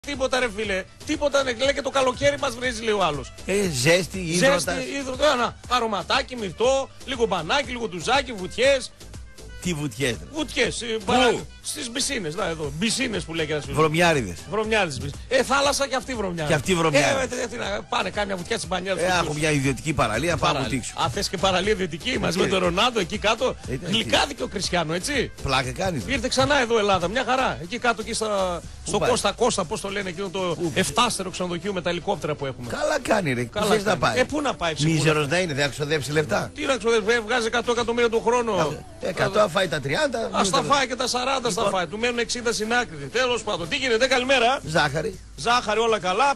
Τίποτα ρε φίλε, τίποτα λέει και το καλοκαίρι μας βρίζει λέει ο άλλος. Ζέστη, υδρότα. Ένα αρωματάκι, μυρτό, λίγο μπανάκι, λίγο τουζάκι, βουτιές. Τι βουτιές? Βουτιές, στις μπισίνες, να εδώ, μπισίνες που λέει και ένας φίλος. Βρωμιάριδες. Βρωμιάριδες. Θάλασσα και αυτή βρωμιάριδες. Και αυτή βρωμιάριδες. Πάνε κάμια βουτιά στις μπανιέρες. Έχω μια ιδιωτική παραλία, πάω να βουτήξω. Α, θες και παραλία ιδιωτική μαζί με τον Ρονάλντο εκεί κάτω. Γλυκάδικο ο Κριστιάνο, έτσι. Πλάκα κάνεις. Ήρθε ξανά εδώ Ελλάδα, μια χαρά. Εκεί κάτω, εκεί στο Κώστα, πώς το λένε, εκείνο το 7στερο ξενοδοχείο με τα ελικόπτερα που έχουμε. Καλά κάνει, ρε. Καλά να πάει. Πού να πάει, μίζερος να είναι, δεν θα ξοδέψει λεφτά. Τι να ξοδέψει, βγάζει 100 εκατομμύρια το χρόνο. 100 φάει τα 30. Α τα φάει και τα 40 στα φάει. Του μένουν 60 στην άκρη. Τέλος πάντων, τι γίνεται, καλημέρα. Ζάχαρη. Ζάχαρη, όλα καλά.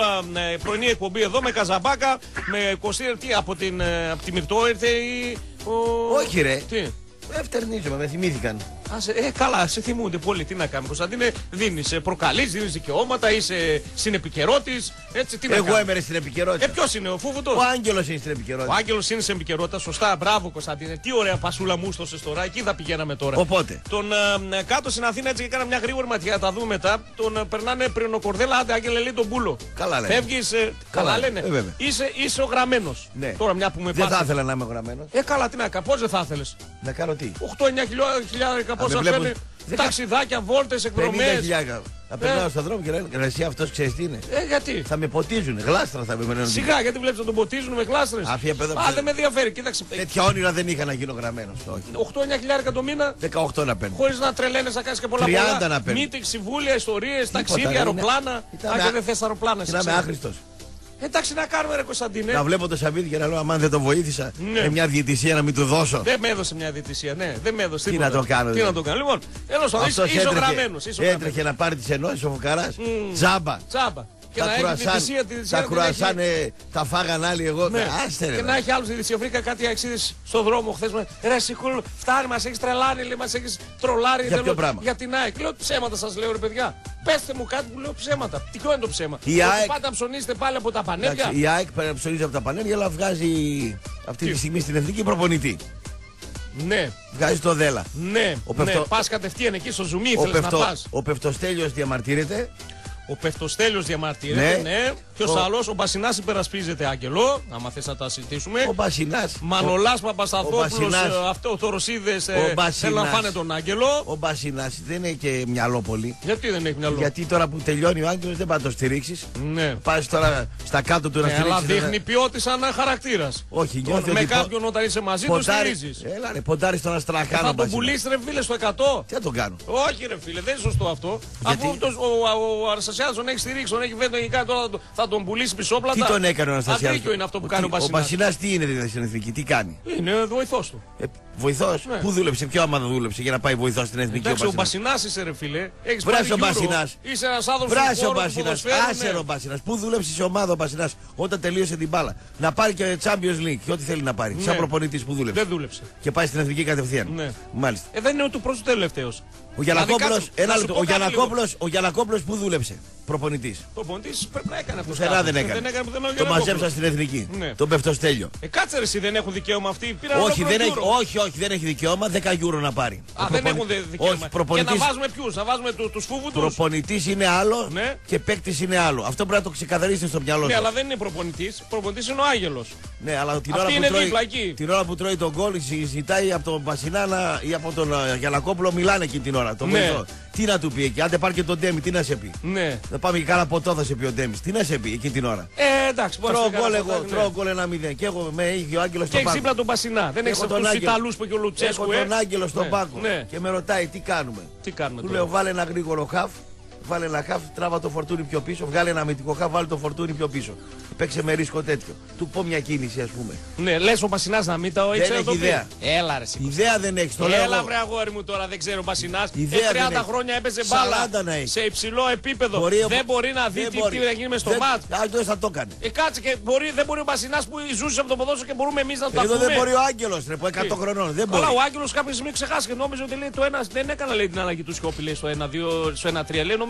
Πρωινή εκπομπή εδώ με Καζαμπάκα. Με Κωστή, τι από τη Μυρτό ήρθε η. Όχι, ρε. Τι. Ευτερνίζομαι, με θυμήθηκαν. Καλά, σε θυμούνται πολύ. Τι να κάνουμε, Κωνσταντίνε, δίνεις, προκαλείς, δίνεις δικαιώματα, είσαι συνεπικαιρότης. Έτσι, τι να εγώ έμενε στην επικαιρότητα. Ποιος είναι, ο Φούβουτος? Ο Άγγελος είναι στην επικαιρότητα. Ο Άγγελος είναι στην επικαιρότητα, σωστά. Μπράβο, Κωνσταντίνε. Τι ωραία πασούλα μου έστωσες τώρα, εκεί θα πηγαίναμε τώρα. Οπότε. Τον κάτω στην Αθήνα έτσι και κάνα μια γρήγορη ματιά, τα δούμε μετά. Τον περνάνε πριν ο Κορδέλα, άντε Άγγελε, λέει τον Πούλο. Καλά λένε. Φεύγεις, καλά λένε. Είσαι ο γραμμένος. Ναι. Τώρα μια που με δεν θα ήθελα να είμαι γραμμένος. Καλά, τι να κάνω, πώς δεν θα ήθελες? Να κάνω τι? 8-9 χιλιάρικα πόσα φέρνει. Ταξιδάκια, βόλτες, εκδρομές. Θα περνάω στον δρόμο και λένε εσύ αυτός ξέρεις τι είναι? Γιατί? Θα με ποτίζουν, γλάστρα θα με μένουν. Σιγά, γιατί βλέπεις να τον ποτίζουν με γλάστρες? Δεν με ενδιαφέρει, κοίταξε. Τέτοια όνειρα δεν είχα να γίνω γραμμένος. 8-9 χιλιάρικα το μήνα. 18 να παίρνω. Χωρίς να τρελαίνεις, να κάνεις και πολλά 30 να παίρνω. Meeting, συμβούλια, ιστορίες, ταξίδια, αεροπλάνα. Αν και δεν θες αεροπλάνα. Να είμαι άχρηστος. Εντάξει, να κάνουμε ρε Κωνσταντίνε. Να βλέπω το Σαββίδι και να λέω αμάν δεν το βοήθησα. Ναι. Μια διαιτησία να μην του δώσω. Δεν με έδωσε μια διαιτησία, ναι. Δεν με έδωσε. Τι να το κάνω. Τι να το κάνω. Λοιπόν, είσαι ο γραμμένος. Έτρεχε να πάρει τις ενώσεις ο φουκαράς. Τζάμπα. Και να έχει διαιτησία. Τα κουρασάν τα φάγαν άλλοι εγώ. Και να έχει άλλους διαιτησία. Βρήκα κάτι αξίδες στον δρόμο χθες. Ρε Σικούλ, φτάνει, μας έχεις τρελάνει, μας έχεις τρολάρει. Για ποιο πράγμα? Για την ΑΕΚ. Λέω ψέματα σας λέω ρε παιδιά. Πέστε μου κάτι που λέω ψέματα. Τι ποιο είναι το ψέμα? Ότι πάτε να ψωνίσετε πάλι από τα πανέρια. Η ΑΕΚ ψωνίζει από τα πανέρια, αλλά βγάζει αυτή τη στιγμή στην εθνική προπονητή. Ναι. Βγάζει το Δέλα. Ναι. Πας κατευθείαν εκεί στο ζουμί, ήθελες να πας. Ο Πευτοστέλιος διαμαρτύρεται. Ο Πευτοστέλιος διαμαρτύρεται, ναι. Ποιος άλλος? Ο Μπασινάς υπερασπίζεται, Άγγελο. Άμα θες να τα συζητήσουμε. Ο Μπασινάς. Μανολάς Παπασταθόπουλος, αυτό ο Θωροσίδες θέλουν να φάνε τον Άγγελο. Ο Μπασινάς δεν έχει και μυαλό πολύ. Γιατί δεν έχει μυαλό? Γιατί τώρα που τελειώνει ο Άγγελος δεν πάει να το στηρίξεις. Ναι. Πας τώρα στα κάτω του να στηρίξεις. Αλλά δείχνει ποιότητα σαν χαρακτήρας. Όχι, νιώθει με κάποιον όταν είσαι μαζί του στηρίζεις. Έλα ρε, ποντάρεις τον Αστραχάνο. Θα τον πουλήσεις ρε φίλε στο 100. Τι θα τον κάνω? Όχι ρε φίλε, δεν είναι σωστό αυτό. Αφού ο Αρσασιάδης τον έχει στηρίξει, τον έχει φέρει, τον έχει κάνει, τώρα θα τον πουλήσει πισόπλατα. Τι τον έκανε ο Αναστασιάδης? Αδίκιο είναι αυτό που κάνει ο Μπασινάς. Ο Μπασινάς τι είναι δηλαδή στην εθνική, τι κάνει? Είναι βοηθός του. Βοηθός? Πού δούλεψε, ποια ομάδα δούλεψε για να πάει βοηθός στην εθνική? Εντάξει, ο Μπασινάς είσαι ρε φίλε. Βράσαι ο Μπασινάς. Είσαι ένας άνθρωπος που Άσε ο Μπασινάς. Πού δούλεψε σε ομάδα ο Μπασινάς όταν τελείωσε την μπάλα? Να πάρει και Champions League και ό,τι θέλει να πάρει. Σαν προπονητής που δούλεψε. Δεν δούλεψε. Και πάει στην εθνική κατευθείαν. Μάλιστα. Δεν είναι ούτε πρώτο τελευταίος. Ο Γιαννακόπουλος που δούλεψε? Προπονητής. Προπονητής πρέπει να έκανε αυτό. Πουθενά δεν έκανε. Το μαζέψα στην εθνική. Τον Πευτοστέλιο. Κάτσε ρε, εσύ δεν έχουν δικαίωμα αυτοί. Όχι, δεν έχει δικαίωμα 10 euro να πάρει. Δεν έχουν δικαίωμα. Και να βάζουμε ποιους? Να βάζουμε τους Φούβουτους? Προπονητής είναι άλλο και παίκτης είναι άλλο. Αυτό πρέπει να το ξεκαθαρίσετε στο μυαλό σας. Ναι, αλλά δεν είναι προπονητής. Προπονητής είναι ο Άγγελος. Ναι, αλλά την ώρα που τρώει τον γκολ ζητάει από τον Μπασινάνα ή από τον Γιαννακόπουλο, μιλάνε εκείνη την ώρα. Τι να του πει εκεί? Άντε πάρει και τον Ντέμι, τι να σε πει? Ναι. Θα πάμε και κάνα ποτό, θα σε πει ο Ντέμις. Τι να σε πει εκείνη την ώρα? Εντάξει, τρώω γκολ 1-0. Και εγώ με είχε ο Άγγελος στον πάκο. Και ξύπνα τον Μπασινά. Δεν έχει τους Ιταλούς που και ο Λουτσέσκου. Έχω τον Άγγελο στον πάκο. Και με ρωτάει τι κάνουμε. Του λέω βάλε ένα γρήγορο χαφ. Βάλε ένα χαφ, τράβα το φορτούνι πιο πίσω. Βγάλε ένα αμυντικό χαφ, βάλε το φορτούνι πιο πίσω. Παίξε με ρίσκο τέτοιο. Του πω μια κίνηση, ας πούμε. Ναι, λες ο Μπασινάς να μην το ήξερε? Δεν έχει ιδέα. Έλα ρε. Ιδέα δεν έχει. Έλα βρε αγόρι μου τώρα, δεν ξέρω ο Μπασινάς. 30 χρόνια έπαιζε μπάλα σε υψηλό επίπεδο. Δεν μπορεί να δει τι θα γίνει στο μάτ. Άγγελος θα το έκανε. Κάτσε και δεν μπορεί ο Μπασινάς που ζούσε από το ποδόσφαιρο και μπορούμε εμείς να το πούμε. Εδώ δεν μπορεί ο Άγγελος που 100 χρονών. Δεν μπορεί. Αλλά ο Άγγελος κάποια στιγμή ξεχάσει και νόμιζε ότι λέει το ένα δεν έκανε την αλλαγή του Σιώπη στο 1-2, στο 1-3. Λέει νόμιζε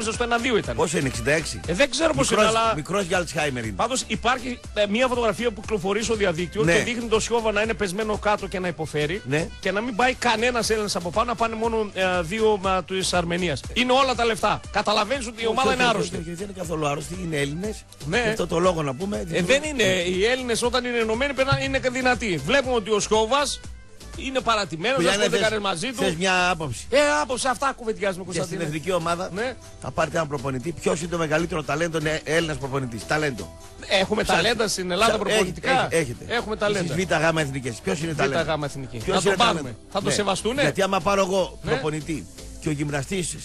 νομίζω στο 1-2 ήταν. Πόσο είναι, 66? Δεν ξέρω πώς είναι, αλλά. Μικρός για Αλτσχάιμερ είναι. Πάντως υπάρχει μια φωτογραφία που κυκλοφορεί στο διαδίκτυο και δείχνει το Σιώβα να είναι πεσμένο κάτω και να υποφέρει. Και να μην πάει κανένας Έλληνας από πάνω, να πάνε μόνο δύο της Αρμενίας. Είναι όλα τα λεφτά. Καταλαβαίνεις ότι η ομάδα είναι άρρωστη. Δεν είναι καθόλου άρρωστη, είναι Έλληνες. Ναι. Αυτό το λόγο να πούμε. Δεν είναι. Οι Έλληνες όταν είναι ενωμένοι είναι δυνατοί. Βλέπουμε ότι ο Σιώβας είναι παρατημένος, δεν ασχολείται κανένας μαζί του. Θες μια άποψη? Άποψη, αυτά κουβεντιάζουμε, Κωνσταντίνε. Και στην εθνική ομάδα θα πάρετε έναν προπονητή. Ποιος είναι το μεγαλύτερο ταλέντο Έλληνας προπονητής? Ταλέντο. Έχουμε ταλέντα στην Ελλάδα προπονητικά. Έχετε. Έχουμε ταλέντα. Στις ΒΓ εθνικές. Ποιος είναι ταλέντο? ΒΓ εθνική. Θα το πάρουμε. Θα το σεβαστούνε. Γιατί άμα πάρω εγώ προπονητή και ο γυμναστής,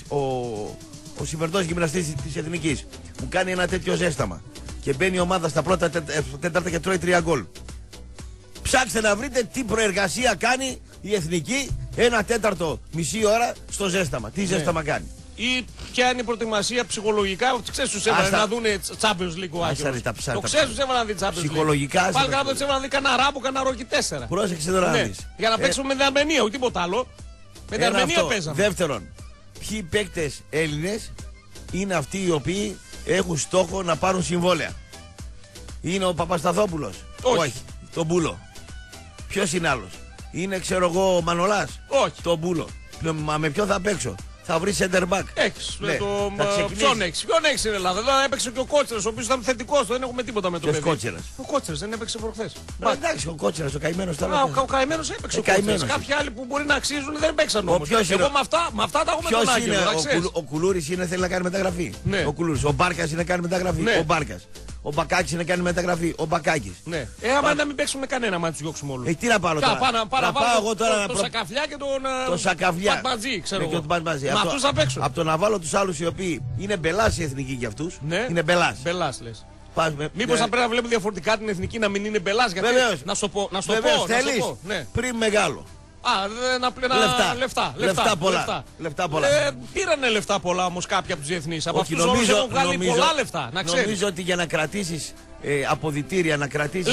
ο συμμετός γυμναστής της εθνικής μου κάνει ένα τέτοιο ζέσταμα και μπαίνει η ομάδα στα πρώτα τέταρτα και τρώει 3 γκολ. Ψάξτε να βρείτε τι προεργασία κάνει η εθνική 1/4 μισή ώρα στο ζέσταμα. Τι ζέσταμα κάνει? Ή ποια είναι η προετοιμασία ψυχολογικά? Ξέρεις τους έβαλε να δουν Champions League ο Άγγελος. Το ξέρεις τους έβαλε να δει Champions League. Ψυχολογικά. Πάλι κάτω τους έβαλε να δει κανένα Ράμπο, κανένα Ρόκι 4. Πρόσεξε τώρα να δεις. Για να παίξουμε με την Αρμενία, όχι τίποτα άλλο. Με την Αρμενία παίζαμε. Δεύτερον, ποιοι παίκτες Έλληνες είναι αυτοί οι οποίοι έχουν στόχο να πάρουν συμβόλαια? Είναι ο Παπασταθόπουλος? Όχι. Τον Μπούλο. Ποιος είναι άλλος? Είναι, ξέρω εγώ, ο Μανολάς? Όχι. Τον Μπούλο. Μα με ποιον θα παίξω? Θα βρει center back. Έχεις. Ποιον έχεις? Ποιον έχεις στην Ελλάδα? Εδώ έπαιξε και ο Κότσερας, ο οποίος ήταν θετικός. Δεν έχουμε τίποτα με το παιδί. Κότσερας? Ο Κότσερας δεν έπαιξε προχθές. Εντάξει, ο Κότσερας, ο καημένος ήταν. Ο καημένος έπαιξε. Κάποιοι άλλοι που μπορεί να αξίζουν δεν παίξαν όμως. Εγώ με αυτά τα έχουμε τον Άγγελο. Ο Κουλούρης θέλει να κάνει μεταγραφή. Ο Κουλούρης. Ο Μπάρκας είναι να κάνει μεταγραφή. Ο Μπάρκας. Ο Μπακάκης είναι να κάνει μεταγραφή. Ο Μπακάκης. Ναι. Άμα να μην παίξουμε κανένα, μα τους διώξουμε όλους. Τι να πάρω τώρα? Να πάω εγώ τώρα το Σακαφλιά και τον Σακαφλιά. Πατμαζή, ξέρω εγώ. Μα αυτούς θα παίξω. Από το να βάλω τους άλλους οι οποίοι είναι μπελάς η εθνική για αυτούς. Είναι μπελάς. Μπελάς λες. Μήπως θα πρέπει να βλέπουμε διαφορετικά την εθνική, να μην είναι μπελάς? Βεβαίως. Να σου πω. Θέλεις πριν μεγάλο. Λεφτά πολλά. Πήρανε λεφτά πολλά όμως κάποιοι από τους διεθνείς. Από αυτούς όλους έχουν βγάλει πολλά λεφτά. Νομίζω ότι για να κρατήσεις αποδυτήρια, να κρατήσεις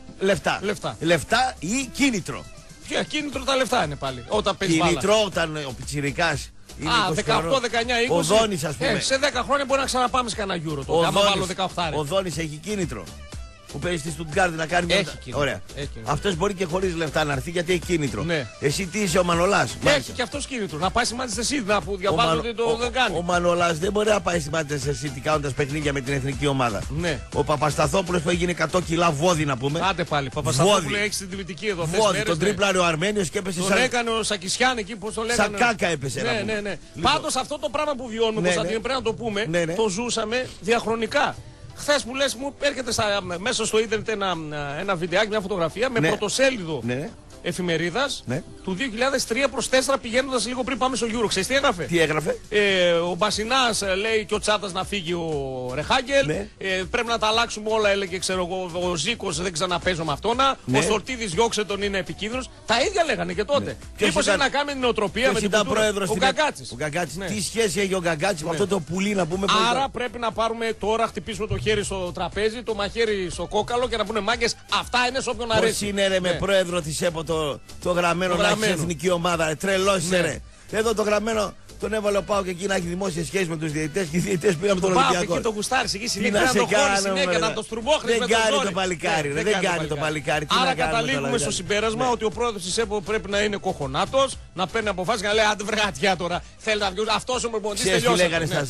λεφτά ή κίνητρο. Ποια κίνητρο? Τα λεφτά είναι πάλι. Όταν παίζει μπάλα. Κίνητρο όταν ο πιτσιρικάς είναι 18, 19, 20. Ο Δόνης, ας πούμε. Σε 10 χρόνια μπορεί να ξαναπάμε σε κανένα Euro. Άμα βάλω 18. Ο Δόνης έχει κίνητρο. Που παίζει στη Στουτγκάρδη να κάνει μια. Ωραία. Αυτός μπορεί και χωρίς λεφτά να έρθει γιατί έχει κίνητρο. Ναι. Εσύ τι είσαι, ο Μανολάς? Έχει και αυτός κίνητρο. Να πάει στη Manchester City που διαβάζω ότι το δεν κάνει. Ο Μανολάς δεν μπορεί να πάει στη Manchester City κάνοντας παιχνίδια με την εθνική ομάδα. Ναι. Ο Παπασταθόπουλος που έγινε 100 κιλά βόδι να πούμε. Άντε πάλι. Παπασταθόπουλο έχει στην τιμητική εδώ. Βόδι. Τον τρίπλαρε ο Αρμένιος και έπεσε σαν. Τον έκανε ο Σακισιάν εκεί, πώς το λέγανε. Σαν κάκα έπεσε. Ναι. Πάντως αυτό το πράγμα που βιώνουμε, Κωνσταντίνε, πρέπει να το πούμε, το ζούσαμε διαχρονικά. Χθες που λες μου έρχεται μέσα στο ίντερνετ ένα βιντεάκι, μια φωτογραφία με πρωτοσέλιδο εφημερίδας του 2003 προς 4 πηγαίνοντας λίγο πριν πάμε στο Euro. Ξέρεις τι έγραφε? Τι έγραφε? Ο Μπασινάς λέει και ο Τσάτας να φύγει ο Ρεχάγκελ. Πρέπει να τα αλλάξουμε όλα, έλεγε, ξέρω εγώ. Ο Ζήκος δεν ξαναπαίζω με αυτόνα. Ο Στορτίδης διώξε τον, είναι επικίνδυνος. Τα ίδια λέγανε και τότε. Μήπως έχει να κάνει με την νοοτροπία, με την κουλτούρα? Ο Γκαγκάτσης. Ο Γκαγκάτσης. Τι σχέση έχει ο Γκαγκάτσης με αυτό το πουλί να πούμε? Άρα πρέπει να πάρουμε τώρα, χτυπήσουμε το χέρι στο τραπέζι, το μαχαίρι στο κόκαλο και να πούνε μάγκες, αυτά είναι σε όποιον αρέσει. Πώς είναι ρε με πρόεδρο της ΕΠΟ το γραμμένο να έχει εθνική ομάδα? Τρελός ρε. Εδώ το γραμμένο τον έβαλε ο Πάοκ εκεί να έχει δημόσιες σχέσεις με τους διαιτητές και οι διαιτητές πήγαν με τον Ολυμπιακό. Εκεί το γουστάρεις, εκεί συνέχεια να το χώρεις συνέχεια, να το στρουμπόχνεις με το ζόρι. Δεν κάνει το παλικάρι, δεν κάνει το παλικάρι. Άρα καταλήγουμε στο συμπέρασμα ότι ο πρόεδρος της ΕΠΟ πρέπει να είναι κοχονάτος, να παίρνει αποφάσεις και να λέει άντε βρεγατιά τώρα. Θέλει να βγει αυτός ο προπονητής, τελειώσαμε.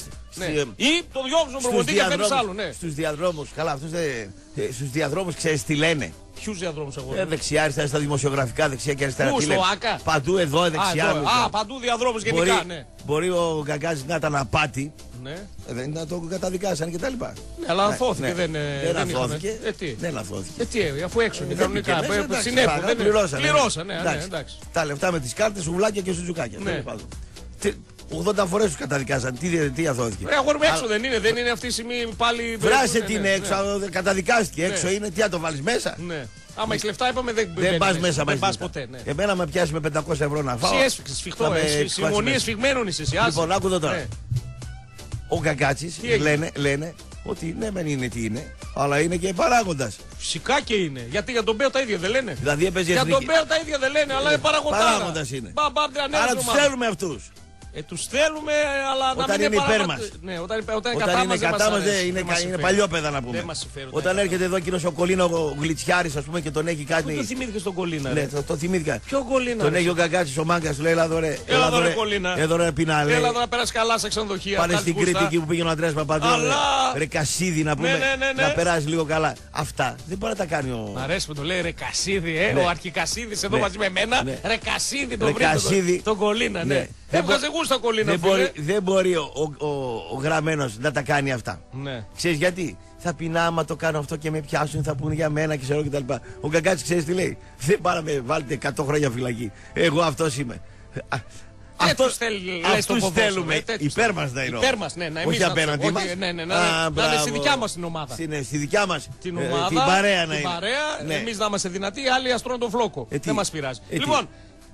Ή το διώχνουν προπονητή και φέρνεις άλλο. Στους διαδρόμους, καλά αυτούς στους διαδρόμους ξέρεις τι λένε? Ποιους διαδρόμους εγώ? Δεξιά, αριστερά, στα δημοσιογραφικά, δεξιά και αριστερά. Πού, στο ΑΚΑ? Παντού εδώ, δεξιά. Παντού διαδρόμους γενικά, ναι. Μπορεί ο Γκαγκάτσης να ήταν απάτη. Ναι. Δεν να το καταδικάσαν και τα λοιπά. Ναι, αλλά αθώθηκε. Δεν αθώθηκε. Δεν αθώθηκε. Τι, αφού έξω είναι κανονικά. Συνέπω. Πληρώσανε. Εντάξει. Τα λεφτά με τις κάρτες, σουβλάκια και σουτζουκάκια. 80 φορές τους καταδικάσαν. Τι αθώθηκε? Αγόρι μου έξω δεν είναι αυτή τη στιγμή πάλι. Βράσε την έξω, καταδικάστηκε. Έξω είναι, τι να το βάλεις μέσα? Ναι. Άμα έχεις λεφτά είπαμε δεν πας μέσα. Δεν πας ποτέ. Εμένα με πιάσει με 500 ευρώ να φάω. Εσύ έσφιξες, σφιχτό. Συμφωνίες σφιγμένων είσαι εσύ. Λοιπόν, άκου το τώρα. Ο Γκαγκάτσης λένε ότι ναι, μεν είναι τι είναι, αλλά είναι και παράγοντας. Φυσικά και είναι. Γιατί για τον Μπέο τα ίδια δεν λένε? Δηλαδή έπαιζε για τον Μπέο τα ίδια δεν λένε, αλλά είναι παραγοντας είναι. Άρα τους θέλουμε αυτούς. Τους θέλουμε, αλλά όταν να μην είναι υπέρ μας. Ναι, όταν είναι κατά μας είναι παλιόπαιδα να πούμε. Όταν έρχεται εδώ εκείνος ο Κολίνα, ο Γλιτσιάρης, ας πούμε, και τον έχει κάτι. Πού το θυμήθηκες τον Κολίνα? Ναι, το θυμήθηκα. Ποιο Κολίνα? Τον έχει ο Γκαγκάτσης, ο Μάγκας, του λέει έλα δωρε. Έλα δωρε Κολίνα. Εδώ ρε πινάλε. Έλα εδώ να πέρασε καλά σε ξενοδοχεία. Πάνε στην Κρήτη εκεί που πήγε ο Αντρέας Παπαντρέου. Ρε Κασίδη να πούμε. Να περάσει λίγο καλά. Αυτά δεν μπορεί να τα κάνει ο. Μ' αρέσει που το λέει ρε Κασίδη, ο Αρχικασίδης εδώ μαζί με εμένα. Ρε Κασίδη το βρήκε τον Κολίνα, ναι. Έβγαζε γούστα Κολίνα. Δεν μπορεί ο γραμμένος να τα κάνει αυτά. Ξέρεις γιατί? Θα πει να άμα το κάνω αυτό και με πιάσουν, θα πούνε για μένα και ξέρω κτλ. Ο Γκαγκάτσης ξέρεις τι λέει? Δεν πάρα με βάλετε 100 χρόνια φυλακή. Εγώ αυτός είμαι. Αυτούς θέλουμε. Υπέρ μας να είναι. Υπέρ μας, ναι. Όχι απέναντι μας. Να είναι στη δικιά μας την ομάδα. Στη δικιά μας την ομάδα. Την παρέα να είναι. Εμείς να είμαστε δυνατοί, οι άλλοι ας τρώνε τον φλόκο. Δεν μας πειράζει. Λοιπόν,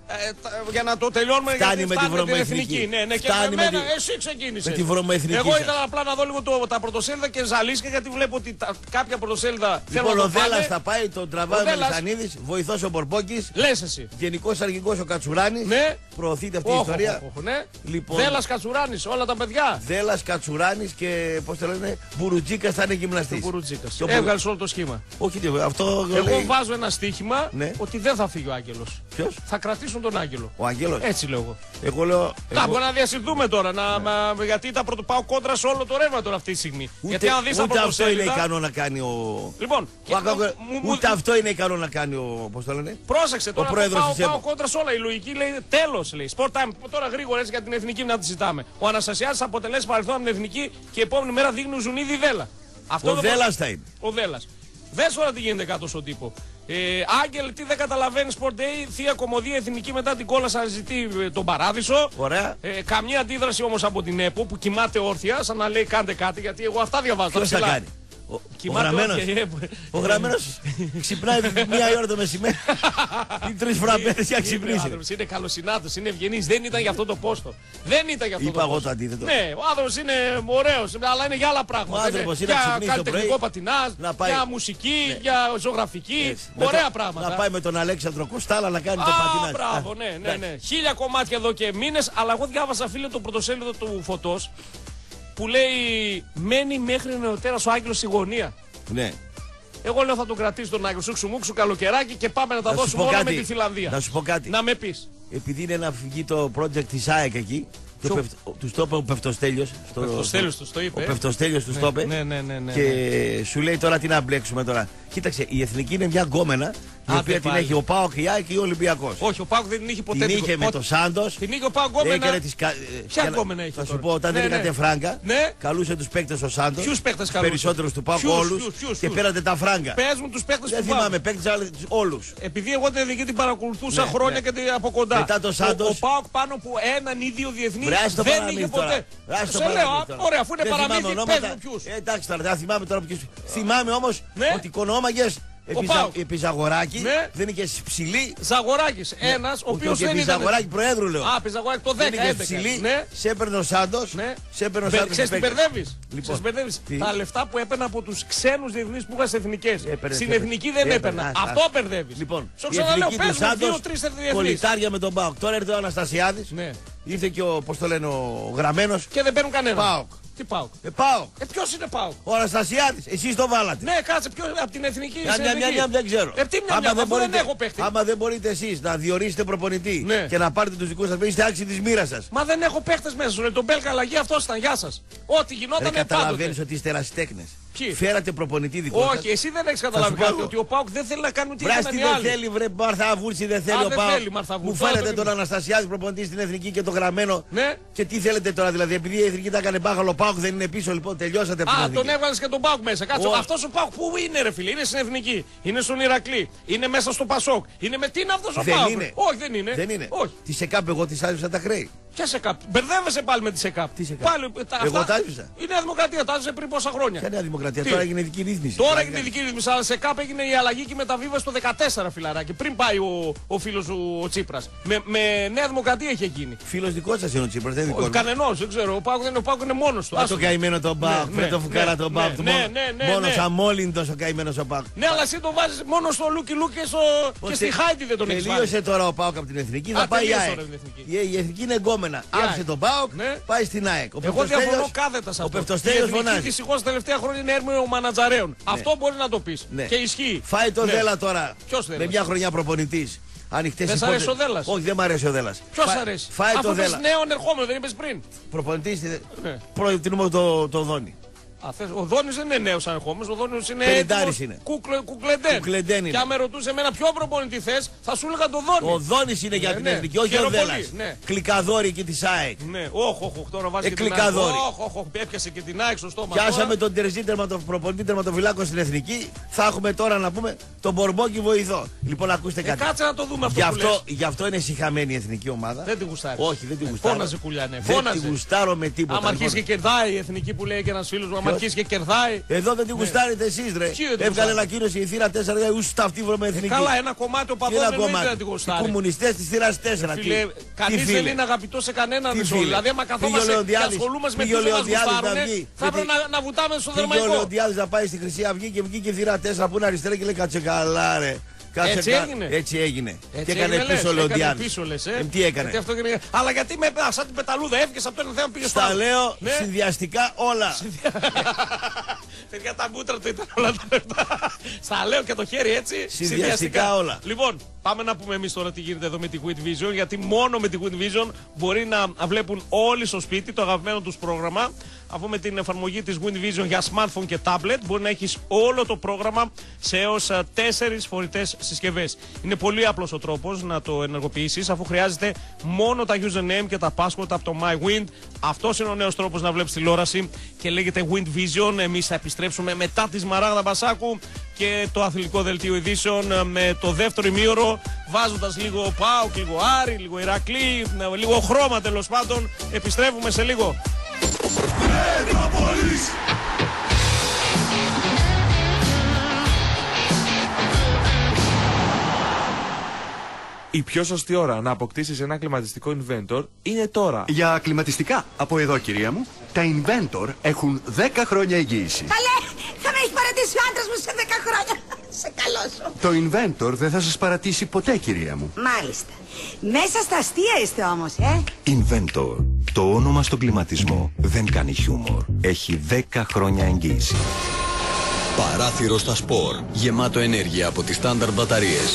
για να το τελειώνουμε, φτάνει με τη βρωμοεθνική. Ναι, και εμένα, εσύ ξεκίνησε. Με τη βρωμοεθνική. Εγώ ήθελα απλά να δω λίγο τα πρωτοσέλιδα και ζαλίσκα, γιατί βλέπω ότι κάποια πρωτοσέλιδα. Λοιπόν, ο Δέλλας θα πάει, τον τραβάει ο Μελισσανίδης, βοηθός ο Μπορπόκης. Λες εσύ. Γενικός αρχηγός ο Κατσουράνης. Ναι. Προωθείται αυτή η ιστορία. Λοιπόν, Δέλλας Κατσουράνης, όλα τα παιδιά. Δέλλας Κατσουράνης και πώς το λένε, Μπουρουτζίκας θα είναι γυμναστής. Έβγαλε όλο το σχήμα. Όχι, αυτό. Εγώ βάζω ένα στοίχημα ότι δεν θα φύγει ο Άγγελος. Ποιος? Θα κρατήσουν τον Άγγελο. Ο Άγγελος. Έτσι λέω εγώ. Εγώ λέω. Μπορεί να διασυρθούμε τώρα. Γιατί θα πάω κόντρα σε όλο το ρεύμα τώρα αυτή τη στιγμή. Γιατί αν δεις ούτε αυτό είναι ικανό να κάνει ο. Λοιπόν, ούτε αυτό είναι ικανό να κάνει ο. Πώς το λένε? Πρόσεξε τώρα. Πάω κόντρα σε όλα. Η λογική λέει τέλος. Λέει. Sport time. Τώρα γρήγορα έτσι για την εθνική να τη ζητάμε. Ο Αναστασιάδης αποτελέσει παρελθόν από την εθνική και επόμενη μέρα δείχνει ο Ζουνίδη Δέλλα. Ο Δέλλας θα είναι. Ο Δέλλας. Δες τώρα τι γίνεται κάτω στον τύπο. Άγγελ, τι δεν καταλαβαίνει Sport Day, θεία κομμωδία εθνική μετά την κόλασα ζητεί τον παράδεισο. Ωραία. Καμία αντίδραση όμως από την ΕΠΟ που κοιμάται όρθια, σαν να λέει κάντε κάτι, γιατί εγώ αυτά διαβάζω. Ποιος θα κάνει? Ο γραμμένος ξυπνάει 1 ώρα το μεσημέρι. Ή 3 φραμπέδες για να ξυπνήσει. Είναι καλοσυνάτος, είναι ευγενής. Δεν ήταν για αυτό το πόστο. Δεν ήταν για αυτό το πόστο. Είπα εγώ το αντίθετο. Ναι, ο άνθρωπος είναι ωραίος, αλλά είναι για άλλα πράγματα. Για καλλιτεχνικό πατινάζ, για μουσική, για ζωγραφική. Ωραία πράγματα. Να πάει με τον Αλέξανδρο Κοστάλα να κάνει το πατινάζ. Μπράβο, ναι. 1000 κομμάτια εδώ και μήνες, αλλά εγώ διάβασα, φίλε, το πρωτοσέλιδο του Φωτός που λέει μένει μέχρι νεοτέρας ο Άγγελος στη γωνία. Ναι. Εγώ λέω θα τον κρατήσει τον Άγγελο σούξου μουξου καλοκαιράκι και πάμε να τα δώσουμε όλα με τη Φιλανδία. Να σου πω κάτι. Να με πεις. Επειδή είναι να φυγεί το project της ΑΕΚ εκεί, του το είπε ο Πευτοστέλιος. Ο Πευτοστέλιος του το είπε. Ο Πευτοστέλιος του το είπε. Ναι. Και σου λέει τώρα τι να μπλέξουμε τώρα. Κοίταξε, η εθνική είναι μια γκόμενα η οποία την έχει ο ΠΑΟΚ, η ΑΕΚ και ο Ολυμπιακός. Όχι, ο ΠΑΟΚ δεν την είχε ποτέ. Την είχε με το Σάντος. Την είχε ο ΠΑΟΚ γκόμενα. Ποια γκόμενα έχει? Θα σου πω, όταν δεν είχατε φράγκα, καλούσε τους παίκτες ο Σάντος. Ποιους παίκτες καλούσε? Περισσότερους του ΠΑΟΚ, όλους. Και πέρατε τα φράγκα. Πες μου τους παίκτες που δεν θυμάμαι, παίκτες όλους. Επειδή εγώ την εθνική την παρακολουθούσα χρόνια και από κοντά. Μετά το Σάντος. Ο ΠΑΟΚ πάνω από 1 ή 2 διεθνείς δεν είχε ποτέ. Σε λέω, ωραία, αφού είναι παραμύθι, πες μου ποιους. Εντάξει τώρα, δεν θυμάμαι τώρα ποιους. Θυμάμαι όμως ότι κονόμαγες. Επί Ζαγοράκη, δεν είχε ψηλή. Ζαγοράκης, ένας ο οποίος δεν ήταν. Ζαγοράκη Προέδρου λέω. Α, επί Ζαγοράκη το 10. Δεν είχε ψηλή. Σε έπαιρνε ο Σάντος. Ξέρεις τι μπερδεύεις? Τα λεφτά που έπαιρνα από τους ξένους διεθνείς που είχαν στις εθνικές. Στην εθνική δεν έπαιρνα. Αυτό μπερδεύεις. Λοιπόν, στο ξαναλέω, παίζουν 2-3 διεθνείς. Κολυτάρια με τον ΠΑΟΚ. Τώρα έρθει ο Αναστασιάδης. Ήρθε και ο, πώς το λένε, ο Γραμμένος. Και δεν παίρνουν κανένα. ΠΑΟΚ. Τι ΠΑΟΚ? ΠΑΟΚ. Ποιος είναι ΠΑΟΚ? Ο Αναστασιάδης. Εσείς το βάλατε. Ναι, κάτσε, ποιος από την εθνική? Μια, δεν ξέρω. Δεν έχω παίχτη. Άμα δεν μπορείτε εσείς να διορίσετε προπονητή και να πάρετε τους δικούς σας παίκτες, είστε άξιοι της μοίρας σας. Μα δεν έχω παίχτες μέσα σου. Τον Μπέλκα αλλαγή αυτός ήταν. Γεια σας. Ό,τι γινόταν πάντοτε. Καταλαβαίνεις ότι είστε ερασιτέχνες. Ποιοι? Φέρατε προπονητή δικό σας. Όχι, εσύ δεν έχεις καταλάβει κάτι. Ότι ο ΠΑΟΚ δεν θέλει να κάνει τι έκανε οι άλλοι. Δεν θέλει, βρε Μαρθαβούρση, δεν θέλει ο ΠΑΟΚ. Μου φέρετε τον Αναστασιάδη προπονητή στην εθνική και το Γραμμένο. Ναι. Και τι θέλετε τώρα, δηλαδή, επειδή η εθνική τα έκανε μπάχαλο, ο ΠΑΟΚ δεν είναι πίσω, λοιπόν, τελειώσατε από την εθνική. Τον έβαλες και τον ΠΑΟΚ μέσα. Κάτσε. Αυτός ο ΠΑΟΚ πού είναι, ρε φίλε? Είναι στην εθνική. Είναι στον Ηρακλή. Είναι μέσα στο Πασόκ. Είναι με τι είναι αυτός ο ΠΑΟΚ? Όχι, δεν είναι. Τη ΣΕΚΑΠ εγώ τη άδειψα τα χρέη. Ποια ΣΕΚΑΠ? Μπερδεύεσαι πάλι με τη ΣΕΚΑΠ. Εγώ τα άδειψα. Η Νέα Δημοκρατία τα άδειψε πριν πόσα χρόνια. Ποια Νέα Δημοκρατία? Τώρα έγινε ειδική ρύθμιση. Τώρα έγινε ειδική ρύθμιση, αλλά σε ΚΑΠ έγινε η αλλαγή και η μεταβίβαση το 14, φιλαράκι. Πριν πάει ο φίλος ο Τσίπρας. Με Νέα Δημοκρατία είχε γίνει. Φίλος δικός σας είναι ο Τσίπρας, δεν είναι δικός. Κανενός, δεν ξέρω. Ο ΠΑΟΚ είναι μόνος του. Το καημένο τον ΠΑΟΚ, με το φουκάρα τον ΠΑΟΚ. Μόνος αμόλυντος ο καημένος ο ΠΑΟΚ. Ναι, αλλά εσύ τον βάζεις μόνο στο Λούκι Λούκ και στη Χάιντι δεν τον έχεις βάλει. Τελείωσε τώρα ο ΠΑΟΚ από την εθνική, θα πάει η ΑΕΚ. Η εθνική είναι γκόμενα. επόμενα. Άφησε τον ΠΑΟΚ, πάει στην ΑΕΚ. Εγώ διαφωνώ κάθετα σε αυτό. Ο Πεφτοστέλιος φωνάζει. Δυστυχώς τα τελευταία χρόνια είναι έρμεο μανατζαρέων. Αυτό μπορεί να το πεις. Και ισχύει. Φάει τον Δέλα τώρα. Με μια χρονιά προπονητής. Δεν σ' αρέσει ο Δέλλας? Όχι, δεν μ' αρέσει ο Δέλλας. Ποιος αρέσει? Φάει αφού τον Δέλλα. πες νέον ερχόμενο, δεν είπες πριν. Προπονητής, προτιμούμε το Δόνι. Ο Δόνης δεν είναι νέος ανερχόμενος, ο Δόνης είναι κουκλεντέν. Και αν με ρωτούσε εμένα ποιο προπονητή θες, θα σου έλεγα το Δόνη. Ο Δόνης είναι για την εθνική, όχι ο Δέλλας. Κλικαδόρη εκεί της ΑΕΚ. Ναι, όχι, τώρα βάζει και την ΑΕΚ. Όχι, έπιασε και την ΑΕΚ στο στόμα. Πιάσαμε τον Τερζή προπονητή τερματοφυλάκων στην εθνική, θα έχουμε τώρα να πούμε τον Μπορμπόκι βοηθό. Λοιπόν, ακούστε κάτι. Κάτσε να το δούμε αυτό. Γι' αυτό είναι συχαμένη η εθνική ομάδα. Δεν τη γουστάρει. Όχι, δεν τη γουστάρω. Φώναζε κουλιανέ. Δεν τη γουστάρω με τίποτα. Αν αρχίσει και κερδάει η εθνική που λέει και ένα φίλο μου, αρχίσει και κερδάει. Εδώ δεν την γουστάρετε εσείς, ρε. Έβγαλε ανακοίνωση η θύρα 4 για ουστά αυτή με εθνική. Καλά, ένα κομμάτι ο παδόν δεν την γουστάρει. Οι κομμουνιστές της θύρας 4. Κανείς δεν είναι αγαπητό σε κανέναν. Δηλαδή, άμα καθόμαστε και ασχολούμαστε με τους που μας γουστάρουν, θα έπρεπε να βουτάμε στο δερμαϊκό. Ο Λεοντιάδης να πάει στη Χρυσή Αυγή και βγήκε η θύρα 4 που είναι αριστερά και λέει κάτσε καλά, ρε. Έτσι έγινε. Και έκανε πίσω ο Λεοντιάδης. Τι έκανε. Αλλά γιατί με σαν την πεταλούδα έφυγες από το ένα θέμα πήγε στο άλλο. Στα λέω συνδυαστικά όλα. Παιδιά, τα μούτρα του ήταν όλα τα λεπτά. Στα λέω και το χέρι έτσι. Συνδυαστικά όλα. Λοιπόν, πάμε να πούμε εμείς τώρα τι γίνεται εδώ με τη Wind Vision. Γιατί μόνο με τη Wind Vision μπορεί να βλέπουν όλοι στο σπίτι το αγαπημένο τους πρόγραμμα. Αφού με την εφαρμογή της Wind Vision για smartphone και tablet μπορεί να έχεις όλο το πρόγραμμα σε έως 4 φορητές συσκευές. Είναι πολύ απλός ο τρόπος να το ενεργοποιήσεις, αφού χρειάζεται μόνο τα username και τα password από το MyWind. Αυτός είναι ο νέος τρόπος να βλέπεις τηλεόραση και λέγεται Wind Vision. Εμείς θα επιστρέψουμε μετά τη Σμαράγδα Μπασάκου και το αθλητικό δελτίο ειδήσεων με το δεύτερο ημίωρο, βάζοντας λίγο ΠΑΟΚ, λίγο Άρη, λίγο Ηρακλή, λίγο χρώμα τέλος πάντων. Επιστρέφουμε σε λίγο. Η πιο σωστή ώρα να αποκτήσεις ένα κλιματιστικό Inventor είναι τώρα. Για κλιματιστικά από εδώ, κυρία μου, τα Inventor έχουν 10 χρόνια εγγύηση. Καλέ, θα με έχει παρατήσει ο άντρας μου σε 10 χρόνια. Σε καλό σου. Το Inventor δεν θα σας παρατήσει ποτέ, κυρία μου. Μάλιστα. Μέσα στα αστεία είστε όμως, Inventor. Το όνομα στον κλιματισμό δεν κάνει χιούμορ. Έχει 10 χρόνια εγγύηση. Παράθυρο στα σπορ. Γεμάτο ενέργεια από τις στάνταρ μπαταρίες.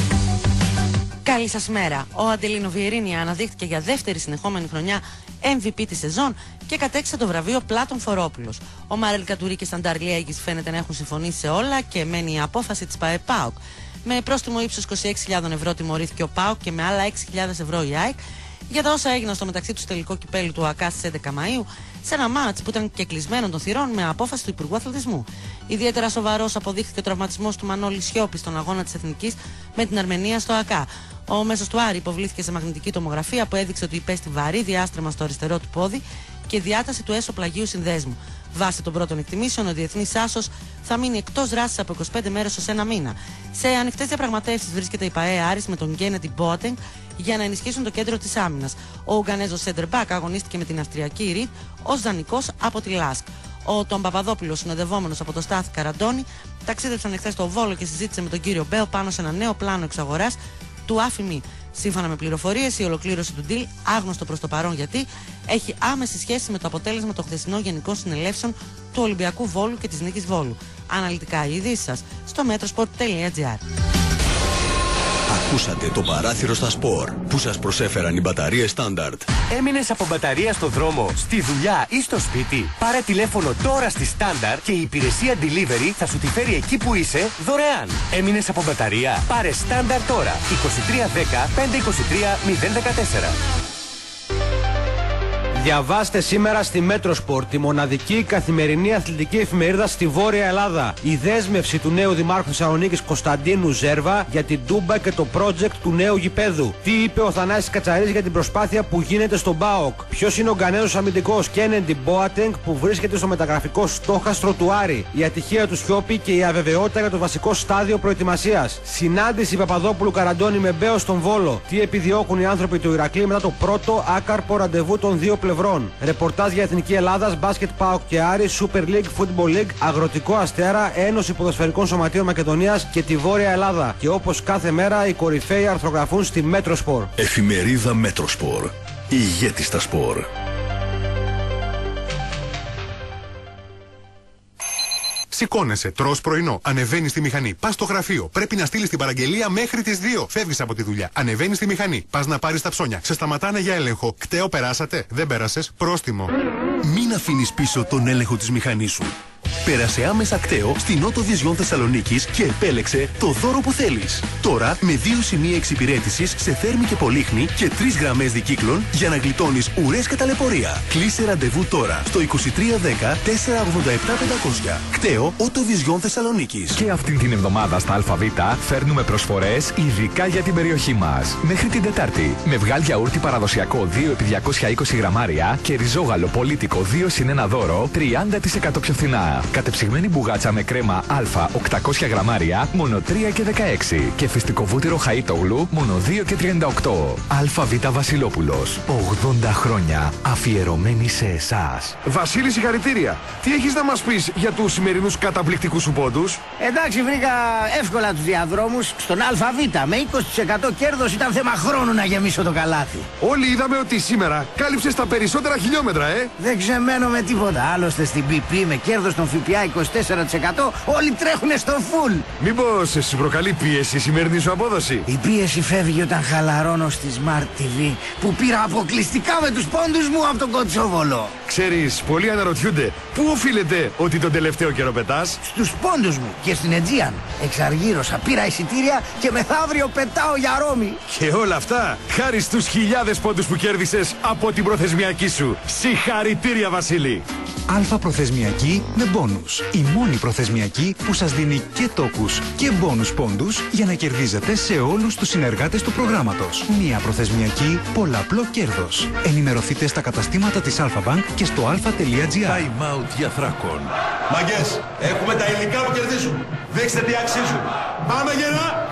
Καλή σας μέρα. Ο Αντελίνο Βιερίνια αναδείχθηκε για δεύτερη συνεχόμενη χρονιά MVP της σεζόν και κατέκτησε το βραβείο Πλάτων Φορόπουλος. Ο Μάρελ Κατουρί και Σταντάρ Λιέγκης φαίνεται να έχουν συμφωνήσει σε όλα και μένει η απόφαση της ΠΑΕ-ΠΑΟΚ. Με πρόστιμο ύψους 26.000 ευρώ τιμωρήθηκε ο ΠΑΟΚ και με άλλα 6.000 ευρώ η ΑΕΚ για τα όσα έγιναν στο μεταξύ του τελικό κυπέλου του ΑΚΑ στις 11 Μαΐου, σε ένα μάτς που ήταν και κλεισμένο των θυρών με απόφαση του Υπουργού Αθλητισμού. Ιδιαίτερα σοβαρός αποδείχθηκε ο τραυματισμός του Μανώλη Σιώπη στον αγώνα της Εθνικής με την Αρμενία στο ΑΚΑ. Ο μέσος του Άρη υποβλήθηκε σε μαγνητική τομογραφία που έδειξε ότι υπέστη βαρύ διάστρεμα στο αριστερό του πόδι και διάταση του έσω-πλαγίου συνδέσμου. Βάσει των πρώτων εκτιμήσεων, ο διεθνής άσος θα μείνει εκτός δράσης από 25 μέρες ως ένα μήνα. Σε ανοιχτές διαπραγματεύσεις βρίσκεται η ΠΑΕ Άρης με τον Γκένετι Μπότεγκ για να ενισχύσουν το κέντρο της άμυνας. Ο Ουγγανέζος Σέντερ Μπακ αγωνίστηκε με την Αυστριακή Ριτ ως δανεικός από τη ΛΑΣΚ. Ο Τον Παπαδόπουλος, συνοδευόμενος από τον Στάθη Καραντώνη, ταξίδεψαν εχθές στο Βόλο και συζήτησε με τον κύριο Μπέο πάνω σε ένα νέο πλάνο εξαγοράς του ΑΦΜΗ. Σύμφωνα με πληροφορίες, η ολοκλήρωση του deal, άγνωστο προς το παρόν γιατί, έχει άμεση σχέση με το αποτέλεσμα των χθεσινών γενικών συνελεύσεων του Ολυμπιακού Βόλου και της Νίκης Βόλου. Αναλυτικά οι ειδήσεις σας στο metrosport.gr. Ακούσατε το παράθυρο στα σπορ που σας προσέφεραν οι μπαταρίες στάνταρτ. Έμεινες από μπαταρία στο δρόμο, στη δουλειά ή στο σπίτι? Πάρε τηλέφωνο τώρα στη Στάνταρτ και η υπηρεσία delivery θα σου τη φέρει εκεί που είσαι δωρεάν. Έμεινες από μπαταρία? Πάρε Στάνταρτ τώρα. 2310 523 014. Διαβάστε σήμερα στη Metrosport, τη μοναδική καθημερινή αθλητική εφημερίδα στη Βόρεια Ελλάδα. Η δέσμευση του νέου Δημάρχου Θεσσαλονίκης Κωνσταντίνου Ζέρβα για την Τούμπα και το project του νέου γηπέδου. Τι είπε ο Θανάσης Κατσαρής για την προσπάθεια που γίνεται στον ΠΑΟΚ. Ποιος είναι ο Γκανέζος αμυντικός Κένεντι Μπόατενγκ που βρίσκεται στο μεταγραφικό στόχαστρο του Άρη. Η ατυχία του Σιώπη και η αβεβαιότητα για το βασικό στάδιο προετοιμασίας. Συνάντηση Παπαδόπουλου Καραντώνη με Μπέο στον Βόλο. Τι επιδιώκουν οι άνθρωποι του Ηρακλή μετά το πρώτο άκαρπο ραντεβού των δύο πλευρών. Ρεπορτάζ για Εθνική Ελλάδας, Μπάσκετ ΠΑΟΚ και Άρη, Super League, Football League, Αγροτικό Αστέρα, Ένωση Ποδοσφαιρικών Σωματείων Μακεδονίας και τη Βόρεια Ελλάδα. Και όπως κάθε μέρα οι κορυφαίοι αρθρογραφούν στη Metrosport. Εφημερίδα Metrosport. ηγέτης στα σπορ. Σηκώνεσαι, τρως πρωινό, ανεβαίνεις στη μηχανή, πας στο γραφείο. Πρέπει να στείλεις την παραγγελία μέχρι τις 2. Φεύγεις από τη δουλειά. Ανεβαίνεις στη μηχανή, πας να πάρεις τα ψώνια. Σε σταματάνε για έλεγχο. Κταίο περάσατε, δεν πέρασες, πρόστιμο. Μην αφήνεις πίσω τον έλεγχο της μηχανής σου. Πέρασε άμεσα κταίο στην Auto Vision Θεσσαλονίκης και επέλεξε το δώρο που θέλεις. Τώρα με 2 σημεία εξυπηρέτησης σε Θέρμη και Πολύχνη και 3 γραμμές δικύκλων για να γλιτώνεις ουρές και ταλαιπωρία. Κλείσε ραντεβού τώρα στο 2310 487 500. Κταίο Auto Vision Θεσσαλονίκης. Και αυτήν την εβδομάδα στα ΑΒ φέρνουμε προσφορές ειδικά για την περιοχή μας. Μέχρι την Τετάρτη με βγάλ γιαούρτι παραδοσιακό 2x220 γραμμάρια και ριζόγαλο πολίτικο 2+1 δώρο 30% πιο φθηνά. Κατεψυγμένη μπουγάτσα με κρέμα Α 800 γραμμάρια μόνο 3,16 και φυστικό βούτυρο Χαΐτογλου μόνο 2,38. ΑΒ Βασιλόπουλος. 80 χρόνια αφιερωμένοι σε εσάς. Βασίλη, συγχαρητήρια. Τι έχεις να μας πεις για τους σημερινούς καταπληκτικούς σου πόντους? Εντάξει, βρήκα εύκολα τους διαδρόμους στον ΑΒ. Με 20% κέρδος ήταν θέμα χρόνου να γεμίσω το καλάθι. Όλοι είδαμε ότι σήμερα κάλυψες τα περισσότερα χιλιόμετρα, Δεν ξεμένω με τίποτα. Άλλωστε στην BP με κέρδος των ΦΠΑ 24% όλοι τρέχουνε στο φουλ. Μήπως σου προκαλεί πίεση η σημερινή σου απόδοση? Η πίεση φεύγει όταν χαλαρώνω στη Smart TV που πήρα αποκλειστικά με τους πόντους μου από τον Κοτσόβολο. Ξέρεις, πολλοί αναρωτιούνται πού οφείλεται ότι τον τελευταίο καιρό πετάς? Στους πόντους μου και στην Aegean. Εξαργύρωσα, πήρα εισιτήρια και μεθαύριο πετάω για Ρώμη. Και όλα αυτά χάρη στους χιλιάδες πόντους που κέρδισες από την προθεσμιακή σου. Συγχαρητήρια, Βασίλη! Αλφα προθεσμιακή με μπόνους. Η μόνη προθεσμιακή που σας δίνει και τόκους και μπόνους πόντους για να κερδίζετε σε όλους τους συνεργάτες του προγράμματος. Μία προθεσμιακή, πολλαπλό κέρδος. Ενημερωθείτε στα καταστήματα της Alpha Bank και στο alpha.gr. Time out για Θράκων. Μαγκές, έχουμε τα υλικά που κερδίζουν. Δείξτε τι αξίζουν. Πάμε γερά!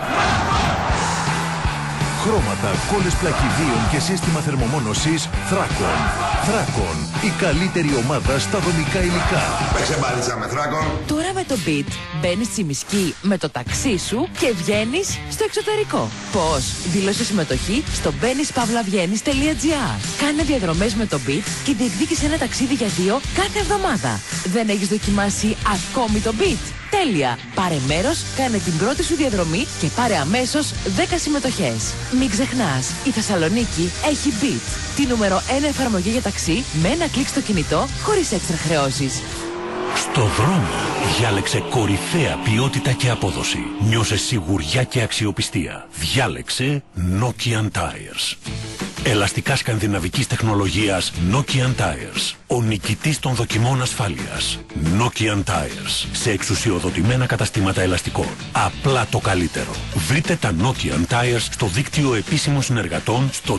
Χρώματα, κόλλες πλακιδίων και σύστημα θερμομόνωσης Θράκων. Θράκων, η καλύτερη ομάδα στα δομικά υλικά. Παίξε μπάλιτσα με Θράκων. Τώρα με το Beat μπαίνεις Τσιμισκή με το ταξί σου και βγαίνεις στο εξωτερικό. Πώς? Δήλωσε συμμετοχή στο μπαίνεις-παύλα-βγαίνεις.gr. Κάνε διαδρομές με το Beat και διεκδίκησε ένα ταξίδι για 2 κάθε εβδομάδα. Δεν έχεις δοκιμάσει ακόμη το Beat? Τέλεια! Πάρε μέρος, κάνε την πρώτη σου διαδρομή και πάρε αμέσως 10 συμμετοχές. Μην ξεχνάς, η Θεσσαλονίκη έχει Beat, τη νούμερο 1 εφαρμογή για ταξί με ένα κλικ στο κινητό χωρίς έξτρα χρεώσεις. Στο δρόμο διάλεξε κορυφαία ποιότητα και απόδοση. Νιώσε σιγουριά και αξιοπιστία. Διάλεξε Nokian Tires. Ελαστικά σκανδιναβικής τεχνολογίας Nokian Tires. Ο νικητής των δοκιμών ασφάλειας. Nokian Tires. Σε εξουσιοδοτημένα καταστήματα ελαστικών. Απλά το καλύτερο. Βρείτε τα Nokian Tires στο δίκτυο επίσημων συνεργατών στο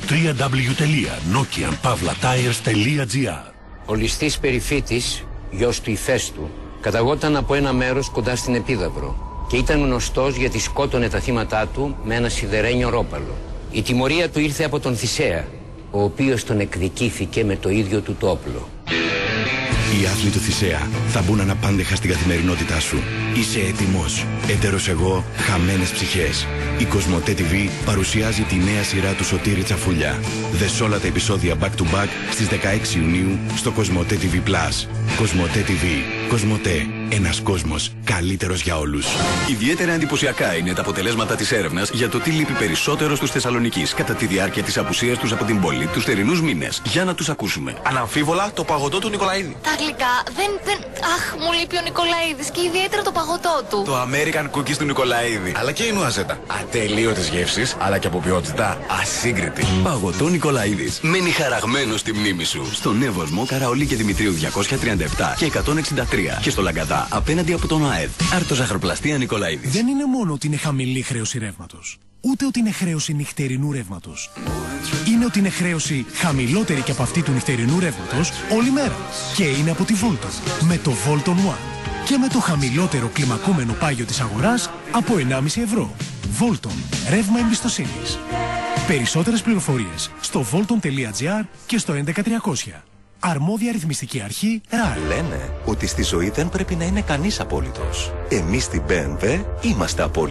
www.nokian-tires.gr. Ο ληστής Περιφύτης, γιος του Ηφαίστου, καταγόταν από ένα μέρος κοντά στην Επίδαυρο και ήταν γνωστός γιατί σκότωνε τα θύματά του με ένα σιδερένιο ρόπαλο. Η τιμωρία του ήρθε από τον Θησέα, ο οποίος τον εκδικήθηκε με το ίδιο του το όπλο. Οι άθλοι του Θησέα θα μπουν αναπάντεχα στην καθημερινότητά σου. Είσαι έτοιμος? Έτερος εγώ, χαμένες ψυχές. Η Κοσμοτέ TV παρουσιάζει τη νέα σειρά του Σωτήρη Τσαφούλια. Δες όλα τα επεισόδια back to back στις 16 Ιουνίου στο Κοσμοτέ TV Plus. Κοσμοτέ TV. Κοσμοτέ. Ένας κόσμος καλύτερος για όλους. Ιδιαίτερα εντυπωσιακά είναι τα αποτελέσματα της έρευνας για το τι λείπει περισσότερο στους Θεσσαλονικείς κατά τη διάρκεια της απουσίας τους από την πόλη τους θερινούς μήνες. Για να τους ακούσουμε. Αναμφίβολα το παγωτό του Νικολαίδη. Τα γλυκά δεν. Αχ, μου λείπει ο Νικολαίδης και ιδιαίτερα το παγωτό του. Το American Cookies του Νικολαίδη. Αλλά και η νουαζέτα. Ατελείωτες γεύσεις, αλλά και από ποιότητα ασύγκριτη. Παγωτό Νικολαίδης. Μένει χαραγμένο στη μνήμη σου. Στον Εύωσμο, Καραολί και Δημητρίου 237 και 163. Και στο Λαγκαδά απέναντι από τον ΑΕΔ. Αρτοζαχροπλαστεία Νικολαίδης. Δεν είναι μόνο ότι είναι χαμηλή χρέωση ρεύματος. Ούτε ότι είναι χρέωση νυχτερινού ρεύματος. Είναι ότι είναι χρέωση χαμηλότερη και από αυτή του νυχτερινού ρεύματος όλη μέρα. Και είναι από τη Volton. Με το Volton One. Και με το χαμηλότερο κλιμακούμενο πάγιο της αγοράς από 1,5 ευρώ. Volton. Ρεύμα εμπιστοσύνης. Περισσότερες πληροφορίες στο volton.gr και στο 11300. Αρμόδια ρυθμιστική αρχή ΡΑΕ. Λένε ότι στη ζωή δεν πρέπει να είναι κανείς απόλυτος. Εμείς στην BMW είμαστε απόλυτοι.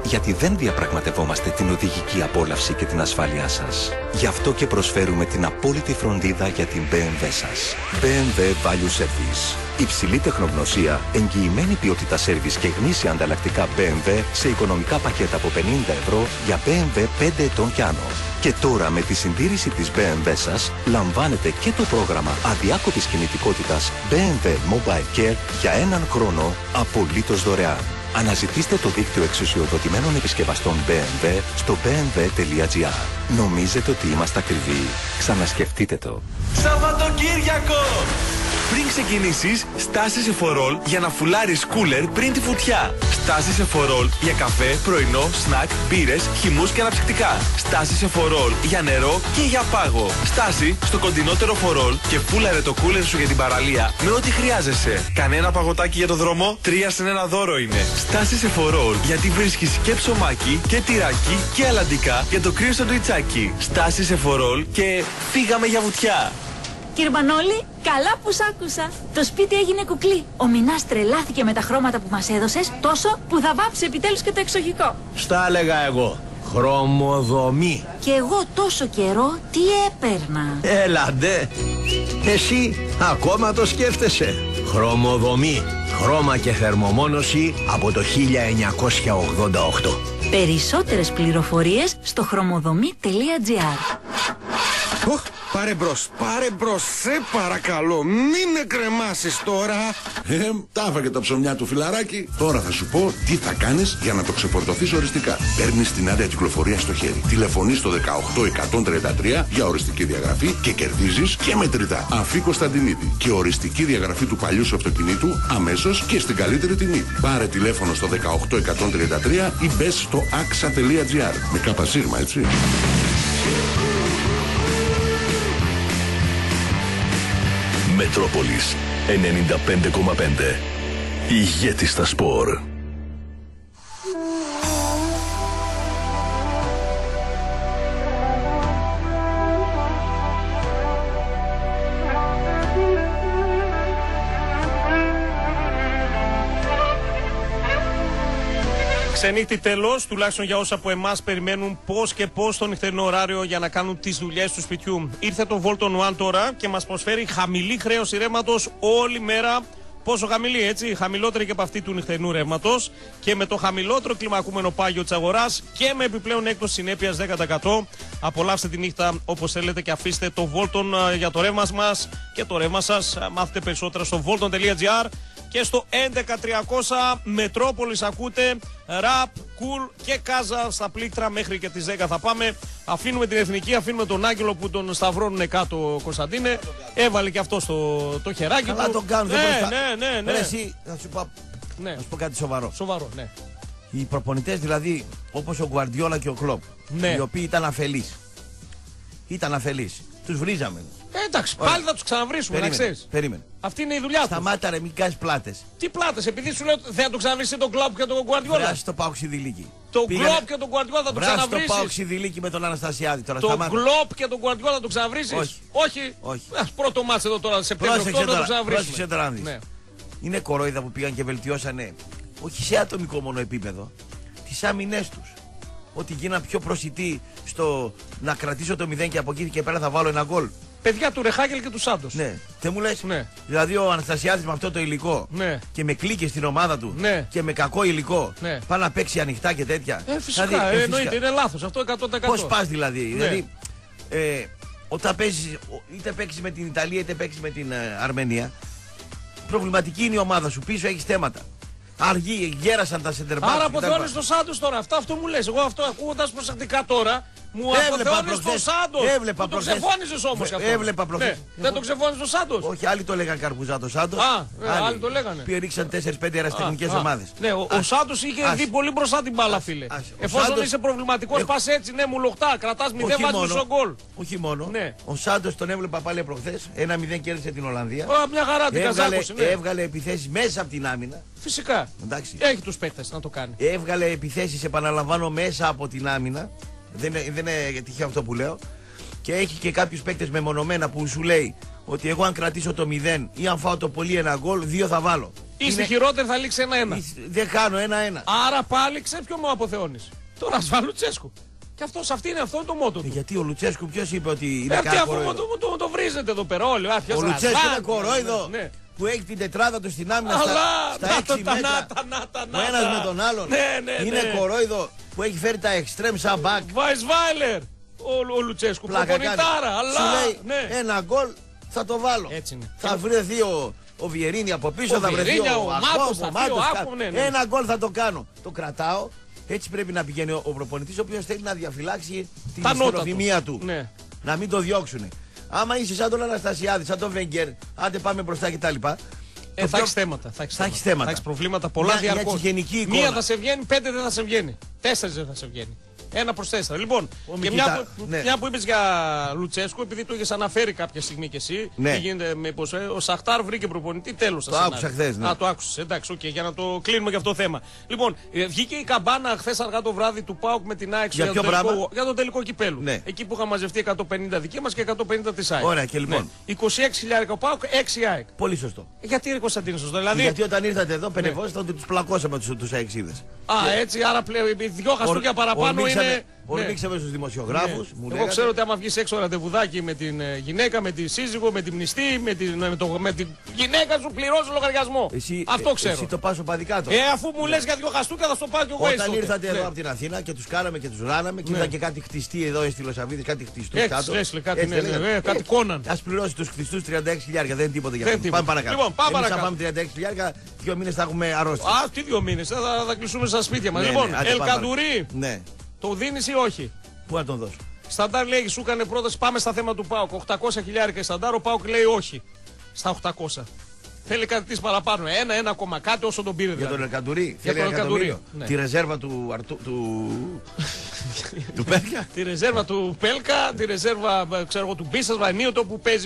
γιατί δεν διαπραγματευόμαστε την οδηγική απόλαυση και την ασφάλειά σας. Γι' αυτό και προσφέρουμε την απόλυτη φροντίδα για την BMW σας. BMW Value Service. Υψηλή τεχνογνωσία, εγγυημένη ποιότητα σέρβις και γνήσια ανταλλακτικά BMW σε οικονομικά πακέτα από 50 ευρώ για BMW 5 ετών κι άνω. Και τώρα με τη συντήρηση της BMW σας λαμβάνετε και το πρόγραμμα αδιάκοπης κινητικότητας BMW Mobile Care για 1 χρόνο απολύτως δωρεάν. Αναζητήστε το δίκτυο εξουσιοδοτημένων επισκευαστών BMW στο bmw.gr. Νομίζετε ότι είμαστε ακριβοί? Ξανασκεφτείτε το. Σαββατοκύριακο! Πριν ξεκινήσεις, στάσε σε φορόλ για να φουλάρεις κούλερ πριν τη φωτιά. Στάσε σε φορόλ για καφέ, πρωινό, σνακ, μπύρες, χυμούς και αναψυκτικά. Στάσε σε φορόλ για νερό και για πάγο. Στάση στο κοντινότερο φορόλ και φούλαρε το κούλερ σου για την παραλία με ό,τι χρειάζεσαι. Κανένα παγωτάκι για το δρόμο, 3 συν 1 δώρο είναι. Στάσε σε φορόλ γιατί βρίσκεις και ψωμάκι και τυράκι και αλαντικά για το κρύο σαντουιτσάκι. Στάσε σε φορόλ και φύγαμε για βουτιά. Κύριε Μπανόλη, καλά που σ' άκουσα. Το σπίτι έγινε κουκλί. Ο Μινάς τρελάθηκε με τα χρώματα που μας έδωσες, τόσο που θα βάψει επιτέλους και το εξοχικό. Στα έλεγα εγώ. Χρωμοδομή. Και εγώ τόσο καιρό τι έπαιρνα. Έλαντε. Εσύ ακόμα το σκέφτεσαι. Χρωμοδομή. Χρώμα και θερμομόνωση από το 1988. Περισσότερες πληροφορίες στο χρωμοδομή.gr. Πάρε μπρος, σε παρακαλώ, μην με κρεμάσεις τώρα. Τα έφαγε τα ψωμιά του φιλαράκι. Τώρα θα σου πω τι θα κάνεις για να το ξεφορτωθείς οριστικά. Παίρνεις την άδεια κυκλοφορία στο χέρι. Τηλεφωνείς στο 18133 για οριστική διαγραφή και κερδίζεις και μετρητά. Αφή Κωνσταντινίδη και οριστική διαγραφή του παλιού σου αυτοκινήτου αμέσως και στην καλύτερη τιμή. Πάρε τηλέφωνο στο 18133 ή μπες στο axa.gr. Με ΚΣ, έτσι. Μετρόπολης 95,5. Ηγέτη στα σπορ. Ξενύχτη τέλος, τουλάχιστον για όσα από εμάς περιμένουν πώς και πώς το νυχτερινό ωράριο για να κάνουν τις δουλειές του σπιτιού. Ήρθε το Volton One τώρα και μας προσφέρει χαμηλή χρέωση ρεύματος όλη μέρα. Πόσο χαμηλή, έτσι, χαμηλότερη και από αυτή του νυχτερινού ρεύματος και με το χαμηλότερο κλιμακούμενο πάγιο της αγοράς και με επιπλέον έκπτωση συνέπειας 10%. Απολαύστε τη νύχτα όπως θέλετε και αφήστε το Volton για το ρεύμα μας και το ρεύμα σας. Μάθετε περισσότερα στο volton.gr και στο 11300. Μετρόπολης ακούτε, ραπ, κουλ και κάζα στα πλήκτρα μέχρι και τις 10 θα πάμε. Αφήνουμε την εθνική, αφήνουμε τον Άγγελο που τον σταυρώνουν κάτω, Κωνσταντίνε. Έβαλε και αυτό το χεράκι του. Καλά τον κάνουν, ναι. Εσύ, θα σου πω κάτι σοβαρό. Σοβαρό, ναι. Οι προπονητές δηλαδή, όπως ο Γκουαρντιόλα και ο Κλοπ, οι οποίοι ήταν αφελείς. Τους βρίζαμε. Εντάξει, πάλι θα τους ξαναβρίσουμε, να ξέρεις. Περίμενε. Αυτή είναι η δουλειά τους. Σταμάτα ρε, μην κάνεις πλάτες. Τι πλάτες, επειδή σου λέω δεν θα το ξαναβρίσει τον Κλοπ και τον Γκουαρντιόλα. Βράσει το Πάο Ξηδηλίκη. Το Κλοπ και τον Γκουαρντιόλα θα το ξαναβρίσει. Βράσει το Πάο Ξηδηλίκη με τον Αναστασιάδη τώρα. Το Κλοπ και τον Γκουαρντιόλα θα το ξαναβρίσει. Όχι. Πρώτο μάτς εδώ τώρα, Σεπτέμβριο, θα το ξαναβρίσει. Ναι. Είναι κορόιδα που πήγαν και βελτιώσανε, όχι σε ατομικό μόνο επίπεδο, τις άμυνές τους. Ότι γίναν πιο προσιτοί στο να κρατήσω το 0 και από εκεί και πέρα θα βάλω ένα γκολ. Παιδιά του Ρεχάγελ και του Σάντος. Ναι. Δεν μου λες. Ναι. Δηλαδή ο Αναστασιάδης με αυτό το υλικό και με κλίκες στην ομάδα του και με κακό υλικό πάει να παίξει ανοιχτά και τέτοια. Φυσικά, δηλαδή, εννοείται, είναι λάθος αυτό 100%. Πώς πας δηλαδή. Δηλαδή όταν παίζεις, είτε παίξεις με την Ιταλία είτε παίξεις με την Αρμενία, προβληματική είναι η ομάδα σου. Πίσω έχεις θέματα. Αργοί, γέρασαν τα σεντερμπάκ. Άρα αποθεώνεις το Σάντος τώρα. Αυτό μου λες. Εγώ αυτό ακούγοντας προσεκτικά τώρα. Μου αποθεώνεις το Σάντος. Έβλεπα το ξεφώνησες όμως αυτό. Έβλεπα προχθές. Δεν το ξεφώνεις το Σάντος. Όχι, άλλοι το λέγαν καρπουζά το Σάντος. Άλλοι το λέγανε. Ρίξαν 4-5 αεραστεχνικές ομάδες. Ναι, ο Σάντος είχε δει πολύ μπροστά την μπάλα, φίλε. Εφόσον είσαι προβληματικός, πας έτσι, ναι, μου λοχτά. Κρατάς 0, βάζεις μισό γκολ. Όχι μόνο. Ο Σάντος τον έβλεπα πάλι προχθές. 1-0 κέρδισε την Ολλανδία. Μια χαρά την καζάκωσε. Έβγαλε επιθέσεις μέσα από την άμυνα. Φυσικά. Έχει τους παίκτες να το κάνει. Έβγαλε επιθέσεις, επαναλαμβάνω, μέσα από την άμυνα. Δεν είναι τυχαίο αυτό που λέω. Και έχει και κάποιους παίκτες μεμονωμένα που σου λέει ότι εγώ αν κρατήσω το 0 ή αν φάω το πολύ ένα γκολ, 2 θα βάλω. Ή στη χειρότερη θα λήξει 1-1. Δεν κάνω 1-1. Άρα πάλι ξέρει ποιο μου αποθεώνεις. Τον Ασφάλ Λουτσέσκου. Και αυτό είναι το μότο του. Γιατί ο Λουτσέσκου ποιος είπε ότι είναι κάτι κορόιδο. Αυτό το βρίζετε εδώ πέρα όλοι. Ο Λουτσέσκου είναι κορόιδο. Ναι. Που έχει την τετράδα του στην άμυνα στα 6 μέτρα. Ο ένας με τον άλλον. Είναι κορόιδο που έχει φέρει τα extreme σαν back. Weisweiler ο Λουτσέσκου. Προπονητάρα. Αλλά σου λέει ένα γκολ θα το βάλω. Θα βρεθεί ο Βιερίνη από πίσω, θα βρεθεί ο Μάτος. Ένα γκολ θα το κάνω. Το κρατάω. Έτσι πρέπει να πηγαίνει ο προπονητής, ο οποίος θέλει να διαφυλάξει την ιστεροφημία του. Ναι. Να μην το διώξουν. Άμα είσαι σαν τον Αναστασιάδη, σαν τον Βέγκερ, άντε πάμε μπροστά κτλ. Θα έχει θέματα. Θα έχει προβλήματα πολλά διαρκώς. Μία θα σε βγαίνει, 5 δεν θα σε βγαίνει. 4 δεν θα σε βγαίνει. 1-4. Λοιπόν, και μια που είπες για Λουτσέσκου, επειδή το είχες αναφέρει κάποια στιγμή κι εσύ, τι γίνεται, μήπως ο Σαχτάρ βρήκε προπονητή, τέλος. Το άκουσα χθες. Α, το άκουσες. Εντάξει, για να το κλείνουμε για αυτό το θέμα. Λοιπόν, βγήκε η καμπάνα χθες αργά το βράδυ του ΠΑΟΚ με την ΑΕΚ για το τελικό κυπέλου. Ναι. Εκεί που είχαν μαζευτεί 150 δικοί μας και 150 της ΑΕΚ. Ωραία, και λοιπόν. 26.000 ο ΠΑΟΚ, 6 ΑΕΚ. Πολύ σωστό. Γιατί ρε Κωνσταντίνο, σωστό. Δηλαδή... Γιατί όταν ήρθατε εδώ, πενευόσατε ότι τους πλακώσαμε τους αεξίδες. Α, έτσι, άρα πλέον δυο χαστούκια παραπάνω είναι. Ορμήξαμε στους δημοσιογράφους. Ναι. Εγώ ξέρω ότι άμα βγεις έξω ραντεβουδάκι με την γυναίκα, με τη σύζυγο, με τη μνηστή, με την γυναίκα σου πληρώσει λογαριασμό. Αυτό ξέρω. Εσύ το πας οπαδικά τώρα. Αφού μου λες για δυο χαστούκια θα στο πάω κι εγώ έτσι. Όταν ήρθατε εδώ από την Αθήνα και τους κάναμε και τους ράναμε και είδα και κάτι χτιστή εδώ στη Λοσαβίδη, κάτι χτιστούς κάτω. Κάτι κόναν. Ας πληρώσει τους χτιστούς 36.000, δεν είναι τίποτα για αυτό. Πάμε παρακάτω. Λοιπόν, πάμε παρακάτω. 36.000, 2 μήνες θα έχουμε αρρώστια. Α, τι 2 μήνες, θα κλεισούμε στα σπίτια μας. Λοιπόν, Ελκαντουρί. Το δίνεις ή όχι? Πού να τον δώσω? Σταντάρ λέει, σου έκανε πρόταση, πάμε στα θέματα του ΠΑΟΚ. 800.000 η Σταντάρ, ο ΠΑΟΚ λέει όχι. Στα 800. Θέλει κάτι της παραπάνω. Ένα ακόμα κάτι όσο τον πήρε. Για τον Ελκαντουρί. Θέλει ένα εκατομμύριο. Ναι. Τη ρεζέρβα του Πέλκα. Τη ρεζέρβα του Πέλκα, τη ρεζέρβα του Μπίσας Βανίωτο που παίζει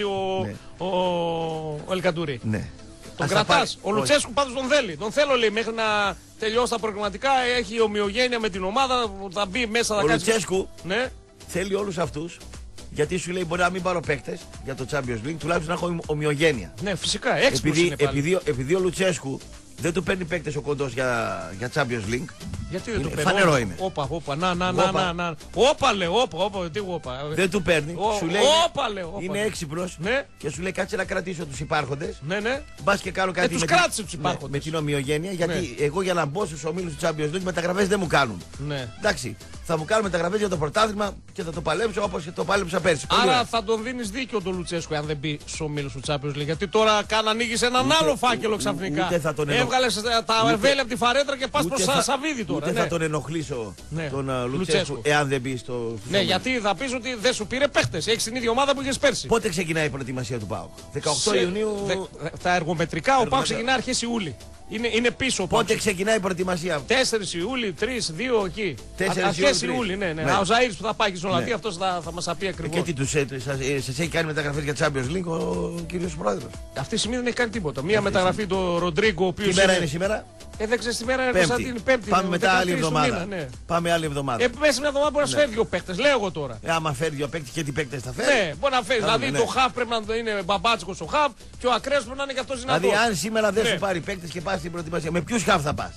ο Ελκαντουρί. Ναι. Τον κρατάς. Ο Λουτσέσκου πάντως τον θέλει. Τον θέλω λέει μέχρι να τελειώσει τα προγραμματικά. Έχει ομοιογένεια με την ομάδα. Θα μπει μέσα. Ο Λουτσέσκου θέλει όλους αυτούς. Γιατί σου λέει μπορεί να μην πάρω παίκτες για το Champions League, τουλάχιστον να έχω ομοιογένεια. Ναι, φυσικά. Επειδή ο Λουτσέσκου δεν του παίρνει παίκτες ο κοντός για Champions League. Γιατί δεν του παίρνει? Φανερό είναι. Όπα, να. Όπα λέει, τι όπα. Δεν του παίρνει. Σου λέει είναι έξυπνος και σου λέει κάτσε να κρατήσω τους υπάρχοντες. Ναι. Μπας και κάνω κάτι με την ομοιογένεια. Γιατί εγώ για να μπω στους ομίλους του Champions League μεταγραφές δεν μου κάνουν. Εντάξει. Θα μου κάνουν μεταγραφές για το πρωτάθλημα και θα το παλέψω όπως το πάλεψα πέρσι. Άρα θα τον δίνεις δίκιο τον Λουτσέσκου αν δεν μπει στους ομίλους του Champions League. Γιατί τώρα ανοίγεις έναν άλλο φάκελο ξαφνικά. Έβγαλες τα βέλη από τη φαρέτρα και πας προς Σαββίδι τώρα. Ούτε θα τον ενοχλήσω τον Λουτσέσκου εάν δεν μπει στο. Ναι, γιατί θα πεις ότι δεν σου πήρε παίχτες. Έχεις την ίδια ομάδα που είχες πέρσι. Πότε ξεκινάει η προετοιμασία του ΠΑΟΚ? 18 Ιουνίου. Τα εργομετρικά ο ΠΑΟΚ ξεκινάει αρχές Ιούλη. Είναι πίσω. Πότε ξεκινάει η προετοιμασία? 4 Ιούλη, 3, 2 εκεί. Αρχές Ιούλη, ναι. Ο Ζαΐρης που θα πάει και στην Ολλανδία αυτός θα μας πει ακριβώς. Και τι σας έχει κάνει μεταγραφές για Champions League ο κύριος Πρόεδρος? Αυτή τη στιγμή δεν έχει κάνει τίποτα. Μία μεταγραφή του Ροντρίγκο, ο οποίος. Τι μέρα είναι σήμερα? Δεν ξέρεις τη μέρα είναι Κωνσταντίνη, Πέμπτη. Πάμε μετά άλλη εβδομάδα. Πάμε άλλη εβδομάδα. Μέσα μια εβδομάδα μπορεί να φέρει 2 παίκτες, λέω εγώ τώρα. Άμα φέρει 2 παίκτες και τι παίκτες θα φέρει. Ναι, μπορεί να φέρει. Δηλαδή το χαφ πρέπει να είναι μπαμπάτσικος ο χαφ και ο ακραίος πρέπει να είναι και αυτός δυνατός. Δηλαδή αν σήμερα δεν σου πάρει παίκτες και πας στην προετοιμασία, με ποιους χαφ θα πας?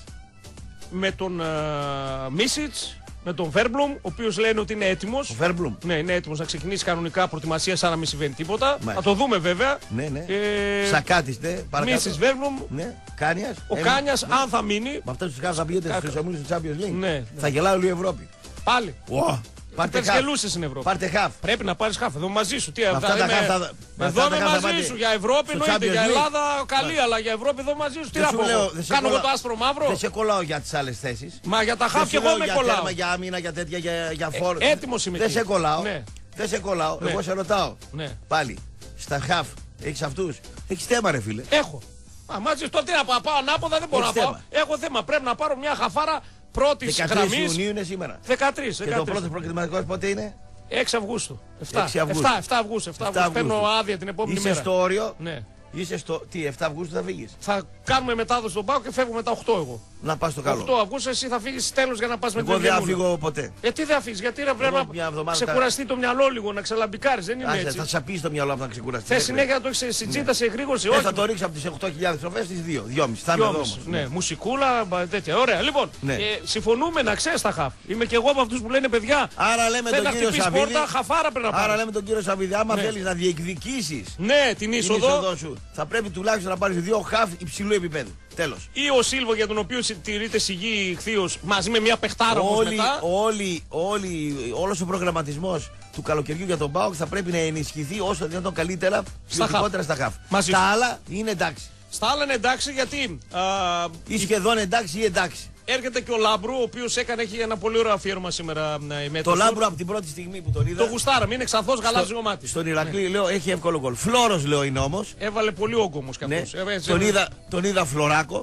Με τον Μίσιτς, με τον Βέρμπλουμ, ο οποίος λένε ότι είναι έτοιμος. Ο Βέρμπλουμ. Ναι, είναι έτοιμος να ξεκινήσει κανονικά προετοιμασία σαν να μην συμβαίνει τίποτα. Θα το δούμε βέβαια. Ναι. Σακάτης, ναι. Μίσιτς, Βέρμπλουμ. Ναι. Κάνιας. Ο Κάνιας, αν θα μείνει. Με αυτούς τους χαφ θα πηγαίνετε στους ομίλους του Champions League. Ναι. Θα γελάει όλη η Ευρώπη. Πάλι. Πάρτε χαφ. Στην Ευρώπη. Πάρτε χαφ. Πρέπει να πάρεις χαφ. Εδώ μαζί σου. Τι, εδώ είμαι μαζί σου. Για Ευρώπη εννοείται. Για Ελλάδα καλή, αλλά για Ευρώπη εδώ μαζί σου. Τι να πω. Κάνω εγώ το άσπρο μαύρο. Δεν σε κολλάω για τις άλλες θέσεις. Μα για τα χαφ και εγώ με κολλάω. Για άμυνα, για τέτοια, για φόρ. Έτοιμος είμαι. Δεν σε κολλάω. Δεν σε κολλάω. Εγώ σε ρωτάω. Πάλι. Στα χαφ έχεις αυτούς. Έχεις θέμα ρε φίλε. Έχω. Μαζί στο τι να πάω ανάποδα δεν μπορώ να πάω. Έχω θέμα. Πρέπει να πάρω μια χαφάρα. Πρώτης γραμμής. 13 Ιουνίου είναι σήμερα. 13. Και το πρώτο προκριματικό πότε είναι? 6 Αυγούστου. 7 Αυγούστου. Παίρνω άδεια την επόμενη μέρα. Είσαι στο όριο. Ναι. Είσαι στο. Τι, 7 Αυγούστου θα φύγεις? Θα κάνουμε μετάδοση στον ΠΑΟΚ και φεύγουμε τα 8 εγώ. Να πας στο καλό. 8 Αυγούστου εσύ θα φύγεις τέλος για να πας με την Εγώ δεν θα φύγω ποτέ. Τι δεν θα φύγεις, γιατί ρε, πρέπει να ξεκουραστεί το μυαλό λίγο, να ξελαμπικάρεις, δεν είναι έτσι. Θα σαπίσει το μυαλό από να ξεκουραστεί. Θες συνέχεια να το έχεις συντζήτα σε εγρήγορση, όχι. Θα το ρίξω από τις 8.000 τροφές στις 2.500. Θα είμαι εδώ όμως. Ναι, μουσικούλα, τέτοια. Ωραία, λοιπόν, συμφωνούμε να ξέρεις τα χαφ. Είμαι και εγώ από αυτούς που λένε παιδιά. Άρα λέμε τον κύριο Σαββίδη. Χαφάρα πρέπει να πάρεις. Άρα λέμε τον κύριο Σαββίδη, άμα θέλεις να διεκδικήσεις την είσοδο σου, θα πρέπει τουλάχιστον να πάρεις 2 χαφ υψηλού επίπεδου. Τέλος. Ή ο Σίλβο για τον οποίο τηρείται σιγή ηχθείος μαζί με μια παιχτάρα όμως μετά. Όλος ο προγραμματισμός του καλοκαιριού για τον ΠΑΟΚ θα πρέπει να ενισχυθεί όσο δυνατόν καλύτερα ποιοτικότερα στα χαφ. Μαζί τα άλλα είναι εντάξει. Στα άλλα είναι εντάξει γιατί. Ή σχεδόν εντάξει ή εντάξει. Έρχεται και ο Λάμπρου, ο οποίος έχει ένα πολύ ωραίο αφιέρωμα σήμερα. Το Λάμπρου από την πρώτη στιγμή που τον είδα. Το γουστάραμε, είναι ξανθός γαλάζιο μάτι. Στον Ηρακλή λέω έχει εύκολο γκολ. Φλόρος λέω είναι όμως. Έβαλε πολύ όγκο όμως κι αυτός. Τον είδα φλωράκο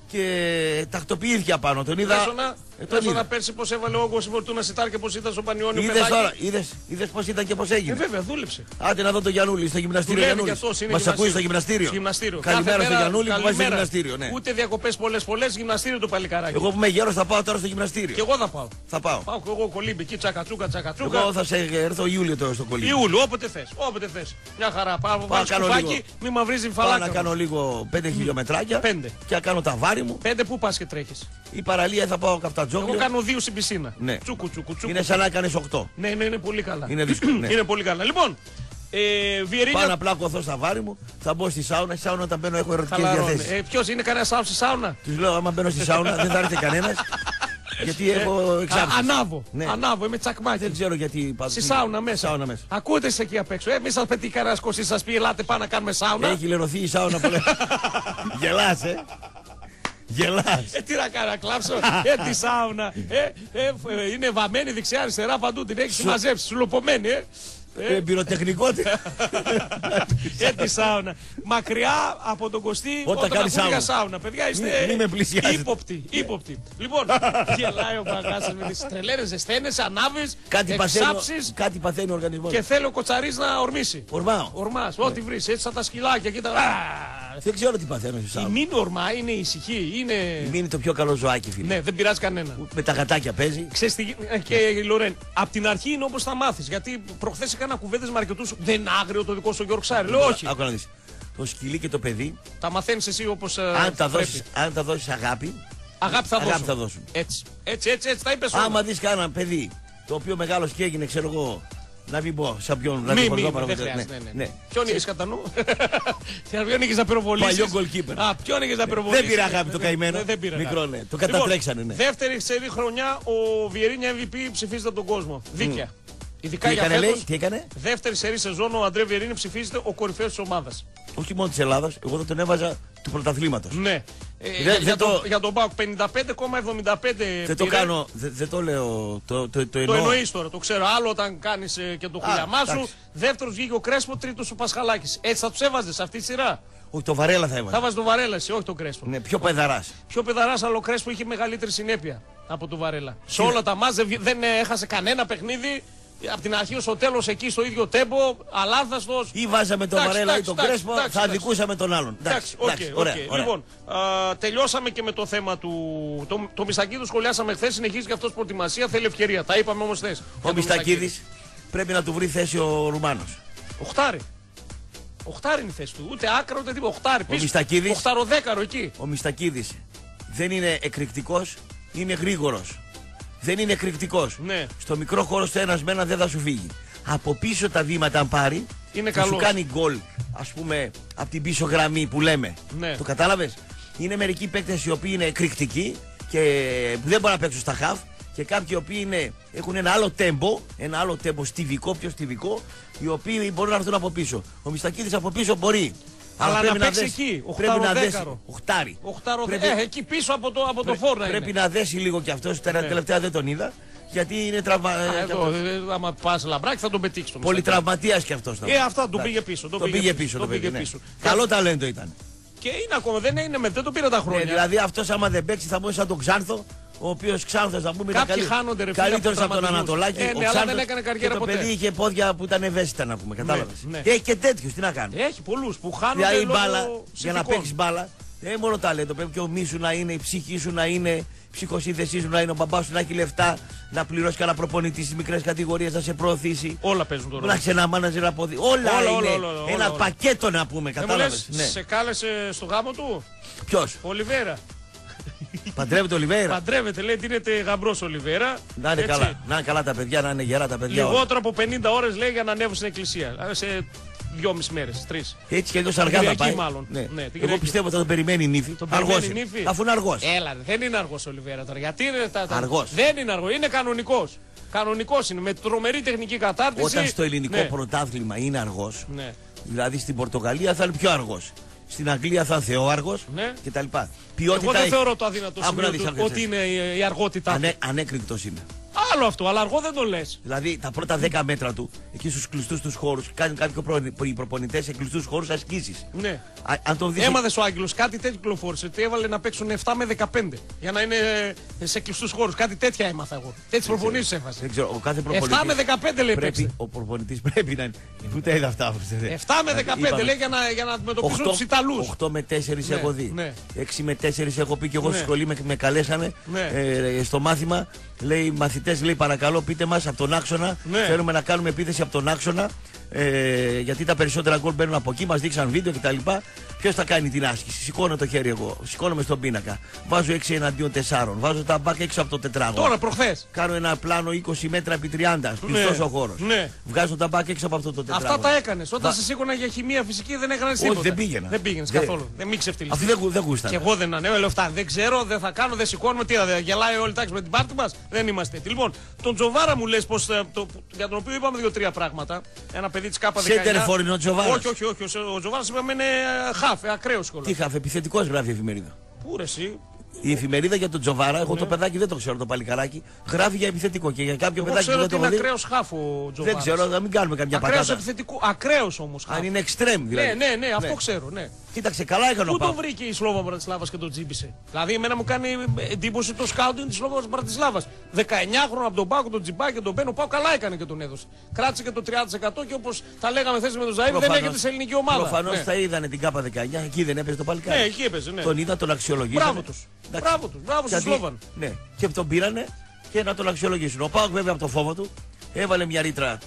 και τακτοποιήθηκε απάνω. Τον είδα. Πέσωνα πέρσι πως έβαλε όγκο στη Φορτούνα Σιτάρ και πως ήταν στο Πανιόνιο. Είδες πως ήταν και πως έγινε. Βέβαια, δούλεψε. Άντε να δω το Γιαννούλη στο γυμναστήριο. Μας ακούει στο γυμναστήριο. Καλημέρα στο Γιαννούλη που πάει στο γυμναστήριο. Ούτε διακοπές πολλές, γυμναστήριο το παλικάράκι. Εγώ που είμαι γέρος θα πάω τώρα στο γυμναστήριο. Και εγώ θα πάω. Πάω και εγώ κολύμπι εκεί, τσακατσούκα. Εγώ θα σε έρθω Ιούλιο τώρα στο κολύμπι. Ιούλιο, όποτε θες. Μια χαρά. Πάω να κάνω λίγο. Μη μαυρίζει φαλάκι. Πάω να κάνω λίγο 5 χιλιομετράκια. Και να κάνω τα βάρη μου. 5 που πας και τρέχεις. Η παραλία θα πάω καυτατζόγλιο. Εγώ κάνω 2 στην πισίνα. Ναι. Τσούκου. Είναι σαν να έκανες 8. Ναι, είναι πολύ καλά. Είναι δύσκολο. Ναι. Είναι πολύ καλά. Λοιπόν, Βιερίνια. Πάω να πλάκωθώ στα βάρη μου, θα μπω στη σάουνα. Στη σάουνα όταν μπαίνω έχω ερωτικές διαθέσεις. Ποιος είναι κανένα στη σάουνα? Τους λέω άμα μπαίνω στη σάουνα δεν θα έρθει κανένας. Γιατί έχω εξάρτηση. Ανάβω, είμαι τσακμάκι. Δεν ξέρω γιατί. Στη σάουνα μέσα. Ακούτε σε εκεί απ' έξω. Μη σας πετύχει κανένας κοστή, σας πει ελάτε πάμε να κάνουμε σάουνα. Έχει λερωθεί η σάουνα που λέει. Γελάς, Γελάς. Τι να κάνω, να κλάψω. Τη σάουνα. Είναι βαμμένη δεξιά-αριστερά παντού. Την έχει μαζέψει, σουλοπομένη. Πυροτεχνικότητα. Τη σάουνα. Μακριά από τον Κωστή όταν κάνει σάουνα. Παιδιά είστε ύποπτοι. Λοιπόν, γελάει ο Παγάσας με τις τρελαίνες ζεσταίνες, ανάβεις, εξάψεις. Κάτι παθαίνει ο οργανισμός. Και θέλει ο Κοτσαρής να ορμήσει. Ορμάς, ό,τι βρεις. Έτσι σαν τα σκυλάκια. Δεν ξέρω τι παθαίνω στη σάουνα. Η μήνυ ορμά είναι ησυχή. Η μήνυ είναι το πιο καλό ζωάκι, φίλε. Ναι, δεν πειράζει κανένα. Με τα γατάκια παίζει. Και η Λορέν, απ' την αρχή είναι όπως θα μάθεις. Γιατί προχθές έκανα κουβέντες με αρκετούς. Δεν είναι άγριο το δικό σου Γιώργο Ξάρη. Λέω όχι. Άκου να δεις. Το σκυλί και το παιδί. Τα μαθαίνεις εσύ όπως. Αν τα δώσεις αγάπη. Αγάπη θα δώσουν. Έτσι τα είπες όλα. Άμα δεις κανένα παιδί το οποίο μεγάλος και έγινε, ξέρω εγώ. Να μην πω, σαν ποιον. Δεν χρειάζεται. Ποιον είχες κατά νου? Ποιον είχες να πυροβολήσεις? Παλιό goalkeeper. Ποιον είχες να πυροβολήσεις? Δεν πήρε αγάπη το καημένο. Μικρό, ναι. Το κατατρέξανε, ναι. Δεύτερη σερί χρονιά ο Βιερίνια MVP ψηφίζεται από τον κόσμο. Δίκαια. Ειδικά για φέτος. Τι έκανε? Δεύτερη σερί σεζόν ο Αντρέ Βιερίνη ψηφίζεται ο κορυφαίος της ομάδας. Όχι μόνο της Ελλάδας, εγώ θα τον έβαζα του πρωταθλήματος. Ναι. Για τον ΠΑΟΚ 55,75. Δεν το κάνω, δεν το λέω. Το εννοείς τώρα, το ξέρω. Άλλο όταν κάνεις και το χουλιαμά σου. Δεύτερος βγήκε ο Κρέσπο, τρίτος ο Πασχαλάκης. Έτσι θα τους έβαζες αυτή τη σειρά? Όχι, το Βαρέλα θα έβαζε. Θα βάζει το Βαρέλα εσύ, όχι το Κρέσπο. Ναι, πιο παιδαράς. Πιο παιδαράς, αλλά ο Κρέσπο είχε μεγαλύτερη συνέπεια από το Βαρέλα. Σε όλα τα μάτς δεν έχασε κανένα παιχνίδι. Από την αρχή ως το τέλος εκεί στο ίδιο τέμπο, αλάθαστος. Ή βάζαμε τον Βαρέλα ή τον Κρέσπο, θα αδικούσαμε τον άλλον. Εντάξει, ωραία. Λοιπόν, τελειώσαμε και με το θέμα του. Το Μιστακίδη σχολιάσαμε χθες, συνεχίζει και αυτός προετοιμασία, θέλει ευκαιρία. Τα είπαμε όμως χθες. Ο Μιστακίδης πρέπει να του βρει θέση ο Ρουμάνος. Οχτάρι. Οχτάρι είναι η θέση του. Ούτε άκρα ούτε τίποτα. Οχτάρι. Ο Μιστακίδης. Οχταροδέκαρο εκεί. Ο Μιστακίδης δεν είναι εκρηκτικός, είναι γρήγορος. Δεν είναι εκρηκτικός. Ναι. Στο μικρό χώρο στο ένας με ένα δεν θα σου φύγει. Από πίσω τα βήματα αν πάρει, είναι θα σου κάνει γκολ, ας πούμε, από την πίσω γραμμή που λέμε. Ναι. Το κατάλαβες? Είναι μερικοί παίκτες οι οποίοι είναι εκρηκτικοί και που δεν μπορούν να παίξουν στα χαφ. Και κάποιοι οι οποίοι έχουν ένα άλλο τέμπο στιβικό, πιο στιβικό, οι οποίοι μπορούν να έρθουν από πίσω. Ο Μιστακίδης από πίσω μπορεί. Αλλά να παίξει εκεί, οχτάρι. Εκεί πίσω από το φόρνα. Πρέπει να δέσει λίγο κι αυτός, τελευταία δεν τον είδα. Γιατί είναι τραυματίας. Άμα πας λαμπράκι θα τον πετύχει. Πολυτραυματίας κι αυτός. Αυτό τον πήγε πίσω. Τον πήγε πίσω. Καλό ταλέντο ήταν. Και είναι ακόμα, δεν το πήρε τα χρόνια. Δηλαδή αυτός άμα δεν παίξει θα μπορεί σαν τον Ξάνθο ο οποίος Ξάνθος να πούμε Κάποιοι χάνονται, ρε φίλε, καλύτερος από τον Ανατολάκη. Ναι, αλλά δεν έκανε καριέρα ποτέ. Το παιδί είχε πόδια που ήταν ευαίσθητα να πούμε, κατάλαβες. Ναι. Και έχει και τέτοιους, τι να κάνει. Έχει πολλούς που χάνονται δηλαδή, λόγω μπάλα, συνθηκών. για να παίξεις μπάλα, μόνο ταλέντο. Πρέπει και ο μη σου να είναι, η ψυχή σου να είναι, η ψυχοσύνθεσή σου να είναι, ο μπαμπάς σου να έχει λεφτά, να πληρώσει κανένα προπονητή στις μικρές κατηγορίες, να σε προωθήσει. Όλα παίζουν τώρα. Να έχει ένα μάνατζερ από δει. Όλα είναι ένα πακέτο να πούμε, κατάλαβες. Ναι. Σε κάλεσε στο γάμο του. Ποιος? Ο Ολιβέρα. Παντρεύεται ο Ολιβέρα. Παντρεύεται, λέει, δίνεται γαμπρός ο Ολιβέρα. Να είναι καλά. Να είναι καλά τα παιδιά, να είναι γερά τα παιδιά. Λιγότερο από 50 ώρες λέει για να ανέβουν στην εκκλησία. Δηλαδή σε 2,5 μέρες, 3. Έτσι κι αλλιώς αργά θα πάει. Μάλλον. Ναι. Εγώ πιστεύω ότι θα τον περιμένει η νύφη. Αργός είναι. Αφού είναι αργός. Έλα, δεν είναι αργός ο Ολιβέρα τώρα. Γιατί είναι αργός. Δεν είναι αργός, είναι κανονικός. Κανονικός είναι, με τρομερή τεχνική κατάρτιση. Όταν στο ελληνικό πρωτάθλημα είναι αργός, δηλαδή στην Πορτογαλία θα είναι πιο αργός. Στην Αγγλία θα είναι θεόαργος κτλ. Εγώ δεν θεωρώ το αδύνατο σημείο ότι είναι η αργότητά του. Ανέκριτος είναι. Άλλο αυτό, αλλά αργό δεν το λες. Δηλαδή τα πρώτα 10 μέτρα του, εκεί στους κλειστούς τους χώρους, κάνουν κάποιοι προπονητές σε κλειστούς χώρους ασκήσεις. Ναι. Αν τον δεις... Έμαθες ο Άγγελος, κάτι τέτοιο κυκλοφόρησε. Ότι έβαλε να παίξουν 7 με 15 για να είναι σε κλειστούς χώρους. Κάτι τέτοια έμαθα εγώ. Τέτοιες προπονήσεις έβαζε. Δεν ξέρω, ο κάθε προπονητής. 7 με 15 λέει παίξε. Ο προπονητής πρέπει να είναι. Ούτε είδα αυτά. 7 με 15 λέει για να αντιμετωπίσουν τους Ιταλούς. 8 με 4 έχω δει. 6 με 4 έχω πει και εγώ στη σχολή με καλέσανε στο μάθημα. Λέει μαθητές, λέει παρακαλώ πείτε μας από τον άξονα. Θέλουμε να κάνουμε επίθεση από τον άξονα. Γιατί τα περισσότερα γκολ μπαίνουν από εκεί. Μας δείξαν βίντεο κτλ. Ποιος θα κάνει την άσκηση? Σηκώνω το χέρι εγώ. Σηκώνομαι στον πίνακα. Βάζω 6 εναντίον 4. Βάζω τα μπακ έξω από το τετράγωνο. Τώρα προχθές. Κάνω ένα πλάνο 20 μέτρα επί 30. Κλειστός ο χώρος. Βγάζω τα μπακ έξω από αυτό το τετράγωνο. Αυτά τα έκανες. Όταν σε σήκωνα για χημεία φυσική δεν έκανες τίποτα. Όχι, δεν πήγαινα. Δεν πήγαινες καθόλου. Δεν μη ξεφτυλίσεις. Αυτοί δεν γούστανε. Και εγώ δεν ανέβαλα αυτά. Δεν ξέρω, δεν θα κάνω, δεν σηκώνουμε. Τι θα γελάει όλη τάξη με την πάρτι μας? Δεν είμαστε. Λοιπόν, τον Τζοβάρα μου λες πως για τον οποίο είπαμε 2-3 πράγματα. Ένα παιδί της ΚΑΠΑ 19. Σέντερφορ είναι ο Τζοβάρας. Όχι. Ο Τζοβάρας είπαμε είναι χαφ, ακραίος σχολείο. Τι χαφ, επιθετικός γράφει η εφημερίδα. Πού ρε εσύ? Η εφημερίδα για τον Τζοβάρα, εγώ το παιδάκι δεν το ξέρω το παλικαράκι, γράφει για επιθετικό και για κάποιο παιδάκι που δεν το έχω δει. Είναι ακραίος χαφ ο Τζοβάρας. Δεν ξέρω, να μην κάνουμε καμιά πατάτα. Ακραίος επιθετικό, ακραίος όμως. Αν είναι extreme δηλαδή. Ναι, αυτό ξέρω, ναι. Κοίταξε, καλά έκανε ο Πάοκ. Πού το βρήκε η Σλόβα Μπρατισλάβας και τον τζίμπησε? Δηλαδή, εμένα μου κάνει εντύπωση το σκάουτινγκ της Σλόβα Μπρατισλάβας. 19χρονο από τον Πάοκ, τον τζιμπά και τον Μπέν, ο Πάοκ καλά έκανε και τον έδωσε. Κράτησε και το 30% και όπως τα λέγαμε χθες με τον Ζαΐβ, δεν έγινε σε ελληνική ομάδα. Προφανώς θα είδανε την ΚΑΠΑ 19, εκεί δεν έπαιζε το παλικάρι. Ναι, εκεί έπαιζε, ναι. Τον είδα, τον αξιολογήσανε. Μπράβο στους Σλόβαν. Ναι, και τον πήρανε και να τον αξιολογήσουν. Ο Πάοκ βέβαια από το φόβο του έβαλε μια ρήτρα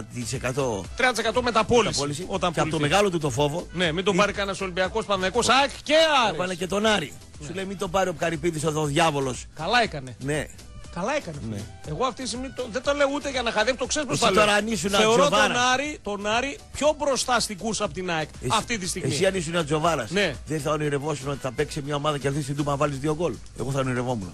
30% μεταπώληση. Και από το μεγάλο του το φόβο. Ναι, μην τον πάρει κανένας Ολυμπιακός, Παναθηναϊκός, ΑΕΚ και Άρης. Έβαλε και τον Άρη. Σου λέει μην τον πάρει ο Καρυπίδης ο διάβολος. Καλά έκανε. Ναι. Καλά έκανε. Ναι. Εγώ αυτή τη στιγμή δεν το λέω ούτε για να χαδεύω, το ξέρεις πως το λέω. Θεωρώ τον Άρη πιο μπροστά στην κούρσα από την ΑΕΚ αυτή τη στιγμή. Εσύ αν ήσουν ο Τζοβάρας, ναι, δεν θα ονειρευόσουν ότι θα παίξει μια ομάδα και αυτή στην Τούμπα να βάλεις 2 γκολ? Εγώ θα ονειρευόμουν.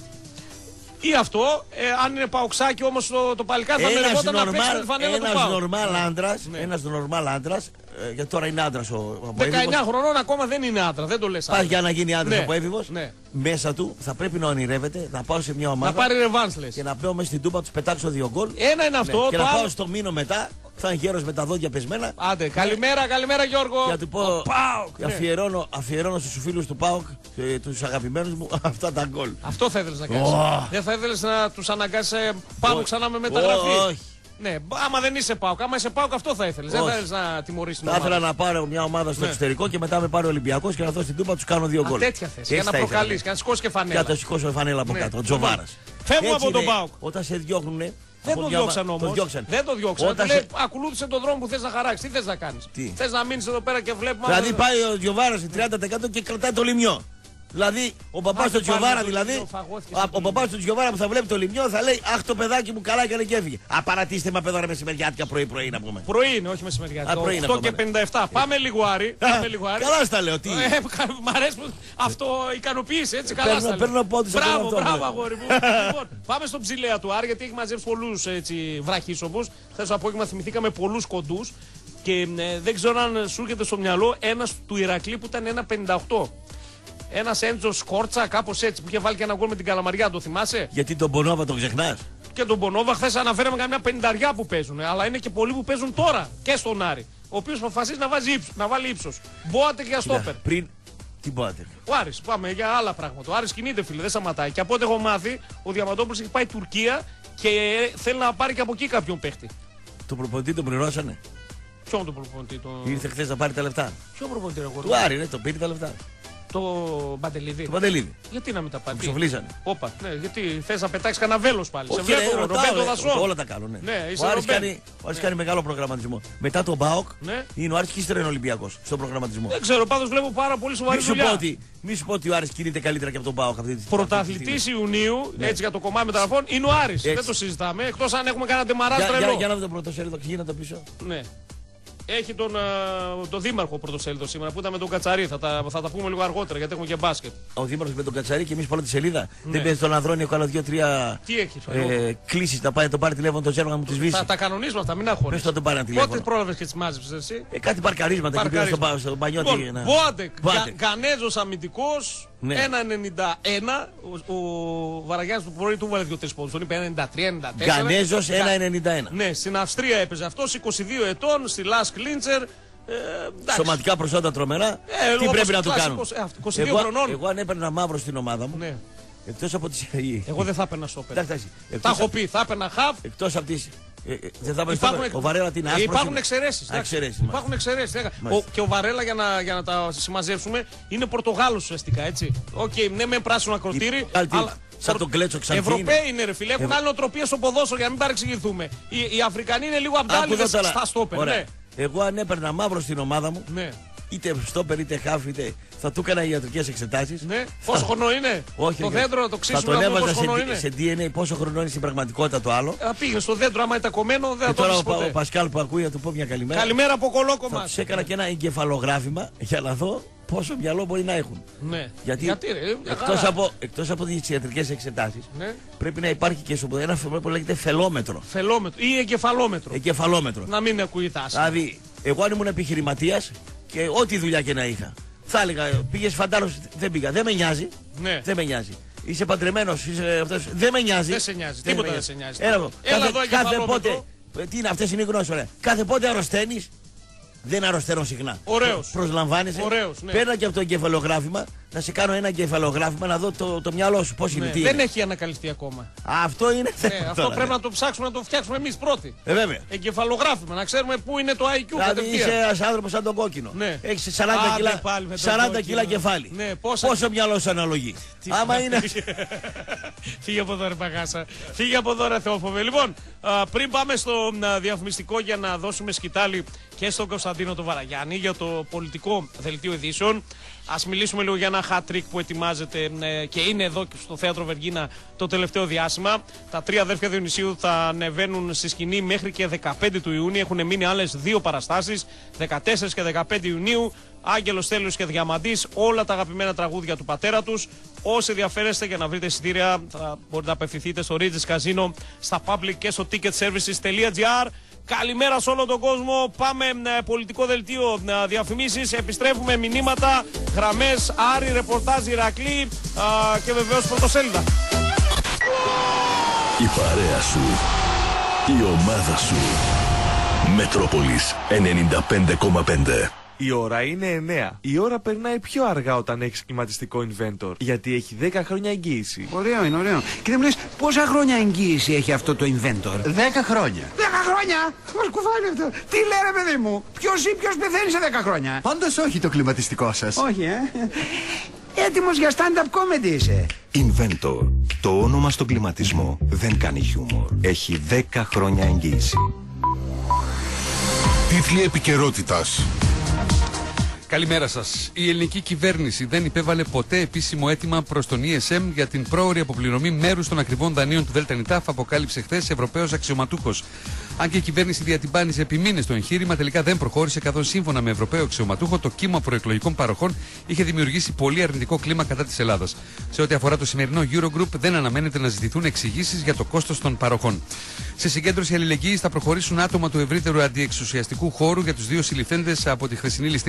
Ή αυτό, αν είναι παοξάκι όμως το παλικάρι θα ονειρευόταν να παίξει την φανέλα του ΠΑΟΚ. Ένας νορμάλ άντρας, γιατί τώρα είναι άντρας ο 19 χρονών ακόμα δεν είναι άντρα, δεν το λες. Πας για να γίνει άντρας από έφηβος, μέσα του θα πρέπει να ονειρεύεται να πάω σε μια ομάδα. Να πάρει ρεβάνς λες. Και να πάω μέσα στην Τούμπα, τους πετάξω 2 γκολ. Ένα είναι αυτό. Και να πάω στο μήνο μετά. Θα είναι γέρος με τα δόντια πεσμένα. Άντε, καλημέρα Γιώργο. Για του πω, αφιερώνω στους φίλους του ΠΑΟΚ, τους αγαπημένους μου, αυτά τα γκολ. Αυτό θα ήθελες να κάνεις. Δεν θα ήθελες να τους αναγκάσεις πάνω ξανά με μεταγραφή? Όχι. Ναι, άμα δεν είσαι ΠΑΟΚ, άμα είσαι ΠΑΟΚ αυτό θα ήθελες. Δεν θα ήθελες να τιμωρήσεις την ομάδα. Θα ήθελα να πάρω μια ομάδα στο εξωτερικό και μετά με πάρει ο Ολυμπιακός και να δω στην Τούμπα τους κάνω 2 γκολ. Τέτοια θέση. Για να προκαλείς και να σηκώσεις και φανέλα. Για να σηκώσω φανέλα από κάτω. Ο Τζοβάρας. Φεύγουμε από τον ΠΑΟΚ. Όταν σε διώχνουνε. Δεν το διώξαν όμως. Δεν το διώξαν. Λέει, ακολούθησε τον δρόμο που θες να χαράξεις. Τι θες να κάνεις? Θες να μείνεις εδώ πέρα και βλέπουμε. Δηλαδή πάει ο Τζοβάρας 30% και κρατάει το λιμιό. Δηλαδή ο παπάς του Τζοβάρα, ο παπάς του Τζοβάρα που θα βλέπει το λιμιό θα λέει αχ το παιδάκι μου καλά έκανε και έφυγε. Απαρατήστε με παιδόρα μεσημεριάτικα πρωί να πούμε. Πρωί είναι, όχι μεσημεριάτικα. 8 και 57. Πάμε λίγο Άρη. Καλά στα λέω. Τι. Μ' αρέσει που αυτό ικανοποίησε έτσι καλά στα λέω. Παίρνω πόντους. Μπράβο αγόρι μου. Λοιπόν, πάμε στον ψηλέα του Άρη γιατί έχει μαζέψει πολλούς βραχίσοπους. Χθες το απόγευμα θυμηθήκαμε πολλούς κοντούς και δεν ξέρω αν σου έρχεται στο μυαλό ένας του Ηρακλή που ήταν 1,58. Ένας Έντζο Σκόρτσα, κάπως έτσι, που είχε βάλει και ένα γκολ με την Καλαμαριά, το θυμάσαι? Γιατί τον Μπονόβα τον ξεχνάς? Και τον Μπονόβα χθες αναφέραμε καμιά 50 που παίζουν, αλλά είναι και πολλοί που παίζουν τώρα και στον Άρη. Ο οποίος αποφασίζει να βάλει ύψος. Μπόατε και για στόπερ. Τι Μπόατεκ? Ο Άρης, πάμε για άλλα πράγματα. Ο Άρης κινείται, φίλε, δεν σταματάει. Και από ό,τι έχω μάθει, ο Διαμαντόπουλος έχει πάει Τουρκία και θέλει να πάρει και από εκεί κάποιον παίχτη. Το προπονητή τον πληρώσανε. Ποιον τον προπονητή? Ήρθε χθες να πάρει τα λεφτά. Ποιον προπονητή, εγώ? Του Άρη, το πήρε τα λεφτά. Το Μπαντελίδη. Το Μπαντελίδη. Γιατί να μην τα πάρει? Μου ψοφλήσανε. Όπα, ναι, γιατί θες να πετάξεις κανένα βέλος πάλι? Όχι, σε βλέπω, Ρομπέρτο Δασόν. όλα τα κάνουν. Ναι. Ναι, Ο Άρης κάνει μεγάλο προγραμματισμό. Μετά τον ΠΑΟΚ είναι ο Άρης και ύστερα είναι Ολυμπιακός στον προγραμματισμό. Δεν ξέρω, πάντως βλέπω πάρα πολύ σοβαρή δουλειά. Μη σου πω ότι ο Άρης κινείται καλύτερα και από τον ΠΑΟΚ αυτή τη στιγμή. Πρωταθλητής Ιουνίου, έτσι για το κομμάτι μεταγραφών, είναι ο Άρης. Δεν το συζητάμε. Εκτός αν έχουμε κανένα ντεμαράζ τρελό. Για να δω το πρωτοσέλιδο, γύρω το πίσω. Ναι. Έχει τον δήμαρχο πρωτοσέλιδο σήμερα που ήταν με τον Κατσαρί. Θα τα πούμε λίγο αργότερα γιατί έχουμε και μπάσκετ. Ο δήμαρχος με τον Κατσαρί και εμείς πάνω τη σελίδα. Δεν παίζει τον Ανδρώνιο, κάνω 2-3 κλήσεις να πάει να τον πάρει τηλέφωνο το Ζέρμα να μου τις βήσει. Τα κανονίσματα αυτά, μην αγχώνεσαι. Πες το τον πάρει ένα τηλέφωνο. Πότε πρόλαβες και τις μάζεψες εσύ? Κάτι παρκαρίσματα εκεί πέρα στο Μπανιώτη. Μπόατεκ, Γανέζος αμυντικός, 1,91. Ο Βαραγιάννης του πρωί του βάλε 2-3 πόντους. Τον είπε 93-94. Γανέζος 1,91. Ναι, στην Αυστρία έπαιζε αυτός, 22 ετών, στη Λας Κλίντσερ. Σωματικά προσόντα τρομερά. Τι πρέπει να του κάνουν? 22 χρονών. Εγώ αν έπαιρνα μαύρο στην ομάδα μου. Ναι. Εκτός από τις... Εγώ δεν θα έπαιρνα στόπερ. Τα έχω πει, θα έπαιρνα χαφ. Εκτός από τις... Δεν θα έπαιρνα ο Βαρέλα την άσπρος. Υπάρχουν εξαιρέσεις. Υπάρχουν εξαιρέσεις. Και ο Βαρέλα για να τα συμμαζεύσουμε είναι Πορτογάλος ουσιαστικά, έτσι. Οκ, ναι, με πράσινο ακροτήρι. Σαν τον Κλέτσο Ξανθίνη. Ευρωπαίοι είναι, ρε φίλε. Έχουν άλλη νοοτροπία στο ποδόσφαιρο για να μην παρεξηγηθούμε. Οι Αφρικανοί είναι λίγο αμπτάλιδες στα στόπερ. Εγώ αν έπαιρνα μαύρο στην ομάδα μου, είτε στόπερ είτε χάφ, είτε θα του έκανα ιατρικές εξετάσεις. Ναι. Πόσο χρόνο είναι? Όχι, το δέντρο να το ξύσουμε. Θα τον έβαζα σε DNA πόσο χρόνο είναι στην πραγματικότητα το άλλο. Πήγε στο δέντρο, άμα ήταν κομμένο, δεν θα το πει ποτέ. Ο Πασκάλ που ακούει να του πω μια καλημέρα. Καλημέρα από κολόκομα. Θα έκανα και ένα εγκεφαλογράφημα για να δω πόσο μυαλό μπορεί να έχουν. Ναι. Γιατί εκτός από τις ιατρικές εξετάσεις, πρέπει να υπάρχει και στο ένα που λέγεται φελόμετρο. Φελόμετρο ή εγκεφαλόμετρο. Να μην ακούει τάση. Δηλαδή, εγώ αν ήμουν επιχειρηματίας και ό,τι δουλειά και να είχα, θα έλεγα πήγες φαντάρος, δεν πήγα. Δεν με νοιάζει. Ναι. Δεν με νοιάζει. Είσαι παντρεμένος, δεν με νοιάζει. Δεν σε νοιάζει. Τίποτα δεν σε νοιάζει. Έλα εδώ εγκεφαλόμετρο. Τι είναι, αυτές είναι οι γνώσεις. Κάθε πότε αρρωσταίνεις. Δεν αρρωσταίνω συχνά. Ωραίος. Προσλαμβάνεσαι. Ναι. Παίρνα και από το εγκεφαλογράφημα, να σε κάνω ένα εγκεφαλογράφημα να δω το μυαλό σου πώς είναι. Ναι. Τι δεν είναι. έχει ανακαλυφθεί ακόμα. Αυτό είναι θέμα. Αυτό πρέπει να το ψάξουμε να το φτιάξουμε εμείς πρώτοι. Βέβαια. Εγκεφαλογράφημα, να ξέρουμε πού είναι το IQ. Δηλαδή είσαι ένας άνθρωπος σαν τον κόκκινο. Ναι. Έχεις 40 κιλά κεφάλι. Ναι. Πόσο μυαλό σου αναλογεί. Άμα είναι. Φύγε από εδώ, ρε Παγάσα. Φύγε από εδώ, ρε Θεόφοβε. Λοιπόν, πριν πάμε στο διαφημιστικό για να δώσουμε σκητάλη και στον Κωνσταντίνο τον Βαραγιάννη για το πολιτικό δελτίο ειδήσεων, ας μιλήσουμε λίγο για ένα hat-trick που ετοιμάζεται και είναι εδώ στο Θέατρο Βεργίνα το τελευταίο διάστημα. Τα τρία αδέρφια Διονυσίου θα ανεβαίνουν στη σκηνή μέχρι και 15 του Ιούνιου. Έχουν μείνει άλλες δύο παραστάσεις, 14 και 15 Ιουνίου. Άγγελος Τέλειος και Διαμαντής, όλα τα αγαπημένα τραγούδια του πατέρα τους. Όσοι ενδιαφέρεστε για να βρείτε εισιτήρια, θα μπορείτε να απευθυνθείτε στο Regis Casino, στα public και στο ticketservices.gr. Καλημέρα σε όλο τον κόσμο. Πάμε πολιτικό δελτίο διαφημίσεις. Επιστρέφουμε μηνύματα, γραμμές, Άρη, ρεπορτάζ, Ηρακλή και βεβαίως πρωτοσέλιδα. Η παρέα σου, η ομάδα σου. Μετρόπολης 95,5. Η ώρα είναι 9. Η ώρα περνάει πιο αργά όταν έχεις κλιματιστικό Inventor, γιατί έχει 10 χρόνια εγγύηση. Ωραίο είναι, ωραίο. Και δεν μου λες πόσα χρόνια εγγύηση έχει αυτό το Inventor? 10 χρόνια. 10 χρόνια! Μας κουβάλει αυτό. Τι λένε, παιδί μου, ποιος πεθαίνει σε 10 χρόνια? Όντως όχι το κλιματιστικό σας. Όχι, έτοιμος για stand-up comedy είσαι. Inventor. Το όνομα στον κλιματισμό δεν κάνει χιούμορ. Έχει 10 χρόνια εγγύηση. Τίτλοι επικαιρότητας. Καλημέρα σας. Η ελληνική κυβέρνηση δεν υπέβαλε ποτέ επίσημο αίτημα προς τον ESM για την πρόωρη αποπληρωμή μέρους των ακριβών δανείων του ΔΝΤ, αποκάλυψε χθες Ευρωπαίος αξιωματούχος. Αν και η κυβέρνηση διατυμπάνησε επί μήνες το εγχείρημα, τελικά δεν προχώρησε, καθώς σύμφωνα με Ευρωπαίο αξιωματούχο το κύμα προεκλογικών παροχών είχε δημιουργήσει πολύ αρνητικό κλίμα κατά της Ελλάδας. Σε ό,τι αφορά το σημερινό Eurogroup, δεν αναμένεται να ζητηθούν εξηγήσεις για το κόστος των παροχών. Σε συγκέντρωση αλληλεγγύης θα προχωρήσουν άτομα του ευρύτερου αντιεξουσιαστικού χώρου για τους δύο συλληφθέντες από τη χθεσινή ληστεία στο ΑΧΕΠ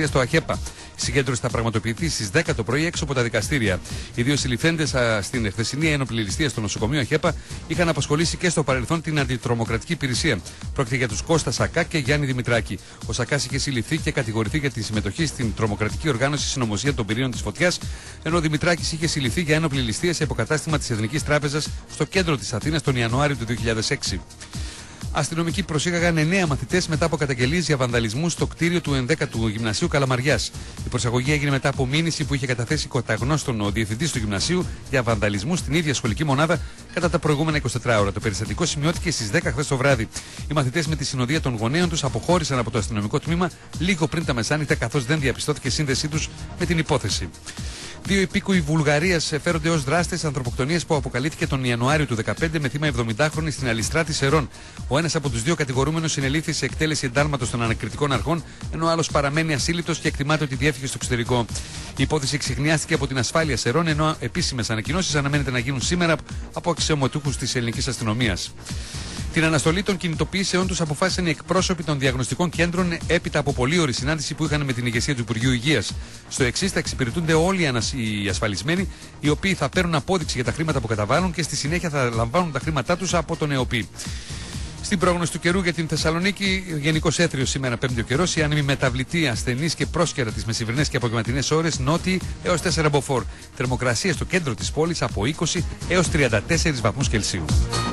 ΧΕΠΑ. Η συγκέντρωση θα πραγματοποιηθεί στις 10 το πρωί έξω από τα δικαστήρια. Οι δύο συλληφθέντες στην χθεσινή ένοπλη ληστεία στο νοσοκομείο ΧΕΠΑ είχαν απασχολήσει και στο παρελθόν την αντιτρομοκρατική υπηρεσία. Πρόκειται για τους Κώστα Σακά και Γιάννη Δημητράκη. Ο Σακάς είχε συλληφθεί και κατηγορηθεί για τη συμμετοχή στην τρομοκρατική οργάνωση συνωμοσία των πυρήνων της φωτιάς, ενώ ο Δημητράκης είχε συλληφθεί για ένοπλη ληστεία σε υποκατάστημα της Εθνικής Τράπεζας στο κέντρο της Αθήνας τον Ιανουάριο του 2006. Αστυνομικοί προσήγαγαν 9 μαθητές μετά από καταγγελίες για βανδαλισμού στο κτίριο του 11ου Γυμνασίου Καλαμαριάς. Η προσαγωγή έγινε μετά από μήνυση που είχε καταθέσει κοταγνώστον ο διευθυντής του Γυμνασίου για βανδαλισμού στην ίδια σχολική μονάδα κατά τα προηγούμενα 24 ώρα. Το περιστατικό σημειώθηκε στις 10 χθες το βράδυ. Οι μαθητές με τη συνοδεία των γονέων τους αποχώρησαν από το αστυνομικό τμήμα λίγο πριν τα μεσάνυχτα, καθώς δεν διαπιστώθηκε σύνδεσή τους με την υπόθεση. Δύο υπήκοοι Βουλγαρίας φέρονται ως δράστες ανθρωποκτονίας που αποκαλύφθηκε τον Ιανουάριο του 2015 με θύμα 70χρονη στην Αλιστράτη Σερών. Ο ένας από τους δύο κατηγορούμενους συνελήφθη σε εκτέλεση εντάλματος των ανακριτικών αρχών, ενώ ο άλλος παραμένει ασύλληπτος και εκτιμάται ότι διέφυγε στο εξωτερικό. Η υπόθεση εξιχνιάστηκε από την ασφάλεια Σερών, ενώ επίσημες ανακοινώσεις αναμένεται να γίνουν σήμερα από αξιωματούχους της ελληνικής αστυνομίας. Την αναστολή των κινητοποιήσεών τους αποφάσισαν οι εκπρόσωποι των διαγνωστικών κέντρων έπειτα από πολύωρη συνάντηση που είχαν με την ηγεσία του Υπουργείου Υγείας. Στο εξής, θα εξυπηρετούνται όλοι οι ασφαλισμένοι, οι οποίοι θα παίρνουν απόδειξη για τα χρήματα που καταβάλουν και στη συνέχεια θα λαμβάνουν τα χρήματά τους από τον ΕΟΠΗ. Στην πρόγνωση του καιρού για την Θεσσαλονίκη, γενικώς έθριος σήμερα πέμπτη ο καιρός. Η άνεμη μεταβλητή, ασθενής και πρόσκαιρα τις μεσημβρινές και απογευματινές ώρες, νότιοι έως 4 μποφόρ. Θερμοκρασία στο κέντρο της πόλης από 20 έως 34 βαθμούς Κελσίου.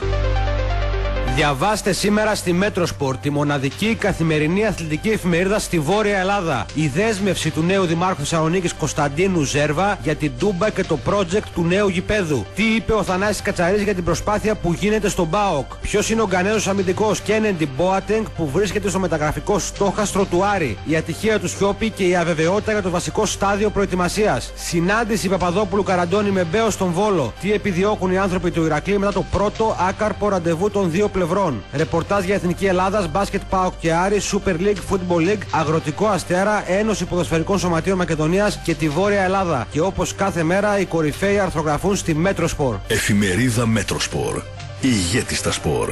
Διαβάστε σήμερα στη Μέτροσπορ, τη μοναδική καθημερινή αθλητική εφημερίδα στη Βόρεια Ελλάδα. Η δέσμευση του νέου Δημάρχου Θεσσαλονίκης Κωνσταντίνου Ζέρβα για την Τούμπα και το project του νέου γηπέδου. Τι είπε ο Θανάσης Κατσαρής για την προσπάθεια που γίνεται στον ΠΑΟΚ. Ποιος είναι ο Γκανέζος αμυντικός Κένεντι Μπόατενγκ που βρίσκεται στο μεταγραφικό στόχαστρο του Άρη. Η ατυχία του Σιώπη και η αβεβαιότητα για το βασικό στάδιο προετοιμασίας. Συνάντηση Παπαδόπουλου Καραντώνη με Μπέο στον Βόλο. Τι επιδιώκουν οι άνθρωποι του Ηρακλή μετά το πρώτο άκαρπο ραντεβού των δύο πλευρών. Ρεπορτάζ για Εθνική Ελλάδας, Μπάσκετ ΠΑΟΚ και Άρη, Super League, Football League, Αγροτικό Αστέρα, Ένωση Ποδοσφαιρικών Σωματείων Μακεδονίας και τη Βόρεια Ελλάδα. Και όπως κάθε μέρα οι κορυφαίοι αρθρογραφούν στη Μέτροσπορ. Εφημερίδα Μέτροσπορ. Ηγέτη στα σπορ.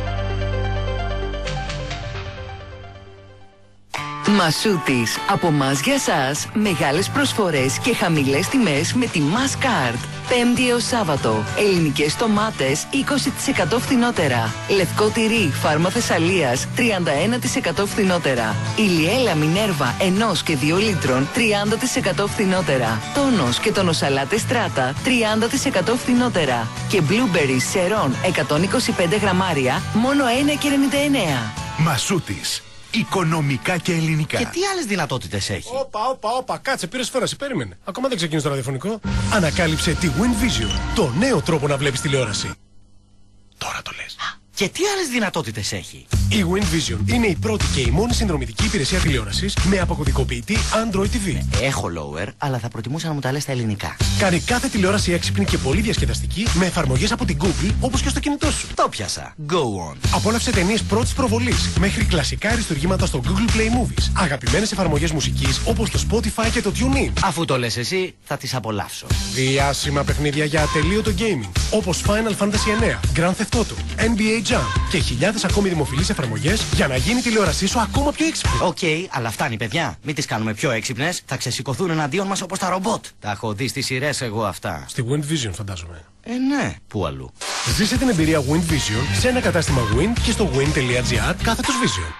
Μασούτης. Από μας για σας, μεγάλες προσφορές και χαμηλές τιμές με τη Masscard. Πέμπτη έως Σάββατο. Ελληνικές ντομάτες 20% φθηνότερα. Λευκό τυρί Φάρμα Θεσσαλίας 31% φθηνότερα. Ηλιέλα Μινέρβα 1 και 2 λίτρων 30% φθηνότερα. Τόνος και τονοσαλάτες Στράτα 30% φθηνότερα. Και Blueberry Σερών 125 γραμμάρια μόνο 1,99. Μασούτης. Οικονομικά και ελληνικά. Και τι άλλες δυνατότητες έχει? Όπα, κάτσε, πήρες φέραση, περίμενε. Ακόμα δεν ξεκίνησε το ραδιοφωνικό. Ανακάλυψε τη WinVision, το νέο τρόπο να βλέπεις τηλεόραση. Τώρα το λες. Και τι άλλες δυνατότητες έχει? Η WinVision είναι η πρώτη και η μόνη συνδρομητική υπηρεσία τηλεόρασης με αποκωδικοποιητή Android TV. Έχω lower, αλλά θα προτιμούσα να μου τα λες στα ελληνικά. Κάνει κάθε τηλεόραση έξυπνη και πολύ διασκεδαστική με εφαρμογές από την Google όπως και στο κινητό σου. Το πιάσα. Go on. Απόλαυσε ταινίες πρώτης προβολής μέχρι κλασικά αριστουργήματα στο Google Play Movies. Αγαπημένες εφαρμογές μουσικής όπως το Spotify και το TuneIn. Αφού το λες εσύ, θα τις απολαύσω. Διάσημα παιχνίδια για ατελείωτο gaming όπως Final Fantasy 9, Grand Theft Auto, NBA Jam και χιλιάδες ακόμη δημοφιλείς εφαρμογές για να γίνει η τηλεόρασή σου ακόμα πιο έξυπνη. Οκ, αλλά φτάνει, παιδιά. Μην τις κάνουμε πιο έξυπνες. Θα ξεσηκωθούν εναντίον μας όπως τα ρομπότ. Τα έχω δει στις σειρές εγώ αυτά. Στη WinVision, φαντάζομαι. Ναι, πού αλλού. Ζήσε την εμπειρία WinVision σε ένα κατάστημα Win και στο win.gr κάθετος Vision.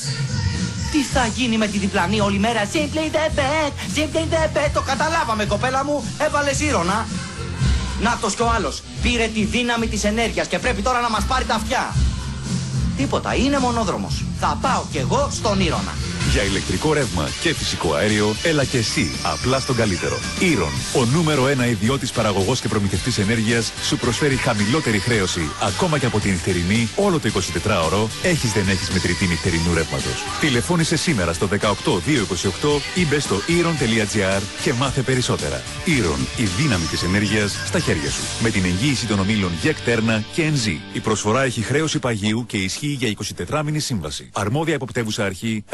Τι θα γίνει με τη διπλανή όλη μέρα? Simply the best, simply the best. Το καταλάβαμε, κοπέλα μου. Έβαλες ήρωνα. Να'τος κι ο άλλος. Πήρε τη δύναμη της ενέργειας και πρέπει τώρα να μας πάρει τα αυτιά. Τίποτα, είναι μονόδρομος. Θα πάω κι εγώ στον Ήρωνα. Για ηλεκτρικό ρεύμα και φυσικό αέριο, έλα και εσύ απλά στον καλύτερο. Ήρων, ο νούμερο 1 ιδιώτης παραγωγός και προμηθευτής ενέργειας, σου προσφέρει χαμηλότερη χρέωση. Ακόμα και από την νυχτερινή, όλο το 24ωρο, έχεις δεν έχεις μετρητή νυχτερινού ρεύματος. Τηλεφώνησε σήμερα στο 18228 ή μπες στο iron.gr και μάθε περισσότερα. Ήρων, η δύναμη της ενέργειας στα χέρια σου. Με την εγγύηση των ομίλων ΓΕΚ, Τέρνα και NG. Η προσφορά έχει χρέωση παγίου και ισχύει για 24 μήνη σύμβαση. Αρμόδια υποπτεύουσα αρχή ΡΑΕ.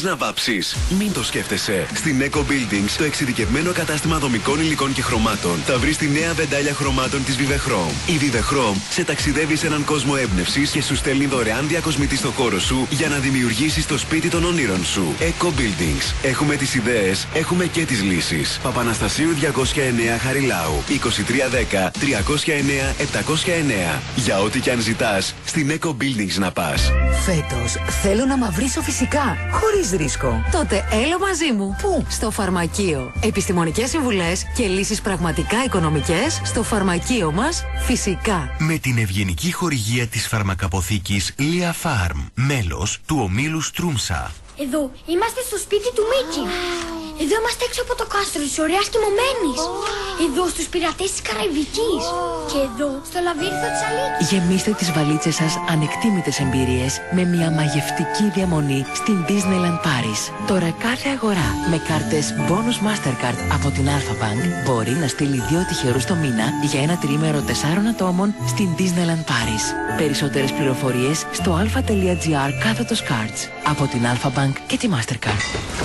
να βάψεις? Μην το σκέφτεσαι. Στην Eco Buildings, το εξειδικευμένο κατάστημα δομικών υλικών και χρωμάτων, θα βρεις τη νέα βεντάλια χρωμάτων της Vivechrome. Η Vivechrome σε ταξιδεύει σε έναν κόσμο έμπνευσης και σου στέλνει δωρεάν διακοσμητή στο χώρο σου για να δημιουργήσεις το σπίτι των ονείρων σου. Eco Buildings. Έχουμε τις ιδέες, έχουμε και τις λύσεις. Παπαναστασίου 209 Χαριλάου. 2310 309 709. Για ό,τι και αν ζητάς, στην Eco Buildings να πας. Φέτος θέλω να μαυρίσω φυσικά, χωρίς ρίσκο. Τότε έλα μαζί μου. Πού? Στο φαρμακείο. Επιστημονικές συμβουλές και λύσεις πραγματικά οικονομικές στο φαρμακείο μας, φυσικά. Με την ευγενική χορηγία της φαρμακαποθήκης Lia Farm, μέλος του ομίλου Στρούμσα. Εδώ είμαστε στο σπίτι του Μίκη. Εδώ είμαστε έξω από το κάστρο της ωραίας κοιμωμένης. Εδώ στους πειρατές της Καραϊβικής. Και εδώ στο λαβύρινθο της Αλίκης. Γεμίστε τις βαλίτσες σας ανεκτήμητες εμπειρίες με μια μαγευτική διαμονή στην Disneyland Paris. Τώρα κάθε αγορά με κάρτες Bonus Mastercard από την Alpha Bank μπορεί να στείλει 2 τυχερούς το μήνα για ένα τριήμερο 4 ατόμων στην Disneyland Paris. Περισσότερες πληροφορίες στο alpha.gr/cards από την Alpha Bank και τη Mastercard.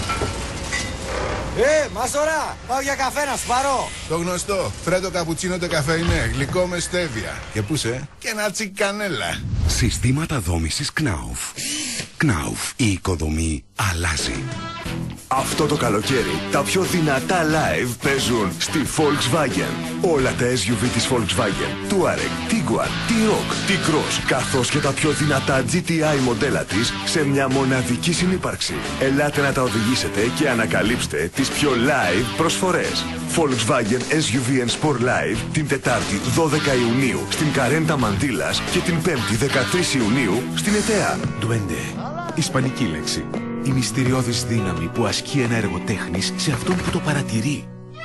Μάστορα, πάω για καφέ να σου πάρω. Το γνωστό, φρέντο καπουτσίνο το καφέινε, γλυκό με στέβια. Και πού σε, και ένα τσικανέλα. Συστήματα δόμησης Knauf. Knauf, η οικοδομή αλλάζει. Αυτό το καλοκαίρι τα πιο δυνατά live παίζουν στη Volkswagen. Όλα τα SUV της Volkswagen, Touareg, Tiguan, T-Roc, T-Cross, καθώς και τα πιο δυνατά GTI μοντέλα της σε μια μοναδική συνύπαρξη. Ελάτε να τα οδηγήσετε και ανακαλύψτε τις πιο live προσφορές. Volkswagen SUV and Sport Live την Τετάρτη 12 Ιουνίου στην Καρέντα Μαντήλας και την Πέμπτη 13 Ιουνίου στην ΕΤΕΑ. Duende, ισπανική λέξη. Η μυστηριώδης δύναμη που ασκεί ένα έργο τέχνης σε αυτόν που το παρατηρεί.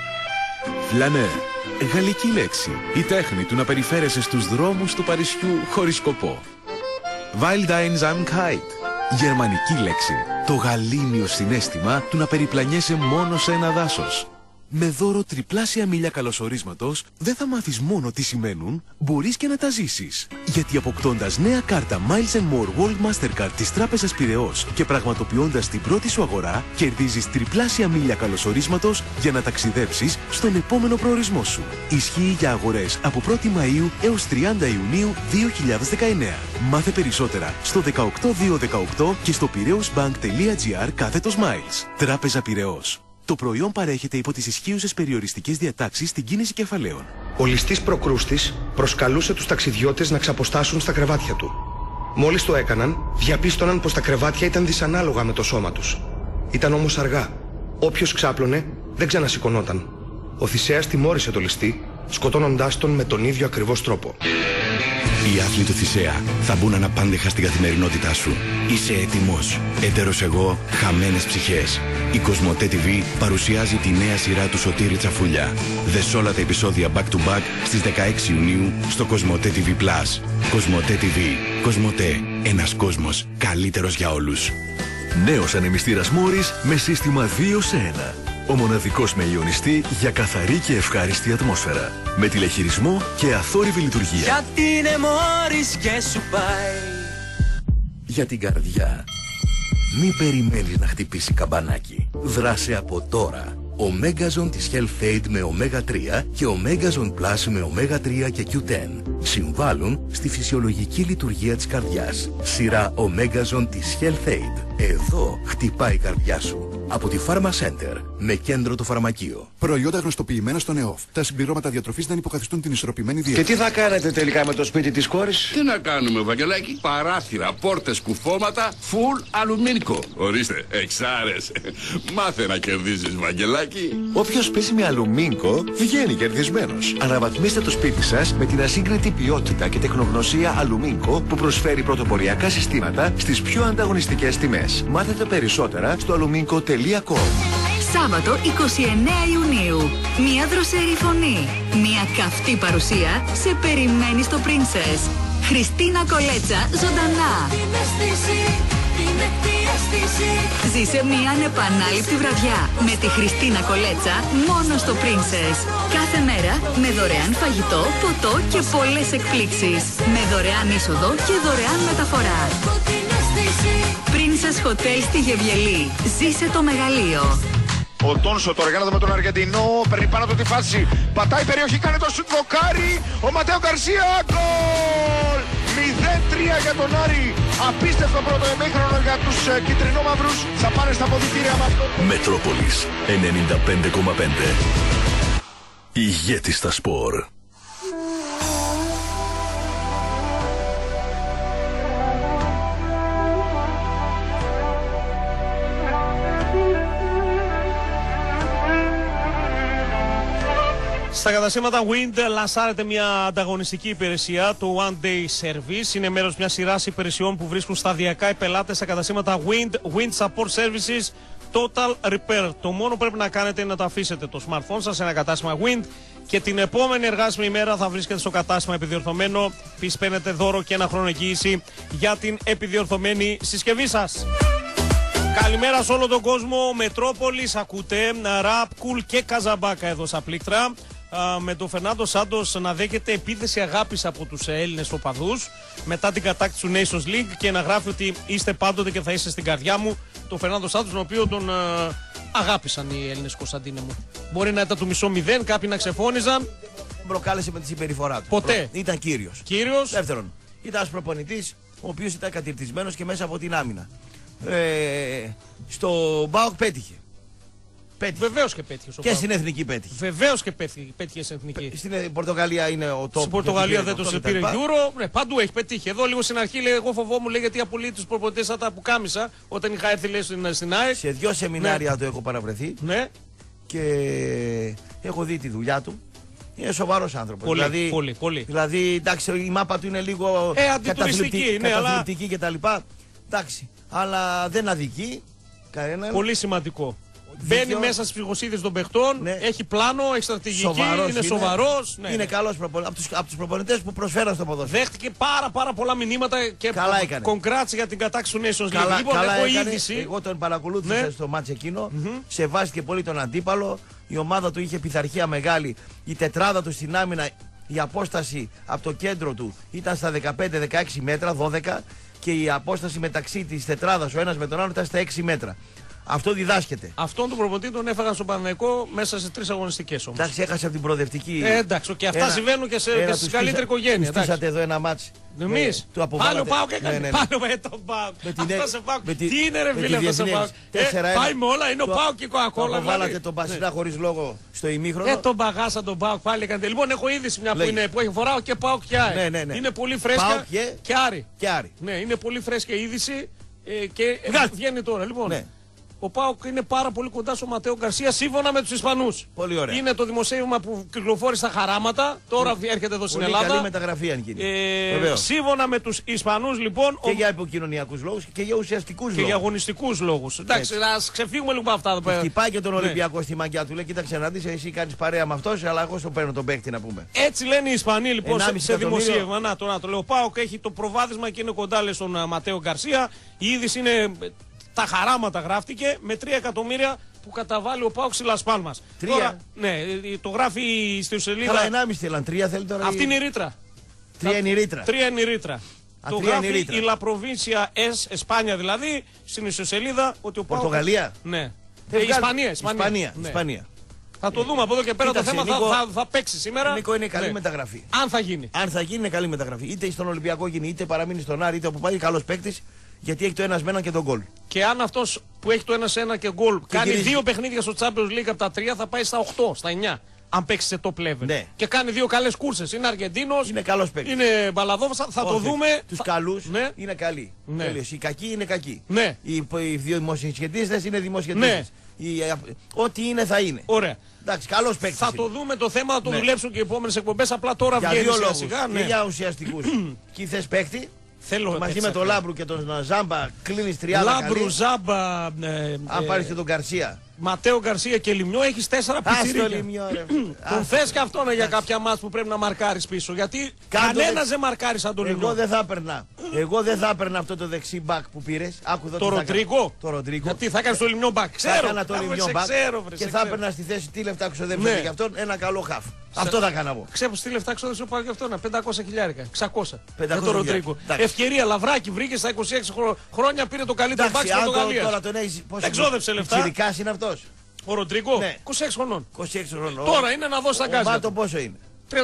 Φλανέρ, γαλλική λέξη. Η τέχνη του να περιφέρεσαι στους δρόμους του Παρισιού χωρίς σκοπό. Wild Einsamkeit, γερμανική λέξη. Το γαλήνιο συναίσθημα του να περιπλανιέσαι μόνο σε ένα δάσος. Με δώρο τριπλάσια μίλια καλωσορίσματος δεν θα μάθεις μόνο τι σημαίνουν, μπορείς και να τα ζήσεις. Γιατί αποκτώντας νέα κάρτα Miles & More World Mastercard της Τράπεζας Πειραιώς και πραγματοποιώντας την πρώτη σου αγορά, κερδίζεις τριπλάσια μίλια καλωσορίσματος για να ταξιδέψεις στον επόμενο προορισμό σου. Ισχύει για αγορές από 1η Μαΐου έως 30 Ιουνίου 2019. Μάθε περισσότερα στο 18218 και στο piraeusbank.gr/miles. Τράπεζα Πειραιώς. Το προϊόν παρέχεται υπό τις ισχύουσες περιοριστικές διατάξεις στην κίνηση κεφαλαίων. Ο ληστής Προκρούστης προσκαλούσε τους ταξιδιώτες να ξαποστάσουν στα κρεβάτια του. Μόλις το έκαναν, διαπίστωναν πως τα κρεβάτια ήταν δυσανάλογα με το σώμα τους. Ήταν όμως αργά. Όποιος ξάπλωνε δεν ξανασηκωνόταν. Ο Θησέας τιμώρησε το ληστή, σκοτώνοντάς τον με τον ίδιο ακριβώς τρόπο. Οι άθλοι του Θησέα θα μπουν αναπάντεχα στην καθημερινότητά σου. Είσαι έτοιμος? Έτερος εγώ, χαμένες ψυχές. Η Κοσμοτέ TV παρουσιάζει τη νέα σειρά του Σωτήρη Τσαφούλια. Δες όλα τα επεισόδια back to back στις 16 Ιουνίου στο Κοσμοτέ TV+. Κοσμοτέ TV. Κοσμοτέ. Ένας κόσμος καλύτερος για όλους. Νέος ανεμιστήρας Μόρις με σύστημα 2 σε 1. Ο μοναδικός με ιονιστή για καθαρή και ευχάριστη ατμόσφαιρα. Με τηλεχειρισμό και αθόρυβη λειτουργία. Γιατί είναι Μόρις και σου πάει. Για την καρδιά. Μην περιμένεις να χτυπήσει καμπανάκι. Δράσε από τώρα. Omegazone της Health Aid με Omega 3 και Omegazone Plus με Omega 3 και Q10 συμβάλλουν στη φυσιολογική λειτουργία της καρδιάς. Σειρά Omegazone της Health Aid. Εδώ χτυπάει η καρδιά σου. Από τη Pharma Center με κέντρο το φαρμακείο. Προϊόντα γνωστοποιημένα στον ΕΟΦ. Τα συμπληρώματα διατροφής δεν υποκαθιστούν την ισορροπημένη δίαιτα. Και τι θα κάνετε τελικά με το σπίτι της κόρης? Τι να κάνουμε, Βαγγελάκη? Παράθυρα, πόρτες, κουφώματα, full αλουμίνικο. Ορίστε, εξάρες. Μάθε να κερδίζεις, Βαγγελάκη. Όποιος παίζει με αλουμίνκο βγαίνει κερδισμένος. Αναβαθμίστε το σπίτι σας με την ασύγκριτη ποιότητα και τεχνογνωσία αλουμίνκο που προσφέρει πρωτοποριακά συστήματα στις πιο ανταγωνιστικές τιμές. Μάθετε περισσότερα στο aluminico.com. Σάββατο 29 Ιουνίου. Μια δροσερή φωνή. Μια καυτή παρουσία σε περιμένει στο Princess. Χριστίνα Κολέτσα ζωντανά. Ζήσε μια ανεπανάληπτη βραδιά με τη Χριστίνα Κολέτσα μόνο στο Princess. Κάθε μέρα με δωρεάν φαγητό, ποτό και πολλές εκπλήξεις. Με δωρεάν είσοδο και δωρεάν μεταφορά. Princess Hotel στη Γεβγελή. Ζήσε το μεγαλείο. Ο Τόνσο τώρα για να δούμε τον Αργεντινό. Παίρνει πάνω του τη φάση. Πατάει περιοχή, κάνει το σουτ, δοκάρι. Ο Ματέο Γκαρσία. Γκολ! 0-3 για τον Άρη. Απίστευτο πρώτο ημίχρονο για τους κυτρινόμαυρους. Θα πάνε στα αποδυτήρια με αυτό. Μετρόπολης 95,5. Ηγέτης στα σπορ. Στα καταστήματα Wind λανσάρεται μια ανταγωνιστική υπηρεσία, το One Day Service. Είναι μέρος μιας σειράς υπηρεσιών που βρίσκουν σταδιακά οι πελάτες στα καταστήματα Wind Support Services Total Repair. Το μόνο που πρέπει να κάνετε είναι να το αφήσετε το smartphone σας σε ένα κατάστημα Wind και την επόμενη εργάσιμη ημέρα θα βρίσκεται στο κατάστημα επιδιορθωμένο. Επίσης παίρνετε δώρο και ένα χρόνο εγγύηση για την επιδιορθωμένη συσκευή σας. Καλημέρα σε όλο τον κόσμο. Μετρόπολης, ακούτε ραπ, κουλ και Καζαμπάκα εδώ στα πλήκτρα. Με τον Φερνάντο Σάντος να δέχεται επίθεση αγάπης από τους Έλληνες οπαδούς μετά την κατάκτηση του Nations League και να γράφει ότι είστε πάντοτε και θα είστε στην καρδιά μου. Τον Φερνάντο Σάντος, τον οποίο τον αγάπησαν οι Έλληνες, Κωνσταντίνε μου. Μπορεί να ήταν του μισό 0, κάποιοι να ξεφώνιζαν. Δεν προκάλεσε με τη συμπεριφορά του. Ποτέ. Ήταν κύριος. Κύριος. Δεύτερον, ήταν ένας προπονητής ο οποίος ήταν κατηρτισμένος και μέσα από την άμυνα. Στο ΜΠΑΟΚ πέτυχε. Βεβαίως και πέτυχε. Και στην εθνική πέτυχε. Βεβαίως και πέτυχε στην εθνική. Στην Πορτογαλία είναι ο τόπο. Στην Πορτογαλία δεν το πήρε Euro. Ναι, παντού έχει πετύχει. Εδώ λίγο στην αρχή εγώ φοβόμουν, λέει, γιατί απολύει τους προπονητές σαν τα πουκάμισα όταν είχα έρθει, λέει, στην ΑΕΚ. Σε 2 σεμινάρια το έχω παραβρεθεί. Ναι. Και έχω δει τη δουλειά του. Είναι σοβαρός άνθρωπος. Πολύ, πολύ. Δηλαδή, εντάξει, η μάπα του είναι λίγο καταθλιπτική κτλ. Εντάξει, αλλά δεν αδικεί κανέναν. Πολύ σημαντικό. Μπαίνει μέσα στις ψυχοσύνδες των παιχτών, ναι. Έχει πλάνο, έχει στρατηγική, είναι σοβαρός. Ναι. Είναι καλός προπονητής. Από τους προπονητές που προσφέραν στο ποδόσφαιρο. Δέχτηκε πάρα πολλά μηνύματα και κονγκράτσι για την κατάξη του Nations League. Λοιπόν, έχω είδηση. Εγώ τον παρακολούθησα στο μάτς εκείνο. Σεβάστηκε πολύ τον αντίπαλο. Η ομάδα του είχε πειθαρχία μεγάλη. Η τετράδα του στην άμυνα, η απόσταση από το κέντρο του ήταν στα 15-16 μέτρα, 12. Και η απόσταση μεταξύ της τετράδας ο ένας με τον άλλο ήταν στα 6 μέτρα. Αυτό διδάσκεται. Αυτόν τον προπονητή τον έφαγαν στον Παναθηναϊκό μέσα σε 3 αγωνιστικές όμως. Εντάξει, έχασε από την προοδευτική. Εντάξει, και αυτά συμβαίνουν και στις καλύτερη οικογένεια. Στήσατε εδώ ένα μάτς. Εμείς. Πάλι ο ΠΑΟΚ έκανε. Πάλι με τον ΠΑΟΚ. Τι είναι, ρε φίλε, αυτό ο ΠΑΟΚ. Πάει με όλα, είναι ο ΠΑΟΚ και η Κοακόλα. Βάλατε τον Πασινά χωρίς λόγο στο ημίχρονο. Τον παγάσα τον ΠΑΟΚ πάλι έκανε. Λοιπόν, έχω είδηση μια που έχει φοράω και ΠΑΟΚ και Άρη. Είναι πολύ φρέσκια. Και Άρη. Ναι, είναι πολύ φρέσκια είδηση και βγαίνει τώρα. Λοιπόν. Ο ΠΑΟΚ είναι πάρα πολύ κοντά στο Ματέο Γκαρσία σύμφωνα με τους Ισπανούς. Πολύ ωραία. Είναι το δημοσίευμα που κυκλοφόρησε στα χαράματα. Τώρα έρχεται εδώ στην Ελλάδα. Καλή μεταγραφή αν γίνει. Σύμφωνα με τους Ισπανούς λοιπόν. Και για επικοινωνιακούς λόγους και για ουσιαστικούς λόγους. Και για αγωνιστικούς λόγους. Εντάξει, να ξεφύγουμε λίγο από αυτά εδώ πέρα. Χτυπάει και τον Ολυμπιακό στη μαγιά του. Λέει: κοίταξε να δεις, εσύ κάνεις παρέα με αυτός, αλλά εγώ στο παίρνω τον παίκτη να πούμε. Έτσι λένε οι Ισπανοί λοιπόν σε δημοσίευμα. Να το λέω. Ο ΠΑΟΚ έχει το προβάδισμα και είναι κοντά λέει στον Ματέο Γκαρσία. Η είδηση είναι. Τα χαράματα γράφτηκε με 3 εκατομμύρια που καταβάλει ο ΠΑΟΚ στη Λας Πάλμας. 3. Τώρα, ναι, το γράφει στη σελίδα. Αλλά 1,5 θέλαν, 3 θέλει τώρα. Αυτή είναι η ρήτρα. 3 είναι η ρήτρα. 3 είναι η ρήτρα. Το γράφει η La Provincia S, Εσπάνια δηλαδή, στην ιστοσελίδα ότι ο ΠΑΟΚ. Πορτογαλία. Ναι. Ισπανία. Θα το δούμε από εδώ και πέρα. Κοίταξε, το θέμα Νίκο, θα παίξει σήμερα. Νίκο, είναι καλή μεταγραφή. Αν θα γίνει. Αν θα γίνει, είναι καλή μεταγραφή. Είτε στον Ολυμπιακό γίνει, είτε παραμείνει στον Άρη, είτε όπου πάει, καλό παίκτη. Γιατί έχει το 1 με 1 και τον γκολ. Και αν αυτός που έχει το 1 σε 1 και γκολ κάνει 2 παιχνίδια στο Champions League από τα 3, θα πάει στα 8, στα 9. Αν παίξει σε top level. Ναι. Και κάνει 2 καλές κούρσες. Είναι Αργεντίνος. Είναι καλός παίκτης. Είναι Μπαλαδόβος. Θα το δούμε. Τους καλούς ναι. είναι καλοί. Ναι. Οι κακοί είναι κακοί. Ναι. Οι δημοσιοσχετίστες είναι δημοσιοσχετίστες. Ναι. Ό,τι είναι θα είναι. Ωραία. Εντάξει, καλός παίκτης. Θα το δούμε το θέμα, θα το δουλέψουν και οι επόμενες εκπομπές. Απλά τώρα βγαίνει σιγά. Και για ουσιαστικούς. Και θες παίκτη. Μαζί με τον Λάμπρου και τον Ζάμπα κλείνεις 30. Λάμπρου, Ζάμπα. Αν πάρεις και τον Γκαρσία. Ματέο Γκαρσία και Λιμιό, έχεις 4 πιτσιρίκια. Τον θες και αυτό είναι για κάποια μάτς που πρέπει να μαρκάρεις πίσω. Γιατί κανένας δεν μαρκάρει σαν τον Λιμιό. Εγώ δεν θα έπαιρνα Εγώ δεν θα έπαιρνα αυτό το δεξί μπακ που πήρες. Το Ροντρίγκο. Το Ροντρίγκο. Γιατί θα κάνεις το λιμνιό μπακ. Ξέρω. Θα έκανα το λιμνιό μπακ. Και θα έπαιρνα στη θέση τι λεφτά ξοδεύει για αυτόν ένα καλό χαφ. Αυτό θα έκανα εγώ. Ξέρω τι λεφτά ξοδεύει πάρει για αυτόν. 500 χιλιάρικα. 600. Για το Ροντρίγκο. Ευκαιρία, λαβράκι βρήκε στα 26 χρόνια, πήρε το καλύτερο μπακ στην Πορτογαλία. Τώρα τον έχεις. Δεν ξόδεψε λεφτά. Τσιρικάς είναι αυτός. Ο Ροντρίγκο. 26 χρονών. Τώρα είναι να δώσει τα γκάζια. Ο Μάτο πόσο είναι? 33.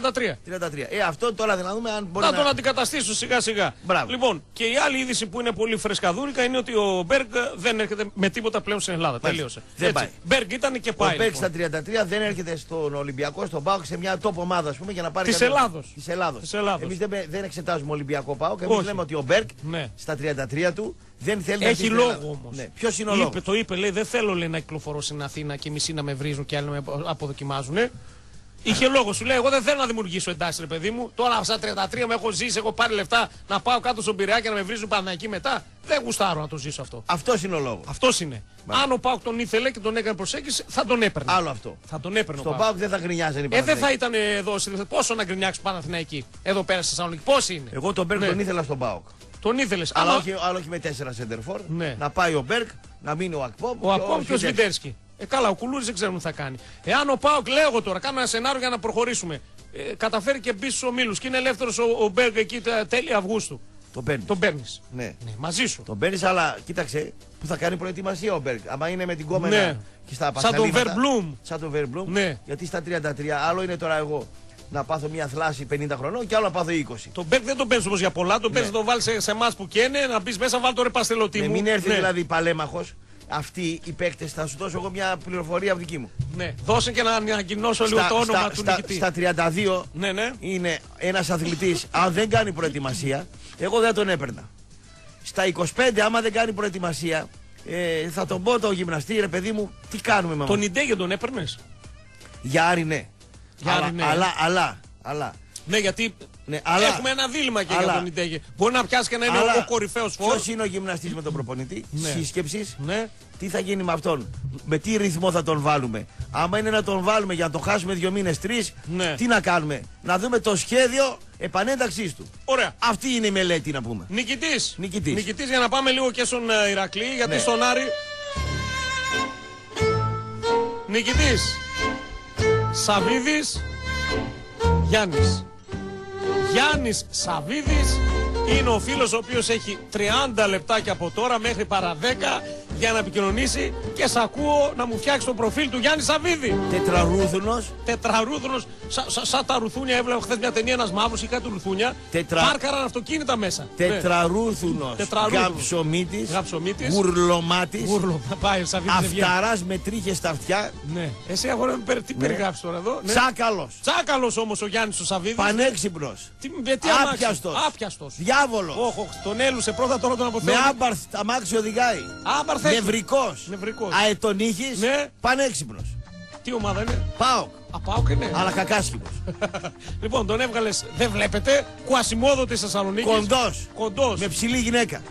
Αυτό τώρα δεν δούμε αν μπορεί να τον αντικαταστήσουν σιγά σιγά. Μπράβο. Λοιπόν, και η άλλη είδηση που είναι πολύ φρεσκαδούρικα είναι ότι ο Μπέργκ δεν έρχεται με τίποτα πλέον στην Ελλάδα. Τελείωσε. Δεν πάει. Μπέργκ ήταν και πάει. Ο Μπέργκ στα 33 δεν έρχεται στον Ολυμπιακό, στον ΠΑΟΚ, σε μια top ομάδα, ας πούμε, για να πάρει. Της Ελλάδος. Εμείς δεν εξετάζουμε Ολυμπιακό ΠΑΟΚ. Εμείς λέμε ότι ο Μπέργκ στα 33 του δεν θέλει να έχει λόγο όμως. Ναι. Ποιος είναι ο λόγος? Το είπε, λέει, δεν θέλω να κυκλοφορώ στην Αθήνα και μισοί να με βρίζουν και άλλοι να με αποδοκιμάζουν. Είχε λόγο, σου λέει: εγώ δεν θέλω να δημιουργήσω εντάσεις, ρε παιδί μου. Τώρα στα 33 με έχω ζήσει, έχω πάρει λεφτά να πάω κάτω στον Πειραιά και να με βρίζουν Παναθηναϊκοί μετά. Δεν γουστάρω να το ζήσω αυτό. Αυτός είναι ο λόγος. Αυτός είναι. Αν ο ΠΑΟΚ τον ήθελε και τον έκανε προσέγγιση, θα τον έπαιρνε. Άλλο αυτό. Θα τον έπαιρνε. Στον ΠΑΟΚ δεν θα γκρινιάζανε οι Παναθηναϊκοί. Δεν θα ήταν εδώ. Πόσο να γκρινιάξει Παναθηναϊκοί εδώ πέρα στη Θεσσαλονίκη, πόσοι είναι? Εγώ τον Μπέργκ τον ήθελα στον ΠΑΟΚ. Τον ήθελε. Αλλά όχι με 4 σέντερφορ. Να πάει ο Μπέργκ, να μείνει ο Ακπόμ. Ο Ακπόμ και ο Σβιντέρσκι. Καλά, ο Κουλούρης δεν ξέρουμε τι θα κάνει. Εάν ο ΠΑΟΚ, λέω εγώ τώρα, κάνω ένα σενάριο για να προχωρήσουμε. Καταφέρει και μπει στους ομίλους και είναι ελεύθερος ο Μπέργκ εκεί τέλη Αυγούστου. Τον παίρνεις. Ναι, μαζί σου. Τον παίρνεις, αλλά κοίταξε που θα κάνει προετοιμασία ο Μπέργκ. Άμα είναι με την κόμενα και στα πασχαλίματα. Σαν τον Βερμπλούμ. Γιατί στα 33, άλλο είναι τώρα εγώ να πάθω μια θλάση 50 χρονών και άλλο να πάθω 20. Τον Μπέργκ δεν τον παίρνει όμως για πολλά. Τον παίρνει να τον βάλει σε εμάς που καίνε, να μπει μέσα, βάλει το ρε Παστελωτή μου. Μην έρθει δηλαδή παλέμαχος. Αυτοί οι παίκτες, θα σου δώσω εγώ μια πληροφορία από δική μου. Ναι, δώσε και να ανακοινώσω λίγο το όνομα του νικητή. Στα 32 είναι ένας αθλητής, αν δεν κάνει προετοιμασία, εγώ δεν τον έπαιρνα. Στα 25, άμα δεν κάνει προετοιμασία, θα τον πω το γυμναστή, ρε παιδί μου, τι κάνουμε με τον Ιντέγε τον έπαιρνες? Για Άρη ναι. Αλλά. Ναι, γιατί αλλά, έχουμε ένα δίλημμα και για τον Ιντέγε. Μπορεί να πιάσει και να είναι ο κορυφαίος φόρ. Ποιος είναι ο γυμναστής με τον προπονητή? Σύσκεψης. Τι θα γίνει με αυτόν? Με τι ρυθμό θα τον βάλουμε? Άμα είναι να τον βάλουμε για να τον χάσουμε 2 μήνες, 3, τι να κάνουμε? Να δούμε το σχέδιο επανένταξής του. Ωραία. Αυτή είναι η μελέτη να πούμε. Νικητής για να πάμε λίγο και στον Ηρακλή, γιατί στον Άρη. Νικητής Σαβίδης Γιάννης. Γιάννης Σαβίδης είναι ο φίλος ο οποίος έχει 30 λεπτάκια από τώρα μέχρι παρά 10 για να επικοινωνήσει και σ' ακούω να μου φτιάξει το προφίλ του Γιάννη Σαβίδη. Τετραρούθουνος. Σαν τα ρουθούνια, έβλεπα χθες μια ταινία, ένας μαύρος ή κάτι ρουθούνια. Πάρκαραν αυτοκίνητα μέσα. Τετραρούθουνος. Γαψομίτης. Γουρλωμάτης. Αυταράς με τρίχες στα αυτιά. Ναι. Εσύ αγόρι μου τι περιγράψεις τώρα εδώ? Τσάκαλος. Τσάκαλος όμως ο Γιάννης ο Σαβίδης. Πανέξυπνος. Άπιαστος. Διάβολος. Τον έλουσε πρώτα, τώρα τον αποθέω. Με άμπαρθ αμάξι οδηγάει. Νευρικός. Αετονύχης. Πανέξυπνος. Τι ομάδα είναι? ΠΑΟΚ. ΠΑΟΚ είναι. Αλλά κακάσχημος. Λοιπόν, τον έβγαλες, δεν βλέπετε, κουασιμόδοτη στη Θεσσαλονίκη. Κοντός. Με ψηλή γυναίκα.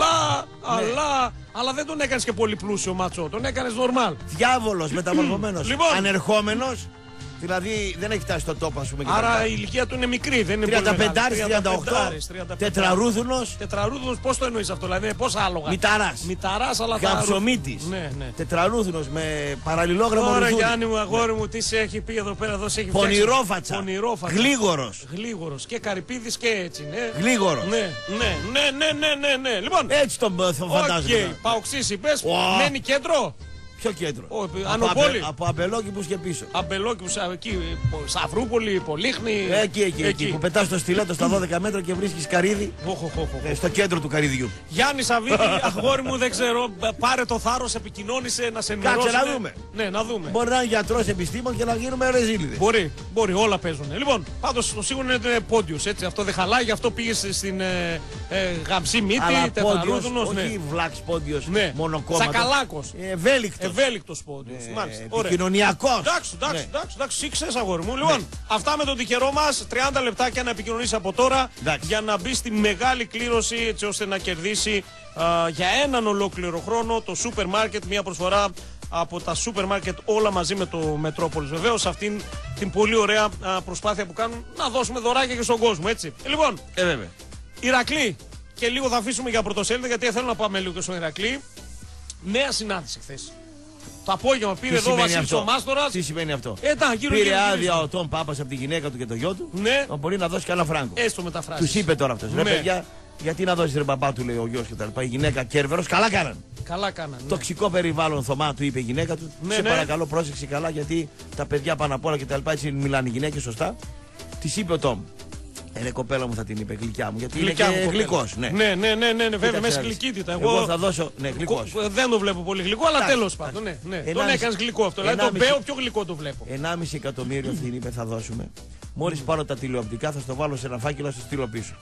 Αλλά δεν τον έκανες και πολύ πλούσιο μάτσο. Τον έκανες νορμάλ. Διάβολος, μεταμορφωμένος. Ανερχόμενος. Δηλαδή δεν έχει φτάσει στο τόπο, ας πούμε. Άρα η ηλικία του είναι μικρή, δεν είναι 35-38. Τετραρούθουνος. Τετραρούθουνος, πώς το εννοείς αυτό, δηλαδή πόσα άλογα? Μηταράς, αλλά Γαψομίτης. Τετραρούθουνος με παραλληλόγραμμο ρουθούνι. Τώρα Γιάννη μου, αγόρι μου, τι σε έχει πει εδώ πέρα, εδώ σε έχει φτιάξει. Πονηρόφατσα. Γλίγορος. Και Καρυπίδης και έτσι, ναι. Γλίγορος. Ναι. Λοιπόν. Έτσι τον φαντάζομαι. Παοξής είπες, μένει κέντρο. Ποιο κέντρο? Από Αμπελόκηπους και πίσω. Αμπελόκηπους, εκεί, Σταυρούπολη, Πολύχνη. Εκεί που πετάς το στιλέτο στα 12 μέτρα και βρίσκεις καρύδι. Στο κέντρο του καρύδιου. Γιάννη Σαββίδη, αγόρι μου, δεν ξέρω. Πάρε το θάρρος, επικοινώνησε, να σε ενημερώσει. Κάτσε να δούμε. Ναι, να δούμε. Μπορεί να είναι γιατρός, επιστήμον και να γίνουμε ρεζίλιδες. Μπορεί, όλα παίζουν. Λοιπόν, πάντως το σίγουρο είναι πόντιος, έτσι. Αυτό δεν χαλάει, γι' αυτό πήγε στην γαμψή μύτη, τετραρούδουνος. Όχι βλάξ πόντιος, μονοκόμματος. Σακαλάκος. Ευέλικτος πόντιος. Επικοινωνιακός. Εντάξει, ήξερες αγόρι μου. Λοιπόν, αυτά με τον τυχερό μας. 30 λεπτάκια να επικοινωνήσει από τώρα για να μπει στη μεγάλη κλήρωση, έτσι ώστε να κερδίσει για έναν ολόκληρο χρόνο το σούπερ μάρκετ. Μια προσφορά από τα σούπερ μάρκετ όλα μαζί με το Μετρόπολης. Βεβαίως αυτήν την πολύ ωραία προσπάθεια που κάνουν να δώσουμε δωράκια και στον κόσμο, έτσι. Λοιπόν, βέβαια. Ηρακλή. και λίγο θα αφήσουμε για πρωτοσέλιδο γιατί θέλω να πάμε λίγο και στον Ηρακλή. Νέα συνάντηση χθες. Το απόγευμα πήρε εδώ ο Βασίλης ο Μάστορας. Τι σημαίνει αυτό? Πήρε άδεια ο Τον Πάπας από τη γυναίκα του και το γιο του. Ναι. Μπορεί να δώσει κανένα φράγκο. Έστω μεταφράσεις. Τους είπε τώρα αυτός. Ναι. Ρε παιδιά, γιατί να δώσει ρε μπαμπά του, λέει ο γιος και τα λοιπά. Η γυναίκα Κέρβερος, καλά κάναν. Καλά κάναν. Ναι. Τοξικό περιβάλλον Θωμά, του είπε η γυναίκα του. Ναι, σε ναι. παρακαλώ, πρόσεξε καλά γιατί τα παιδιά πάνω απ' όλα και τα λοιπά. Έτσι μιλάνε οι γυναίκες, σωστά. Της είπε ο Τόμ. Κοπέλα μου θα την είπε, γλυκιά μου. Γιατί γλυκιά είναι και γλυκός. Ναι, βέβαια, μέσα γλυκύτητα. Εγώ θα δώσω. Ναι, γλυκός. Δεν το βλέπω πολύ γλυκό, αλλά τέλος πάντων. Ναι. Τον έκανες γλυκό αυτό. Δηλαδή τον Μπέο πιο γλυκό το βλέπω. 1,5 εκατομμύριο αυτή είπε θα δώσουμε. Μόλις πάρω τα τηλεοπτικά θα στο βάλω σε ένα φάκελο να στο στείλω πίσω.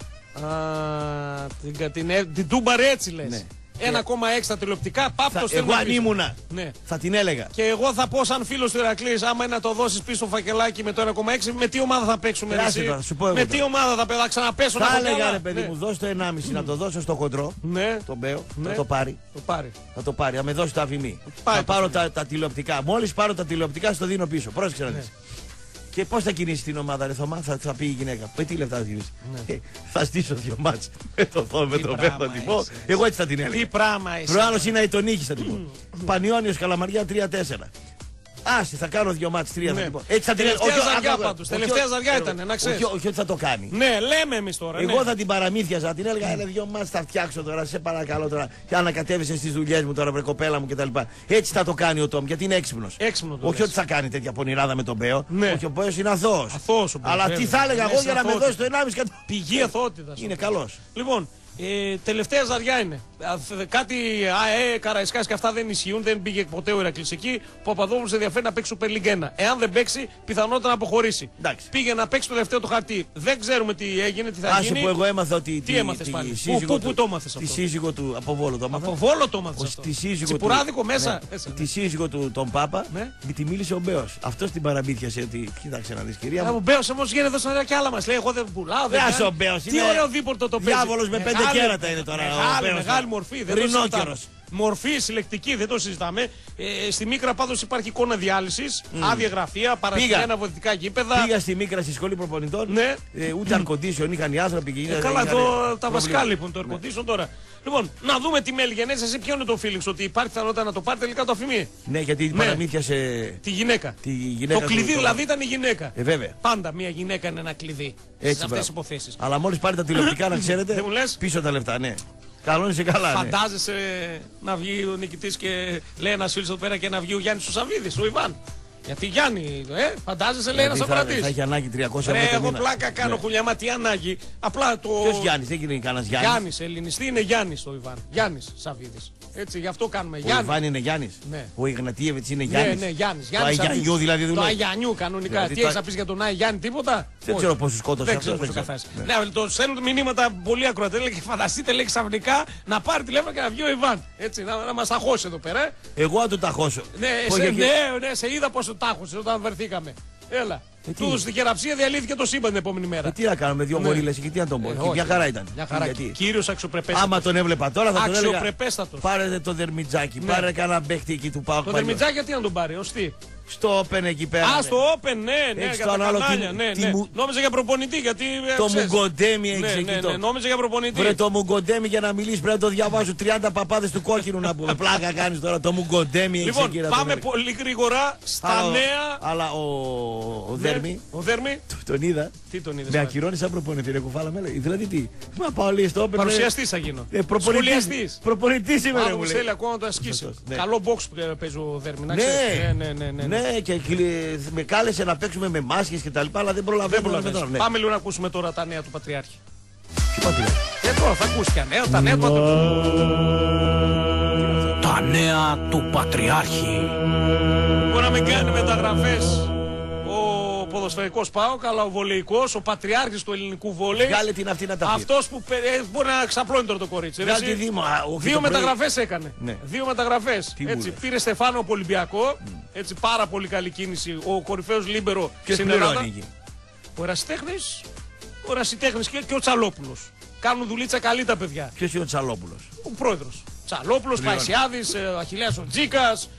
Την τούμπαρε έτσι λες. Ναι. 1,6 τα τηλεοπτικά, πάπτο εγώ αν ήμουνα, θα την έλεγα. Και εγώ θα πω σαν φίλος του Ηρακλής, άμα είναι να το δώσεις πίσω φακελάκι με το 1,6, με τι ομάδα θα παίξουμε εσύ? Με τι ομάδα θα παίξουμε, θα ξαναπέσω? Θα έλεγα ρε παιδί μου, δώσ' το 1,5 να το δώσω στο χοντρό, τον Μπέο, θα το πάρει. Θα το πάρει, αν με δώσει το αφημί. Θα πάρω τα τηλεοπτικά. Μόλις πάρω τα τηλεοπτικά, στο δίνω πίσω. Πρόσεξε να δεις. Και πώς θα κινήσει την ομάδα, ρε Θωμά, θα πει η γυναίκα. Με τι λεφτά θα κινήσει? Θα στήσω 2 μάτς με το Μπέο θα την πω. Εγώ έτσι θα την έλεγα. Τι πράγμα είσαι. Προάλλως είναι αιτονίκης θα την πω. Πανιόνιος Καλαμαριά 3-4. Άσε, θα κάνω 2 μάτς 3 θα την πω. Έτσι θα την έλεγα. Τελευταία ζαριά πάντως. Τελευταία ζαριά ήταν, να ξέρεις. Όχι ότι θα το κάνει. Ναι, λέμε εμείς τώρα. Εγώ θα την παραμύθιαζα, θα την έλεγα. Έλα 2 μάτς θα φτιάξω τώρα, σε παρακαλώ τώρα. Και αν ανακατεύεσαι στις δουλειές μου τώρα, βρε κοπέλα μου κτλ. Έτσι θα το κάνει ο Τόμ, γιατί είναι έξυπνος. Όχι ότι θα κάνει τέτοια πονηράδα με τον Μπέο. Όχι, ο Μπέος είναι αθώος. Αλλά τι θα έλεγα εγώ για να με δώσει το 1,5? Πηγή αθωότητας. Είναι καλός. Λοιπόν, τελευταία ζαριά είναι. Κάτι ΑΕ, Καραϊσκάς και αυτά δεν ισχύουν. Δεν πήγε ποτέ ο Ηρακλής εκεί. Ο Παπαδόπουλος ενδιαφέρει να παίξει Super League 1. Εάν δεν παίξει, πιθανότατα να αποχωρήσει. Εντάξει. Πήγε να παίξει το τελευταίο του χαρτί. Δεν ξέρουμε τι έγινε, τι θα γίνει. Που εγώ έμαθα ότι. Τι έμαθες πάλι? Πού το έμαθες αυτό? Τη σύζυγο του. Από Βόλο το έμαθα. Από Βόλο το έμαθες αυτό? Τσιπουράδικο μέσα. Τη σύζυγο του τον Πάπα. Με τη μίλησε ο Μπέος. Αυτό την παραμύθιασε ότι. Κοίταξε να δεις κυρία μου. Ο Μπέος όμως γίνεται εδώ σαν και άλλα μας. Λέει εγώ δεν πουλάω. Τι ωραίο δίπορτο το παίζει. Διάβολος με 5 κέρατα είναι τώρα. Μεγάλη μορφή. Μορφή συλλεκτική, δεν το συζητάμε. Στη Μίκρα πάντως υπάρχει εικόνα διάλυσης, άδεια γραφεία, παραστημένα βοηθητικά γήπεδα. Πήγα στη Μίκρα στη σχολή προπονητών. Ναι. Ούτε αρκοντήσιον είχαν οι άνθρωποι. Καλά, τα βασικά λοιπόν, το αρκοντήσιον τώρα. Λοιπόν, να δούμε τι μέλη γεννές. Εσύ ποιο είναι το feeling ότι υπάρχει πιθανότητα να το πάρει τελικά το αφημί? Ναι, γιατί παραμύθιασε τη γυναίκα. Το κλειδί δηλαδή ήταν η γυναίκα. Βέβαια. Πάντα μια γυναίκα είναι ένα κλειδί σε αυτές τις υποθέσεις. Αλλά μόλις πάρει τα τηλεοπτικά να ξέρετε, πίσω τα λεφτά, ναι. Καλό είσαι καλά. Φαντάζεσαι να βγει ο νικητής και λέει ένας φίλος εδώ πέρα και να βγει ο Γιάννης ο Σαββίδης, ο Ιβάν? Γιατί Γιάννη, φαντάζεσαι λέει ένας απαρατής. Θα έχει ανάγκη 300 ευρώ. Εγώ πλάκα κάνω χουλιάμα, τι ανάγκη. Απλά το. Ποιος Γιάννης, δεν γίνει κανένας Γιάννης. Γιάννης, ελληνιστή είναι Γιάννης το Ιβάν. Γιάννης Σαββίδης. Έτσι, γι' αυτό κάνουμε Γιάννη. Ο Ιβάν είναι Γιάννης. Ναι. Ο Ιγνατίεβιτς είναι Γιάννης. Ναι, Γιάννης. Το Αγιανιού δηλαδή δουλεύει. Το Αγιανιού κανονικά. Τι έχεις να πεις για τον Άι Γιάννη, τίποτα? Δεν ξέρω πόσους σκότωσε αυτό. Ναι, το στέλνουν μηνύματα πολύ ακροατές. Λέει και φανταστείτε, λέει ξαφνικά να πάρει τηλέφωνο και να βγει ο Ιβάν. Έτσι, να μας ταχώσει εδώ πέρα. Εγώ αν το ταχώσω. Ναι, σε είδα πόσο τάχωσε όταν βρεθήκαμε. Έλα. Του έδωσε τη χειραψία, διαλύθηκε το σύμπαν την επόμενη μέρα. Τι να κάνουμε, 2 γορίλες και τι να τον πω. Και μια χαρά ήταν. Κύριος αξιοπρεπέστατος. Άμα τον έβλεπα τώρα θα τον έλεγα. Αξιοπρεπέστατος. Πάρετε το δερμιτζάκι, πάρε κανένα παίχτη εκεί του Πάου. Το δερμιτζάκι τι να τον πάρει, ως τι? Στο Open εκεί πέρα. Α, στο Open, ναι, για τα κανάλια. Νόμιζα για προπονητή, γιατί. Το Μουγκοντέμι έχει εκεί. Νόμιζα για προπονητή. Βρε το Μουγκοντέμι για να μιλήσει πρέπει να το διαβάζω 30 παπάδες του κόκκινου να πούμε. Πλάκα κάνεις τώρα το Μουγκοντέμι έχει εκεί. Λοιπόν, πάμε πολύ γρήγορα στα νέα. Αλλά ο Δέρμι. Ο Δέρμι. Τον είδα. Τι τον είδες? Με ακυρώνει σαν προπονητή, ρε κουφάλα με λέει. Δηλαδή τι. Μα πάω λίγο στο Open. Παρουσιαστής θα γίνω. Προπονητής. Προπονητής είμαι, ρε. Μου θέλει ακόμα να το ασκήσει. Καλό box που παίζει ο Δέρμι. Ναι, και με κάλεσε να παίξουμε με μάσκες και τα λοιπά, αλλά δεν προλαβαίνω. Πάμε λίγο να ακούσουμε τώρα τα νέα του Πατριάρχη. Τι Πατριάρχη? Τώρα θα ακούσει πια νέα, τα νέα του Τα νέα του Πατριάρχη. Μπορεί να μην κάνει μεταγραφές ο ποδοσφαιρικός ΠΑΟΚ, αλλά ο βολεϊκός, ο πατριάρχης του ελληνικού βόλεϊ. Βγάλε την αυτή να τα πει. Αυτός που μπορεί να ξαπλώνει τώρα το κορίτσι. Δύο μεταγραφές έκανε. Ναι. 2 μεταγραφές. Έτσι, πήρε Στεφάνο από Ολυμπιακό. Έτσι, πάρα πολύ καλή κίνηση. Ο κορυφαίος λίμπερο στην Ελλάδα. Ο Ερασιτέχνης και ο Τσαλόπουλος. Κάνουν δουλίτσα καλή τα παιδιά. Ποιος είναι ο Τσαλόπουλος? Ο πρόεδρος. Τσαλόπουλος, Παϊσιάδης, Αχιλλέας ο Τζίκας,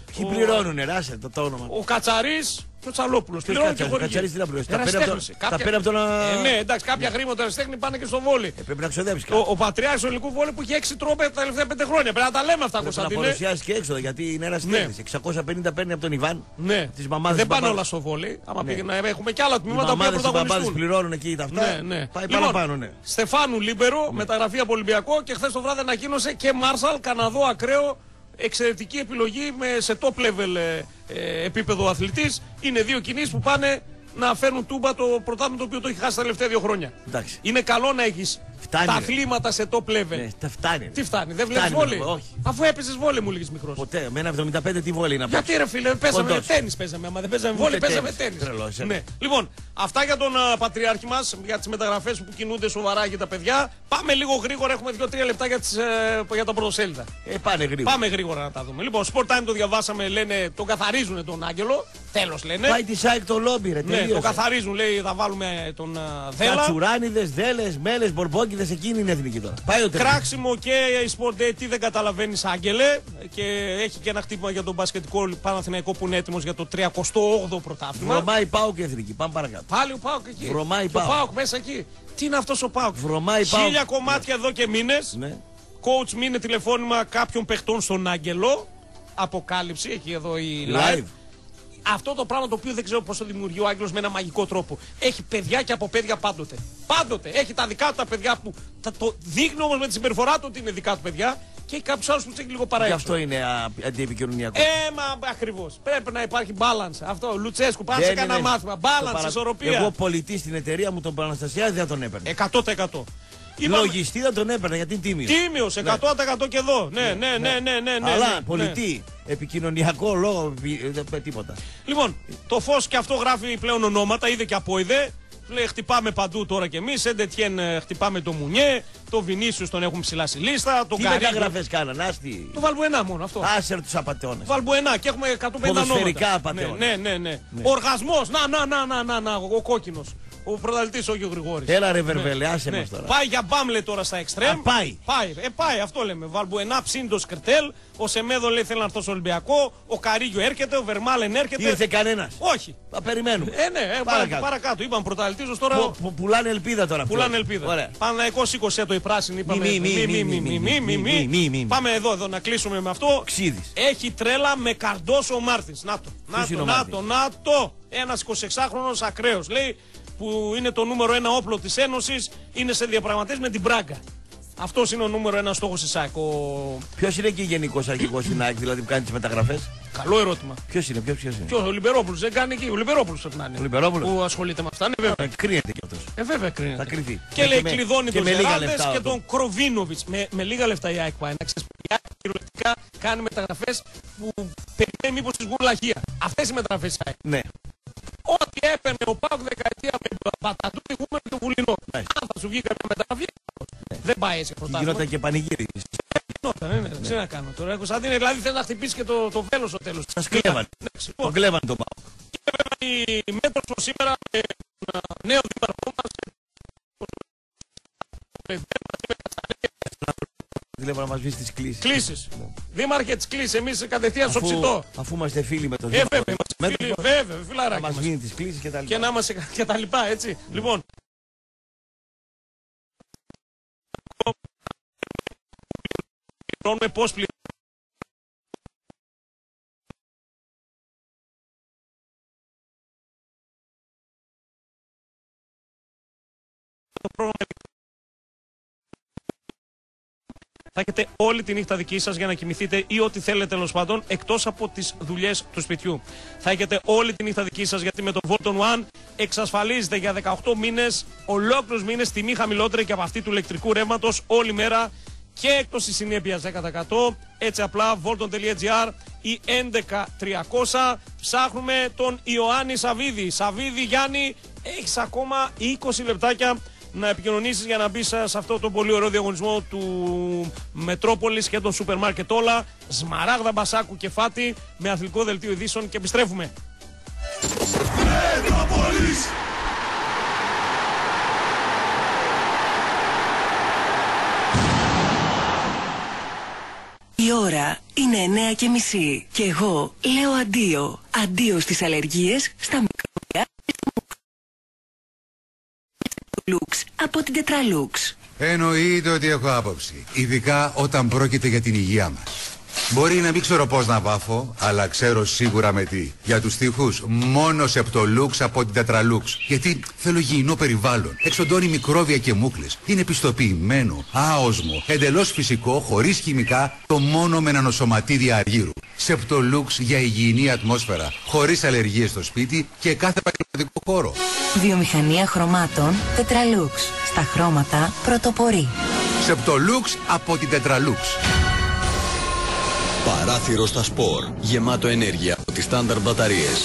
Ποιοι πληρώνουνε, ράσε το όνομα. Ο Κατσαρής και ο Τσαλόπουλος. Ο Κατσαρής τι να πληρώσει. Τα πήρε από τον. Ναι, εντάξει, κάποια χρήματα ερασιτέχνη πάνε και στο βόλι. Πρέπει να ξοδέψει κάτι. Ο πατριάρχης του ελληνικού βόλι που έχει 6 τρόπια τα τελευταία 5 χρόνια. Πρέπει να τα λέμε αυτά, Κωνσταντίνε. Να παρουσιάσει και έξοδα γιατί είναι ερασιτέχνη. 650 παίρνει από τον Ιβάν. Ναι. Τις μαμάδες. Δεν πάνε όλα στο βόλι. Άμα πήγαινε, έχουμε και άλλα τμήματα που πρωταγωνιστούν. Οι μαμάδες πληρώνουν εκεί τα αυτά. Πάει παραπάνω, ναι. Στεφάνου Λίμπερο, μεταγραφή από Ολυμπιακό και χθες το βράδυ ανακοίνωσε και Μάρσαλ, Καναδό ακραίο. Εξαιρετική επιλογή σε top level επίπεδο αθλητής. Είναι δύο κινήσεις που πάνε να φέρουν τούμπα το πρωτάθλημα το οποίο το έχει χάσει τα τελευταία 2 χρόνια. Εντάξει. Είναι καλό να έχεις τα αθλήματα σε top level. Ναι, τα φτάνει. Τι φτάνει, δεν βλέπεις βόλεϊ? Αφού έπαιζες βόλεϊ μου λίγες μικρός. Ποτέ, με ένα 75 τι βόλεϊ να παίξει. Γιατί ρε φίλε, παίζαμε τένις παίζαμε, άμα δεν παίζαμε βόλεϊ παίζαμε τένις. Ναι. Λοιπόν, αυτά για τον πατριάρχη μας, για τις μεταγραφές που κινούνται σοβαρά για τα παιδιά. Πάμε λίγο γρήγορα, έχουμε 2-3 λεπτά για τα πρωτοσέλιδα. Πάνε γρήγορα. Πάμε γρήγορα να τα δούμε. Λοιπόν, Sport Time το διαβάσαμε, λένε, τον καθαρίζουν τον Άγγελο. Τέλος λένε. Πάει τη ΣΑΕΚ το λόμπι, ρε. Ναι, το καθαρίζουν, λέει, θα βάλουμε τον Δέλα. Κατσουράνιδες, Δέλες, Μέλες, Μπορμπόκιδες, εκείνη είναι εθνική τώρα. Πάει ο Κράξιμο και η Sport Day, τι δεν καταλαβαίνεις, Άγγελε. Και έχει και ένα χτύπημα για τον μπασκετικό Παναθηναϊκό που είναι έτοιμος για το 38ο πρωτάθλημα. Βρωμάει Πάοκ και εθνική. Πάμε παρακάτω. Πάλι ο Πάοκ εκεί. Βρωμάει Πάοκ. Πάοκ μέσα εκεί. Τι είναι αυτός ο Πάοκ? Βρωμάει Πάοκ. 1000 κομμάτια εδώ και μήνες. Ναι. Coach μήνε τηλεφώνημα κάποιων παιχτών στον Άγγελο. Αποκάλυψη, έχει εδώ η live. Αυτό το πράγμα το οποίο δεν ξέρω πώς το δημιουργεί ο Άγγελος με ένα μαγικό τρόπο. Έχει παιδιά και από παιδιά πάντοτε. Πάντοτε. Έχει τα δικά του τα παιδιά που θα το δείχνει όμως με τη συμπεριφορά του ότι είναι δικά του παιδιά και έχει κάποιους άλλους που τους έχει λίγο παραέξω. Και αυτό είναι αντιεπικοινωνιακό. Μα ακριβώς. Πρέπει να υπάρχει balance. Αυτό. Λουτσέσκου, πάμε σε κανένα μάθημα. Balance, ισορροπία. Εγώ πολιτής στην εταιρεία μου τον Παναστασιάδη δεν τον έπαιρνε. 100%. Λογιστή δεν τον έπαιρνε γιατί είναι τίμιος. Τίμιος, 100% και εδώ. Ναι. Αλλά πολιτή, επικοινωνιακό λόγο, τίποτα. Λοιπόν, το Φως και αυτό γράφει πλέον ονόματα, είδε και από είδε. Λέει χτυπάμε παντού τώρα κι εμείς. Σεντετιέν χτυπάμε το Μουνιέ. Το Βινίσιους τον έχουν ψηλά στη λίστα. Τι μεταγραφές κάνανε, άστι. Το Βαλμπουενά μόνο αυτό. Άσερ τους απατεώνες. Βαλμπουενά και έχουμε 150 ονόματα. Ποδοσφαιρικά απατεώνες. Ναι. Οργασμός. Να, ο κόκκινος. Ο πρωταθλητής όχι ο Γρηγόρης. Έλα ρε Βερβέλε, άσε μας τώρα. Πάει για Μπάμλε τώρα στα εξτρέμ. Πάει, αυτό λέμε. Βαλμπουενά ψήντος Κρτέλ. Ο Σεμέδο λέει θέλει να έρθει στο Ολυμπιακό. Ο Καρίγιο έρχεται, ο Βερμάλεν έρχεται. Ήρθε κανένας? Όχι. Θα περιμένουμε. Παρακάτω. Είπαμε πρωταθλητής τώρα. Πουλάνε ελπίδα τώρα. Πουλάνε ελπίδα. Παναθηναϊκός σήκωσε το η πράσινη. Πάμε εδώ να κλείσουμε με αυτό. Ξίδης. Έχει τρέλα με Καρντόσο ο Μάρτινς. Να το. Ένας 26χρονος ακραίος λέει. Που είναι το νούμερο 1 όπλο της Ένωσης, είναι σε διαπραγματεύσεις με την Μπράγκα. Αυτός είναι ο νούμερο 1 στόχος της ΑΕΚ. Ποιος είναι εκεί γενικός αρχηγός στην ΑΕΚ, δηλαδή που κάνει τις μεταγραφές? Καλό ερώτημα. Ποιος είναι? Ο Λιμπερόπουλος δεν κάνει εκεί. Ο Λιμπερόπουλος πρέπει να είναι. Ο Λιμπερόπουλος. Που ασχολείται με αυτά. Ναι, βέβαια. Κρίνεται και αυτός. Βέβαια κρίνεται. Θα κρυθεί. Και λέει κλειδώνει τον Ζεράντες και τον Κροβίνοβιτς. Με λίγα λεφτά η ΑΕΚ πάει. Να ξέρεις, η ΑΕΚ κυριολεκτικά κάνει μεταγραφές που περιμένει μήπως τις βγουν λαχεία. Αυτές οι μεταγραφές της ΑΕΚ. Ναι. Ό,τι έπαιρνε ο Πάοκ δεκαετία με Πατατού, ηγούμε με τον Βουλινό. Αν θα σου βγει καμία μεταγραφή, δεν πάει έτσι πρωτάθλημα. Γινόταν και πανηγύρι. Γινόταν, δεν ξέρω να κάνω τώρα. Κωνσταντίνε, δηλαδή θέλει να χτυπήσει και το βέλος στο τέλος. Σας κλέβανε. Τον κλέβανε τον Πάοκ. Και βέβαια η Μέτρος σήμερα με τον νέο δήμαρχό μας. Τηλέφωνο να μας βρει τις κλήσεις. Κλήσεις. Δήμαρχε τις κλήσεις, εμείς κατευθείαν στο ψητό. Αφού είμαστε φίλοι με τον Βέβαια, φιλαράκι. Να μας βγει τις κλήσεις και τα λοιπά. Και να είμαστε και τα λοιπά, έτσι. Λοιπόν. Πληρώνουμε πώς πληρώνουμε. Το πρόγραμμα. Θα έχετε όλη τη νύχτα δική σας για να κοιμηθείτε ή ό,τι θέλετε τέλος πάντων, εκτός από τις δουλειές του σπιτιού. Θα έχετε όλη τη νύχτα δική σας γιατί με το Volton One εξασφαλίζετε για 18 μήνες, ολόκληρους μήνες, τιμή χαμηλότερη και από αυτή του ηλεκτρικού ρεύματος όλη μέρα και έκπτωση συνέπειας 10%. Έτσι απλά Volton.gr ή 11300. Ψάχνουμε τον Ιωάννη Σαββίδη. Σαββίδη Γιάννη, έχεις ακόμα 20 λεπτάκια να επικοινωνήσεις για να μπεις σε αυτό το πολύ ωραίο διαγωνισμό του Μετρόπολης και των σούπερ μάρκετ όλα. Σμαράγδα, Μπασάκου και Φάτη με αθλητικό δελτίο ειδήσεων και επιστρέφουμε. Μετρόπολης. Η Η ώρα είναι 9:30 και εγώ λέω αντίο. Αντίο στις αλλεργίες, στα μικρόβια και στα μούχα. Λουξ από την Τετραλούξ. Εννοείται ότι έχω άποψη, ειδικά όταν πρόκειται για την υγεία μας. Μπορεί να μην ξέρω πώς να βάφω, αλλά ξέρω σίγουρα με τι. Για τους τοίχους, μόνο Σεπτολούξ από την Τετραλούξ. Γιατί θέλω υγιεινό περιβάλλον. Εξοντώνει μικρόβια και μούχλες. Είναι πιστοποιημένο, άοσμο, εντελώς φυσικό, χωρίς χημικά, το μόνο με νανοσωματίδια αργύρου. Σεπτολούξ για υγιεινή ατμόσφαιρα, χωρίς αλλεργίες στο σπίτι και κάθε επαγγελματικό χώρο. Βιομηχανία χρωμάτων Τετραλούξ. Στα χρώματα πρωτοπορεί. Σεπτολούξ από την Τετραλούξ. Παράθυρο στα σπορ, γεμάτο ενέργεια από τις στάνταρ μπαταρίες.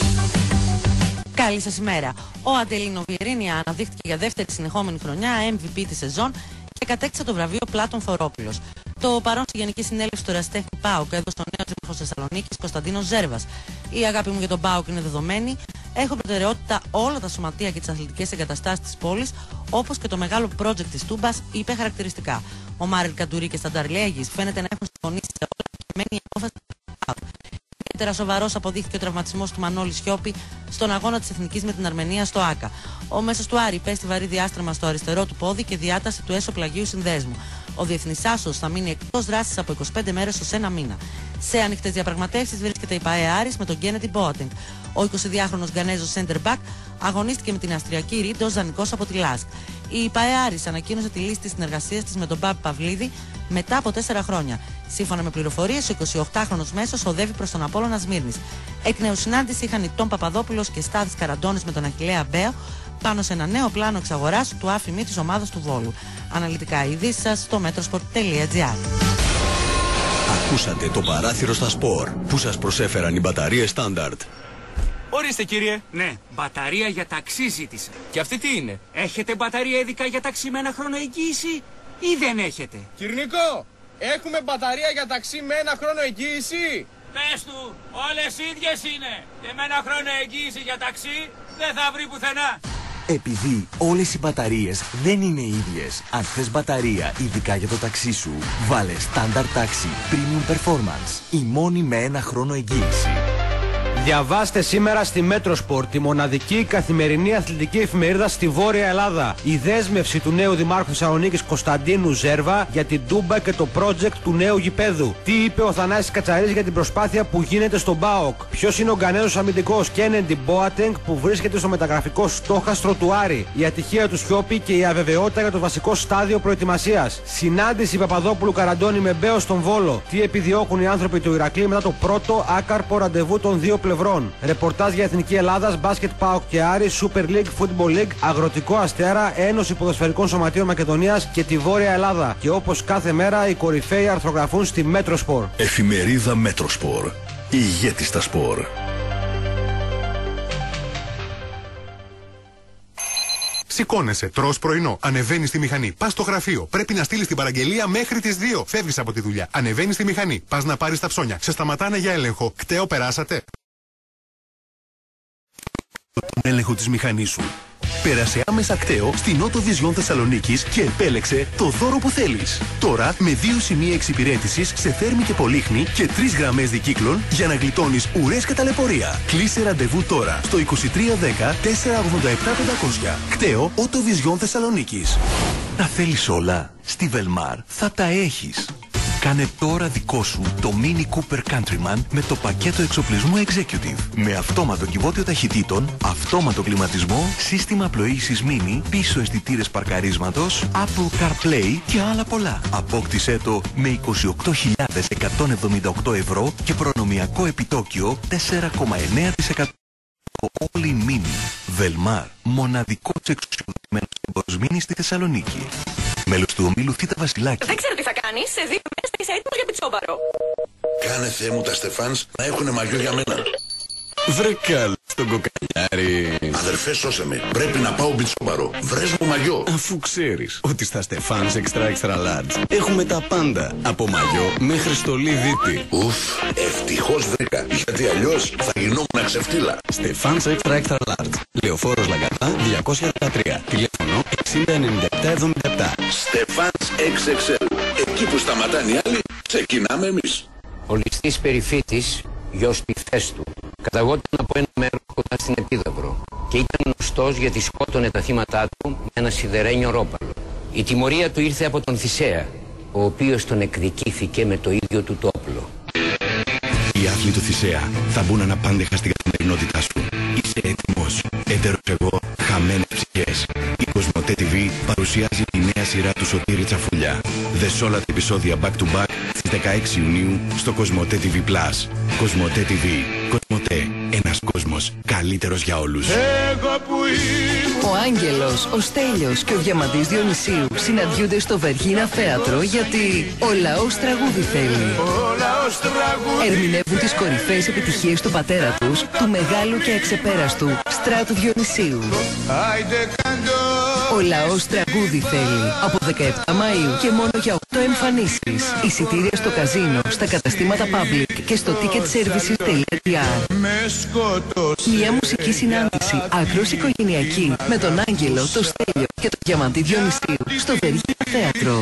Καλή σας ημέρα. Ο Αντελίνο Βιερίνια αναδείχθηκε για δεύτερη συνεχόμενη χρονιά MVP της σεζόν και κατέκτησε το βραβείο Πλάτων Θωρόπουλος. Το παρόν στη Γενική Συνέλευση του Εραστέχνη ΠΑΟΚ έδωσε ο νέος δήμαρχος Θεσσαλονίκης Κωνσταντίνος Ζέρβας. Η αγάπη μου για τον ΠΑΟΚ είναι δεδομένη. Έχω προτεραιότητα όλα τα σωματεία και τις αθλητικές εγκαταστάσεις της πόλης, όπως και το μεγάλο project της Τούμπας, είπε χαρακτηριστικά. Ο Μάριλ Καντουρί και Στανταρ Λέγης φαίνεται να έχουν συμφωνήσει σε όλα και μένει η απόφαση του ΠΑΟΚ. Ιδιαίτερα σοβαρός αποδείχθηκε ο τραυματισμός του Μανώλη Σιώπη στον αγώνα της Εθνικής με την Αρμενία στο ΆΚΑ. Ο μέσος του Άρη πέστη βαρύ διάστρεμα στο αριστερό του πόδι και διάταση του έσω-πλαγίου συνδέσμου. Ο διεθνής άσος θα μείνει εκτός δράσης από 25 μέρες ως ένα μήνα. Σε ανοιχτές διαπραγματεύσεις βρίσκεται η ΠΑΕ Άρης με τον Γκένετι Μπόατενγκ. Ο 22χρονος Γκανέζος center back αγωνίστηκε με την Αυστριακή Ρίντο ως δανεικός από τη ΛΑΣΚ. Η ΠΑΕ Άρης ανακοίνωσε τη λίστη συνεργασίας της με τον Μπάμπη Παυλίδη μετά από 4 χρόνια. Σύμφωνα με πληροφορίες, ο 28χρονος μέσος οδεύει προς τον Απόλλωνα Σμύρνης. Εκ νέου συνάντηση είχαν η Τόμ Παπαδόπουλος και Στάδης Καραντώνης με τον Αχιλλέα Μπέο πάνω σε ένα νέο πλάνο εξαγοράς του άφημη της ομάδας του Βόλου. Αναλυτικά ειδήσεις σας στο metrosport.gr. Ακούσατε το παράθυρο στα σπορ που σας προσέφεραν οι μπαταρίες Standard. Ορίστε κύριε. Ναι, μπαταρία για ταξί ζήτησα. Και αυτή τι είναι? Έχετε μπαταρία ειδικά για ταξί με 1 χρόνο εγγύηση ή δεν έχετε? Κυρνικό, έχουμε μπαταρία για ταξί με 1 χρόνο εγγύηση? Πες του, όλες ίδιες είναι. Και με 1 χρόνο εγγύηση για ταξί δεν θα βρει πουθενά. Επειδή όλες οι μπαταρίες δεν είναι ίδιες, αν θες μπαταρία ειδικά για το ταξί σου, βάλε Standard Taxi Premium Performance, η μόνη με 1 χρόνο εγγύηση. Διαβάστε σήμερα στη Metrosport, τη μοναδική καθημερινή αθλητική εφημερίδα στη Βόρεια Ελλάδα. Η δέσμευση του νέου Δημάρχου Θεσσαλονίκης Κωνσταντίνου Ζέρβα για την Τούμπα και το project του νέου γηπέδου. Τι είπε ο Θανάσης Κατσαρής για την προσπάθεια που γίνεται στον ΠΑΟΚ. Ποιος είναι ο Γκανέζος αμυντικός Γκένετι Μπόατενγκ που βρίσκεται στο μεταγραφικό στόχαστρο του Άρη. Η ατυχία του Σιώπη και η αβεβαιότητα για το βασικό στάδιο προετοιμασίας. Συνάντηση Παπαδόπουλου Καραντώνη με Μπέο στον Βόλο. Τι επιδιώκουν οι άνθρωποι του Ηρακλή μετά το πρώτο άκαρπο ραντεβού των δύο πλευρών. Ρεπορτάζ για Εθνική Ελλάδας, Μπάσκετ ΠΑΟΚ και Άρη, Super League, Football League, Αγροτικό Αστέρα, Ένωση Ποδοσφαιρικών Σωματείων Μακεδονίας και τη Βόρεια Ελλάδα. Και όπως κάθε μέρα οι κορυφαίοι αρθρογραφούν στη Metrosport. Εφημερίδα Metrosport. Ηγέτη στα σπορ. Σηκώνεσαι, τρως πρωινό, ανεβαίνεις στη μηχανή, πας στο γραφείο. Πρέπει να στείλεις την παραγγελία μέχρι τις 2. Φεύγεις από τη δουλειά. Ανεβαίνεις στη μηχανή, πας να πάρεις τα ψώνια. Σε σταματάνε για έλεγχο. Κταίο περάσατε? Τον έλεγχο της μηχανής σου. Πέρασε άμεσα κταίο στην Auto Vision Θεσσαλονίκης και επέλεξε το δώρο που θέλεις. Τώρα με 2 σημεία εξυπηρέτησης σε Θέρμη και Πολύχνη και 3 γραμμές δικύκλων για να γλιτώνεις ουρές και ταλαιπωρία. Κλείσε ραντεβού τώρα στο 2310 487 500. Κταίο Auto Vision Θεσσαλονίκης. Τα θέλεις όλα? Στη Velmar θα τα έχεις. Κάνε τώρα δικό σου το Mini Cooper Countryman με το πακέτο εξοπλισμού Executive. Με αυτόματο κυβότιο ταχυτήτων, αυτόματο κλιματισμό, σύστημα πλοήγησης Mini, πίσω αισθητήρες παρκαρίσματος, Apple CarPlay και άλλα πολλά. Απόκτησέ το με 28.178 ευρώ και προνομιακό επιτόκιο 4,9%. All in Mini. Velmar, μοναδικός εξουσιοδοτημένος εμπορικός Mini στη Θεσσαλονίκη. Μέλος του ομίλου Θήτα Βασιλάκη. Δεν ξέρω τι θα κάνεις, σε 2 μέρες θα είσαι έτοιμος για πιτσόμπαρο. Κάνε Θεέ μου τα Στεφάνς να έχουνε μαγιό για μένα. Βρε καλά στον κοκαλιάρη. Αδερφέ, σώσε με. Πρέπει να πάω πιτσόμπαρο. Βρες μου μαγιό. Αφού ξέρεις ότι στα Στεφάνς Extra Large έχουμε τα πάντα. Από μαγιό μέχρι στολή δίτη. Ουφ, ευτυχώς βρήκα. Γιατί αλλιώς θα γινόμουν ξεφτύλα. Στεφάνς Extra Large. Λεωφόρος Λαγκαδά 213. Τηλέφωνο 609777. Στεφάνς XXL. Εκεί που σταματάνε οι άλλοι, ξεκινάμε εμείς. Ο ληστής Περιφήτης, γιος του Ηφαίστου, καταγόταν από ένα μέρος κοντά στην Επίδαυρο και ήταν γνωστός γιατί σκότωνε τα θύματά του με ένα σιδερένιο ρόπαλο. Η τιμωρία του ήρθε από τον Θησέα, ο οποίος τον εκδικήθηκε με το ίδιο του το όπλο. Οι άθλοι του Θησέα θα μπουν αναπάντεχα στην καθημερινότητά σου. Είσαι έτοιμος? Έτερος εγώ, χαμένες ψυχές. Η Κοσμοτέ TV παρουσιάζει τη νέα σειρά του Σωτήρη Τσαφούλια. Δες όλα τα επεισόδια back to back στις 16 Ιουνίου στο Κοσμοτέ TV Plus. Κοσμοτέ TV. Κοσμοτέ. Ένας κόσμος καλύτερος για όλους. Ο Άγγελος, ο Στέλιος και ο Διαμαντής Διονυσίου συναντιούνται στο Βεργίνα Θέατρο γιατί ο λαός τραγούδι θέλει. Ερμηνεύουν τις κορυφαίες επιτυχίες του πατέρα τους, του μεγάλου και αξεπέραστου Στράτου Διονυσίου. Ο λαός τραγούδι θέλει. Από 17 Μαΐου και μόνο για 8 εμφανίσεις. Εισιτήρια στο καζίνο, στα καταστήματα Public και στο ticketservices.gr. Μια μουσική συνάντηση άκρως οικογενειακή με τον Άγγελο, τον Στέλιο και τον Διαμαντή Διονυσίου στο Βεργίνα Θέατρο.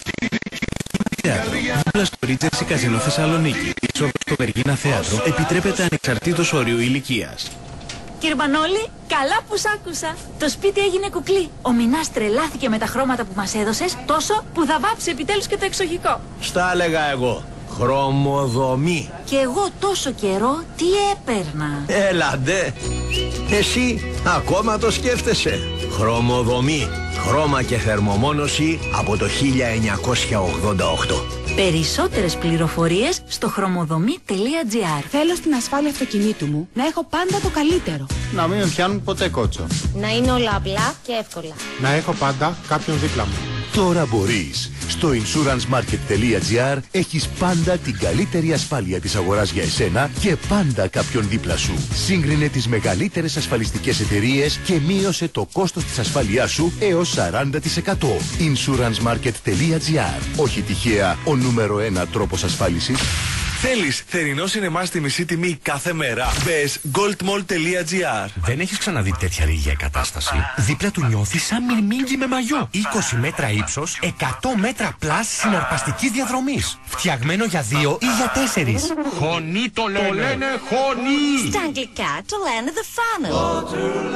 Δίπλα στο Regency Καζίνο Θεσσαλονίκη. Η είσοδος στο Βεργίνα Θέατρο επιτρέπεται ανεξαρτήτως ορίου ηλικίας. Κύριε Μπανόλη, καλά που σ' άκουσα. Το σπίτι έγινε κουκλί. Ο Μινάς τρελάθηκε με τα χρώματα που μας έδωσες, τόσο που θα βάψει επιτέλους και το εξοχικό. Στα έλεγα εγώ. Χρωμοδομή. Και εγώ τόσο καιρό τι έπαιρνα. Έλαντε. Εσύ ακόμα το σκέφτεσαι. Χρωμοδομή. Χρώμα και θερμομόνωση από το 1988. Περισσότερες πληροφορίες στο χρωμοδομή.gr. Θέλω στην ασφάλεια αυτοκινήτου μου να έχω πάντα το καλύτερο. Να μην με πιάνουν ποτέ κότσο. Να είναι όλα απλά και εύκολα. Να έχω πάντα κάποιον δίπλα μου. Τώρα μπορείς. Στο insurancemarket.gr έχεις πάντα την καλύτερη ασφάλεια της αγοράς για εσένα και πάντα κάποιον δίπλα σου. Σύγκρινε τις μεγαλύτερες ασφαλιστικές εταιρείες και μείωσε το κόστος της ασφάλειάς σου έως 40%. insurancemarket.gr. Όχι τυχαία ο νούμερο 1 τρόπος ασφάλισης. Θέλεις θερινό σινεμά στη μισή τιμή κάθε μέρα? Μπες goldmall.gr. Δεν έχεις ξαναδεί τέτοια ρίγια κατάσταση? Δίπλα του νιώθεις σαν μυρμήγκι με μαγιό. 20 μέτρα ύψος, 100 μέτρα πλάς συναρπαστικής διαδρομής. Φτιαγμένο για 2 ή για 4. Χωνί το λένε, χωνί! Στα αγγλικά το λένε the funnel.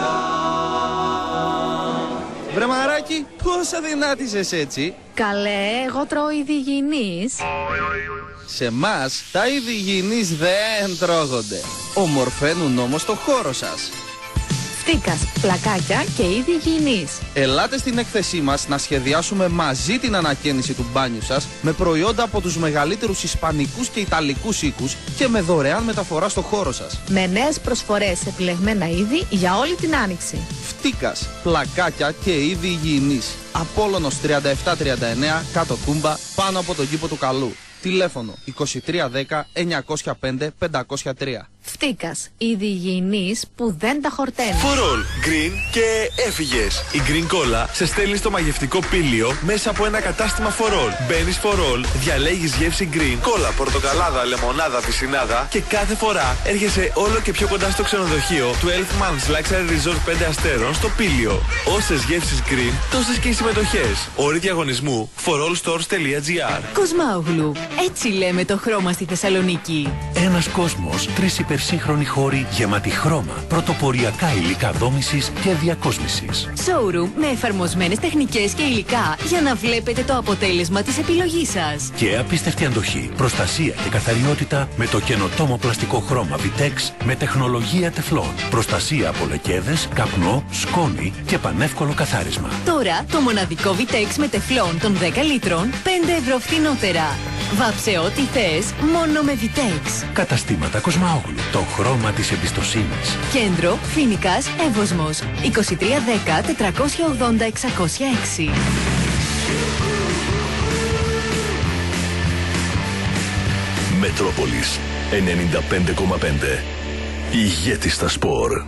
Βρε μαράκι, πώς αδυνάτησες έτσι? Καλέ, εγώ τρώω υγιεινής. Σε εμάς τα είδη υγιεινής δεν τρώγονται. Ομορφαίνουν όμως το χώρο σας. Φτίκας, πλακάκια και είδη υγιεινής. Ελάτε στην έκθεσή μας να σχεδιάσουμε μαζί την ανακαίνιση του μπάνιου σας με προϊόντα από τους μεγαλύτερους ισπανικούς και ιταλικούς οίκους και με δωρεάν μεταφορά στο χώρο σας. Με νέες προσφορές σε επιλεγμένα είδη για όλη την άνοιξη. Φτίκας, πλακάκια και είδη υγιεινής. Απόλλωνος 3739, κάτω Τούμπα, πάνω από τον κήπο του Καλού. Τηλέφωνο 2310 905 503. Φτίκας, είδη υγιεινής που δεν τα χορταίνει. Φορόλ, green και έφυγες. Η Green Cola σε στέλνει στο μαγευτικό πήλιο μέσα από ένα κατάστημα Φορόλ. Μπαίνεις Φορόλ, διαλέγεις γεύση green, κόλλα, πορτοκαλάδα, λεμονάδα, πισινάδα και κάθε φορά έρχεσαι όλο και πιο κοντά στο ξενοδοχείο του Elf Months Luxury Resort 5 αστέρων στο πήλιο. Όσες γεύσεις green, τόσες και οι συμμετοχές. Όροι διαγωνισμού forallstores.gr. Κοσμάογλου. Έτσι λέμε το χρώμα στη Θεσσαλονίκη. Ένας κόσμος, 3 υπερσύγχρονοι χώροι γεμάτοι χρώμα, πρωτοποριακά υλικά δόμησης και διακόσμησης. Showroom με εφαρμοσμένες τεχνικές και υλικά για να βλέπετε το αποτέλεσμα της επιλογής σας. Και απίστευτη αντοχή, προστασία και καθαριότητα με το καινοτόμο πλαστικό χρώμα Vitex με τεχνολογία τεφλόν. Προστασία από λεκέδες, καπνό, σκόνη και πανεύκολο καθάρισμα. Τώρα το μοναδικό Vitex με τεφλόν των 10 λίτρων 5 ευρώ φθηνότερα. Βάψε ό,τι θες μόνο με Vitex. Καταστήματα Κοσμάογλου. Το χρώμα της εμπιστοσύνης. Κέντρο Φοινικάς Εύωσμος 2310 480 606. Μετρόπολης 95,5. Ηγέτης στα σπορ.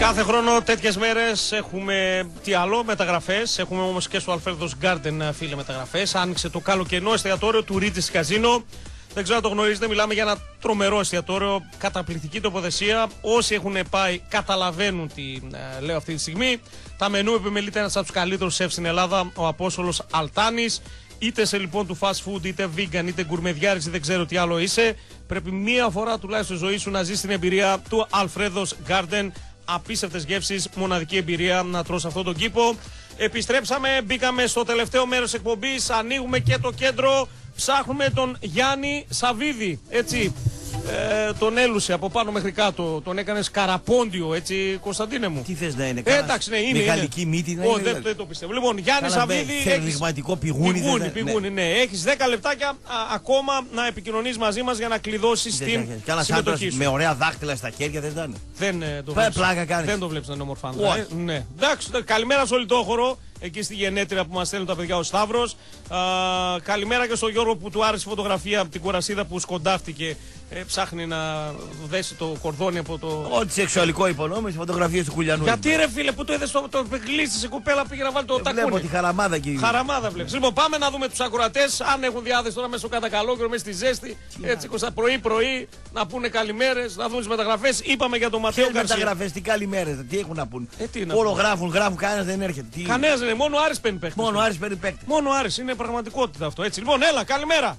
Κάθε χρόνο τέτοιες μέρες έχουμε τι άλλο, μεταγραφές. Έχουμε όμως και στο Alfredo's Garden, φίλε, μεταγραφές. Άνοιξε το καλοκαιρινό εστιατόριο του Regis Casino. Δεν ξέρω αν το γνωρίζετε, μιλάμε για ένα τρομερό εστιατόριο, καταπληκτική τοποθεσία. Όσοι έχουν πάει καταλαβαίνουν τι λέω αυτή τη στιγμή. Τα μενού επιμελείται ένας από τους καλύτερους σεφ στην Ελλάδα, ο Απόστολος Αλτάνης. Είτε σε λοιπόν του fast food, είτε vegan, είτε γκουρμεδιάρης, δεν ξέρω τι άλλο είσαι. Πρέπει μία φορά τουλάχιστον στη ζωή σου να ζεις την εμπειρία του Alfredo's Garden. Απίστευτες γεύσεις, μοναδική εμπειρία να τρως αυτόν τον κήπο. Επιστρέψαμε, μπήκαμε στο τελευταίο μέρος εκπομπής, ανοίγουμε και το κέντρο. Ψάχνουμε τον Γιάννη Σαββίδη, έτσι, τον έλουσε από πάνω μέχρι κάτω, τον έκανε καραπόντιο, έτσι, Κωνσταντίνε μου. Τι θες να είναι, εντάξει, ναι, είναι. Μηχανική μύτη να είναι. Δεν το πιστεύω. Λοιπόν, Γιάννη Σαββίδη. Θερμιγματικό πηγούνι. Ναι. Έχεις 10 λεπτάκια ακόμα να επικοινωνείς μαζί μας για να κλειδώσεις την συμμετοχή σου. Με ωραία δάχτυλα στα χέρια δεν ήταν. Δεν το βλέπεις να είναι ομορφάντα. Ναι. Εντάξει, καλημέρα στο Λιτόχωρο. Εκεί στη γενέτρια που μας στέλνουν τα παιδιά ο Σταύρος. Καλημέρα και στον Γιώργο που του άρεσε η φωτογραφία από την κορασίδα που σκοντάφτηκε. Ψάχνει να δέσει το κορδόνι από το. Ό,τι σεξουαλικό υπονόμηση, φωτογραφίες του Κουλιανού. Γιατί ρε φίλε που το είδες το γλίστησε η κοπέλα, πήγε να βάλει το τακούνι. Βλέπω τη χαραμάδα εκεί. Χαραμάδα βλέπεις. Λοιπόν, πάμε να δούμε τους ακροατές. Αν έχουν διάθεση τώρα μέσα στο κατακαλόκαιρο, μέσα στη ζέστη. Έτσι, πρωί-πρωί να πούνε καλημέρες, να δουν τις μεταγραφές. Είπαμε για τον Ματέο Γκαρσία. Μεταγραφές, τι καλημέρες, τι έχουν να πούν. Όλο γράφουν, κανένας δεν έρχεται. Κανένας δεν είναι, μόνο ο Άρης παίρνει παίχτη. Μόνο ο Άρης, είναι πραγματικότητα αυτό. Έτσι, λοιπόν, έλα, καλημέρα.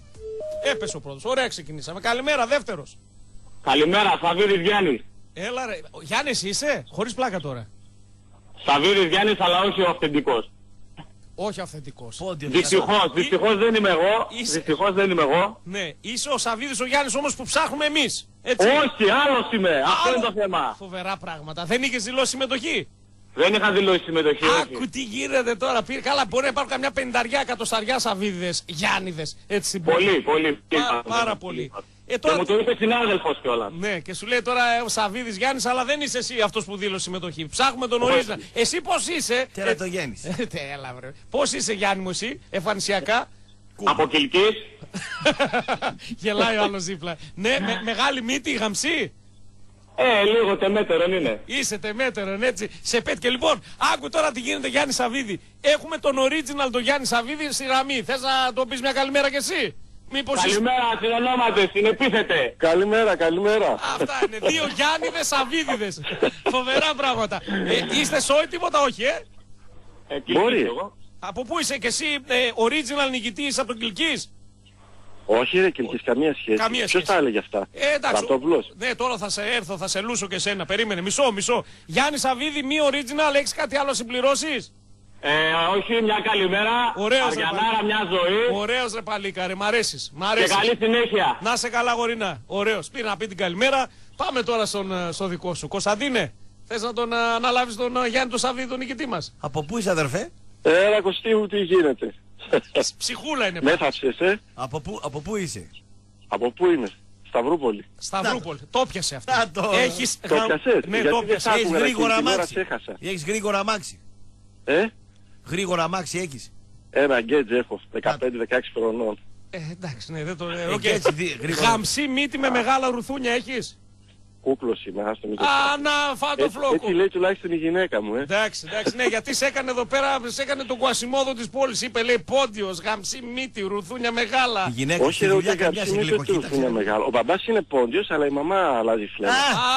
Έπεσε ο πρώτος. Ωραία, ξεκινήσαμε. Καλημέρα, δεύτερος. Καλημέρα, Σαββίδης Γιάννης. Έλα ρε. Γιάννης είσαι, χωρίς πλάκα τώρα. Σαββίδης Γιάννης, αλλά όχι ο αυθεντικός. Όχι αυθεντικός. Δυστυχώς δεν είμαι εγώ. Δυστυχώς δεν είμαι εγώ. Ναι, είσαι ο Σαββίδης ο Γιάννης όμως που ψάχνουμε εμείς. Έτσι. Όχι, άλλος είμαι. Αυτό είναι το θέμα. Φοβερά πράγματα. Δεν είχες δηλώσει συμμετοχή. Δεν είχα δηλώσει συμμετοχή. Άκου τι γίνεται τώρα. Καλά, μπορεί να υπάρχουν καμιά 50 εκατοσταριά Σαββίδιδες, Γιάννηδες. Έτσι. Πολύ. Πάρα πολύ. Τώρα... Και μου το είπε συνάδελφος κιόλας. Ναι, και σου λέει τώρα ο Σαββίδης Γιάννης, αλλά δεν είσαι εσύ αυτός που δήλωσε συμμετοχή. Ψάχνουμε τον ορίζοντα. Εσύ πώς είσαι. Τερατογέννης. Τέλα, βρε. Πώς είσαι, Γιάννη μου, εσύ, εμφανισιακά. Από Κιλκής. Γελάει ο άλλος δίπλα. Ναι, μεγάλη μύτη, γαμψή. Λίγο τεμέτερον είναι. Είσαι τεμέτερον, έτσι. Σε πέτυχε. Λοιπόν, άκου τώρα τι γίνεται, Γιάννη Σαββίδη. Έχουμε τον original τον Γιάννη Σαββίδη στη γραμμή. Θες να το πεις μια καλημέρα κι εσύ. Καλημέρα, συνονόματες, συνεπίθετε. Καλημέρα. Αυτά είναι. Δύο Γιάννηδες Σαββίδιδες. Φοβερά πράγματα. Είστε σόι, τίποτα, όχι, Μπορεί. Από πού είσαι κι εσύ, original νικητής από τον Κιλκής. Όχι ρε Κιλκής, καμία σχέση. Ποιος τα έλεγε αυτά. Εντάξει. Ναι, τώρα θα σε έρθω, θα σε λούσω και σένα. Περίμενε, μισό. Γιάννη Σαββίδη, μη original, έχεις κάτι άλλο συμπληρώσεις. Όχι, μια καλημέρα. Αριανάρα, μια ζωή. Ωραίος ρε παλίκαρε, μ' αρέσεις. Και καλή συνέχεια. Να σε καλά γορίνα. Ωραίος. Πήρε να πει την καλημέρα. Πάμε τώρα στο δικό σου. Κωνσταντίνε, θες να τον αναλάβεις τον Γιάννη τον Σαββίδη, τον νικητή μας. Από πού είσαι αδερφέ? Κωστή μου, τι γίνεται. Ψυχούλα είναι. Μέθαψες, Από πού είσαι? Από πού είμαι? Σταυρούπολη. Το πιασε αυτό. Έχεις... Το πιασες. Ναι, το πιασες. Έχεις γρήγορα αμάξι. Έχεις γρήγορα αμάξι. Γρήγορα αμάξι έχεις. Ένα γκέτζ έχω, 15-16 χρονών. Εντάξει, ναι, δεν το λέω. Γαμψή μύτη με μεγάλα ρουθούνια έχεις. Κούκλος είμαι, άστο μην το να φάτο φλόκο. Έτσι λέει τουλάχιστον η γυναίκα μου, Εντάξει, ναι, γιατί σε έκανε εδώ πέρα, σε έκανε τον κουασιμόδο της πόλης. Είπε, λέει, πόντιος, γαμψή μύτη, ρουθούνια μεγάλα. Η γυναίκα όχι, ρε, ούτε γαμψή μύτη, ούτε ρουθούνια μεγάλα. Ο μπαμπάς είναι πόντιος, αλλά η μαμά αλλάζει φλέμα.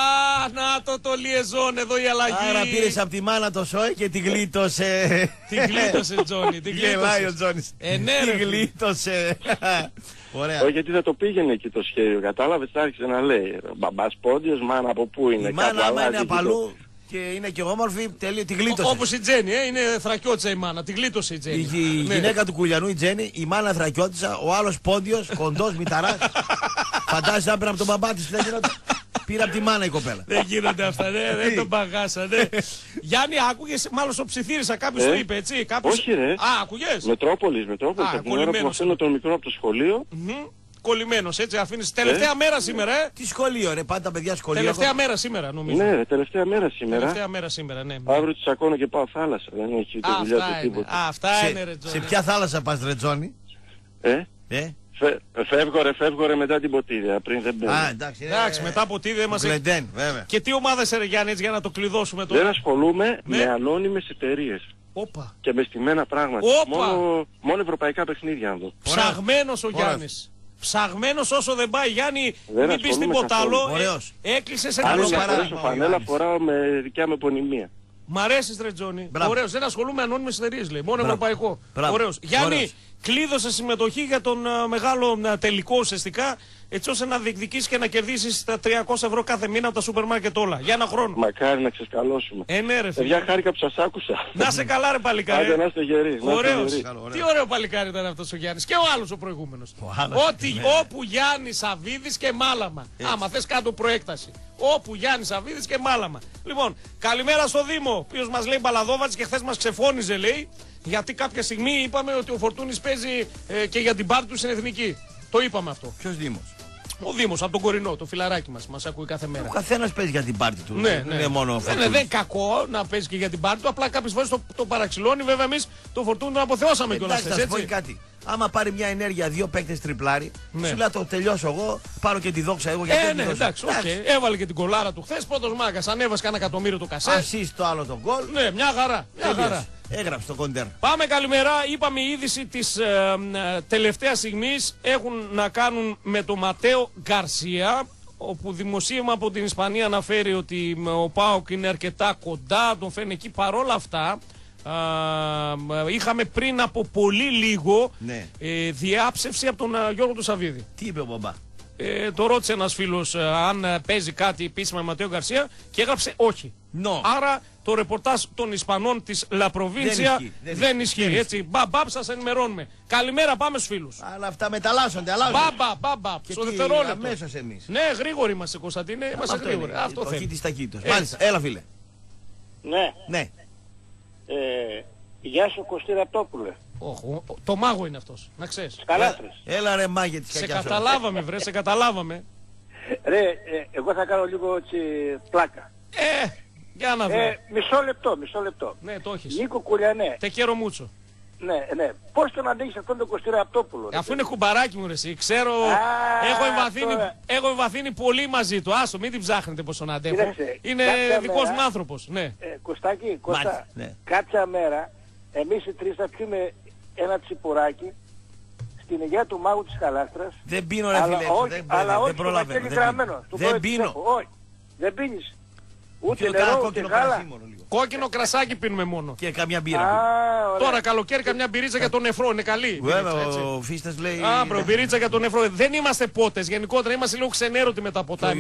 Να το λιεζόν εδώ η αλλαγή. Άρα πήρες από τη μάνα το σόι και τη γλίτωσε. Τη γλίτωσε, Τζόνι, τη γλίτωσε. Γελάει ο Τζόνις. Τη γλίτωσε. Ωραία. Όχι, γιατί θα το πήγαινε εκεί το σχέδιο, κατάλαβες, άρχισε να λέει. Μπαμπάς πόντιος, μάνα από πού είναι. Η μάνα άμα είναι απαλού και είναι και όμορφη, τη γλίτωσε. Όπως η Τζέννη, είναι θρακιώτησα η μάνα, τη γλίτωσε η Τζέννη. Η γυναίκα του Κουλιανού, η Τζέννη, η μάνα θρακιώτησα, ο άλλος πόντιος, κοντός, μηταράς. Φαντάζεσαι να πήρε από τον μπαμπά της, πήρε από τη μάνα η κοπέλα. Δεν γίνονται αυτά, δεν τον παγάσανε. Γιάννη, άκουγες, μάλλον στο ψιθύρισα, κάποιος το είπε, έτσι. Όχι ρε. Άκουγες. Μετρόπολης, από την ώρα που μαθαίνω τον μικρό από το σχολείο. Κολλημένος, έτσι, αφήνεις. Τελευταία μέρα σήμερα, Τι σχολείο, ρε, πάντα παιδιά σχολείο. Τελευταία μέρα σήμερα, νομίζω. Ναι, τελευταία μέρα σήμερα. Τελευταία μέρα σήμερα, ναι. Αύριο τους σακώνω και πάω θάλασσα. Δεν έχει ούτε δουλειά του τίποτα. Αυτά είναι, ρε Τζόνι. Σε ποια θάλασσα πας, ρε Τζόνι? Φεύγω μετά την Ποτίδια. Πριν δεν μπαίνω. Εντάξει, μετά Ποτίδια μας Γκλεντέν, βέβαια. Και τι ομάδα είσαι, ρε Γιάννη, έτσι, για να το κλειδώσουμε τώρα? Δεν ασχολούμαι με ανώνυμες εταιρείες. Όπα. Και με στημένα πράγματα. Μόνο ευρωπαϊκά παιχνίδια να δω. Ψαγμένος ο Γιάννης. Ψαγμένος όσο δεν πάει, Γιάννη, μην πεις τίποτα άλλο. Έκλεισε σε καλό παράδειγμα. Φανέλα φοράω με δικιά μου επωνυμία. Μ' αρέσεις, ρε Τζόνι. Ωραίος. Δεν ασχολούμαι με ανώνυμες εταιρείες, λέει. Μόνο ευρωπαϊκό. Ωραίος. Γιάννη, κλείδωσε συμμετοχή για τον μεγάλο τελικό ουσιαστικά, έτσι ώστε να διεκδικήσεις και να κερδίσεις τα 300 ευρώ κάθε μήνα από τα σούπερ μάρκετ όλα. Για ένα χρόνο. Μακάρι να ξεσκαλώσουμε. Ναι, ρε φίλε. Παιδιά, χάρηκα που σας άκουσα. Να σε καλά, ρε παλικάρι. Άντε, να είστε γεροί. Ωραίος. Τι ωραίο παλικάρι ήταν αυτός ο Γιάννης. Και ο άλλος ο προηγούμενος. Όπου Γιάννης Σαββίδης και Μάλαμα. Άμα θες κάτω προέκταση. Όπου Γιάννης Σαββίδης και Μάλαμα. Λοιπόν, καλημέρα στο Δήμο, ο οποίος μας λέει Μπαλαδόβατς και χθες μας ξεφώνιζε, λέει, γιατί κάποια στιγμή είπαμε ότι ο Φορτούνης παίζει και για την πάρτι του στην Εθνική. Το είπαμε αυτό. Ποιος Δήμος? Ο Δήμος, από τον Κορινό, το φιλαράκι μας ακούει κάθε μέρα. Ο καθένας παίζει για την πάρτι του. Ναι. Είναι μόνο δεν είναι κακό να παίζει και για την πάρτι του, απλά κάποιες φορές το παραξηλώνει. Βέβαια, εμείς το Φορτούνη τον αποθεώσαμε κιόλας. Εντάξει, θα σου πω κάτι. Άμα πάρει μια ενέργεια 2 παίκτες τριπλάρι, σου λέει το τελειώσω εγώ, πάρω και τη δόξα εγώ γιατί ναι, εντάξει, έβαλε και την κολάρα του χθες. Πρώτος μάγας, ανέβασε κανένα εκατομμύριο το κασέ. Ασίστ το άλλο τον γκολ. Ναι, μια χαρά. Έγραψε το κοντέρ. Πάμε καλημέρα. Είπαμε η είδηση της τελευταίας στιγμής έχουν να κάνουν με τον Ματέο Γκαρσία, όπου δημοσίευμα από την Ισπανία αναφέρει ότι ο ΠΑΟΚ είναι αρκετά κοντά, τον φέρνει εκεί. Παρόλα αυτά, είχαμε πριν από πολύ λίγο διάψευση από τον Γιώργο του Σαββίδη. Τι είπε ο μπαμπά? Το ρώτησε ένας φίλος αν παίζει κάτι επίσημα με Ματέο Γκαρσία και έγραψε όχι. Άρα το ρεπορτάζ των Ισπανών της Λα Προβίνσια δεν ισχύει. Έτσι, μπαμπ, σας ενημερώνουμε. Καλημέρα, πάμε στους φίλους. Αλλά αυτά μεταλλάσσονται, αλλάζουν. Μπαμπ, στο δευτερόλεπτο. Αμέσως εμείς. Ναι, γρήγοροι είμαστε, Κωνσταντίνε, είμαστε γρήγοροι. Αυτό θέλει. Της ταχύτητας. Μάλιστα, έλα φίλε. Ναι. Γεια σου Κωστή Ραπτόπουλε. Το μάγο είναι αυτός, να ξέρεις. Καλάθρες. Έλα ρε μάγε της κακιάς. Σε καταλάβαμε βρε, σε καταλάβαμε. Ρε, εγώ θα κάνω λίγο έτσι πλάκα. Για να δω. Μισό λεπτό. Ναι, το έχεις. Νίκο Κουλιανέ. Τεκέρο μούτσο. Ναι. Πώς τον αντέχεις αυτόν τον Κωστή Ραπτόπουλο? Αφού είναι κουμπαράκι μου ρε εσύ, ξέρω, έχω εμβαθύνει πολύ μαζί του. Άσο, μην την ψάχνετε πως τον αντέχω. Είναι δικός μου άνθρωπος. Ναι. Κωστάκη, Κώστα, κάποια μέρα εμείς οι τρεις θα πιούμε ένα τσιπουράκι στην υγεία του μάγου της Καλάστρας. Δεν πίνω ρε φίλε, δεν προλαβαίνω. Δεν πίνω. Όχι, δεν πίνεις. Ούτε νερό, ούτε γάλα. Κόκκινο κρασάκι πίνουμε μόνο. Και καμιά μπύρα. Τώρα καλοκαίρι καμιά μπυρίτσα για τον νεφρό, είναι καλή. Βέβαια, ο Φίστας λέει. Μπυρίτσα για τον νεφρό. Δεν είμαστε πότες, γενικότερα είμαστε λίγο ξενέρωτοι με τα ποτά.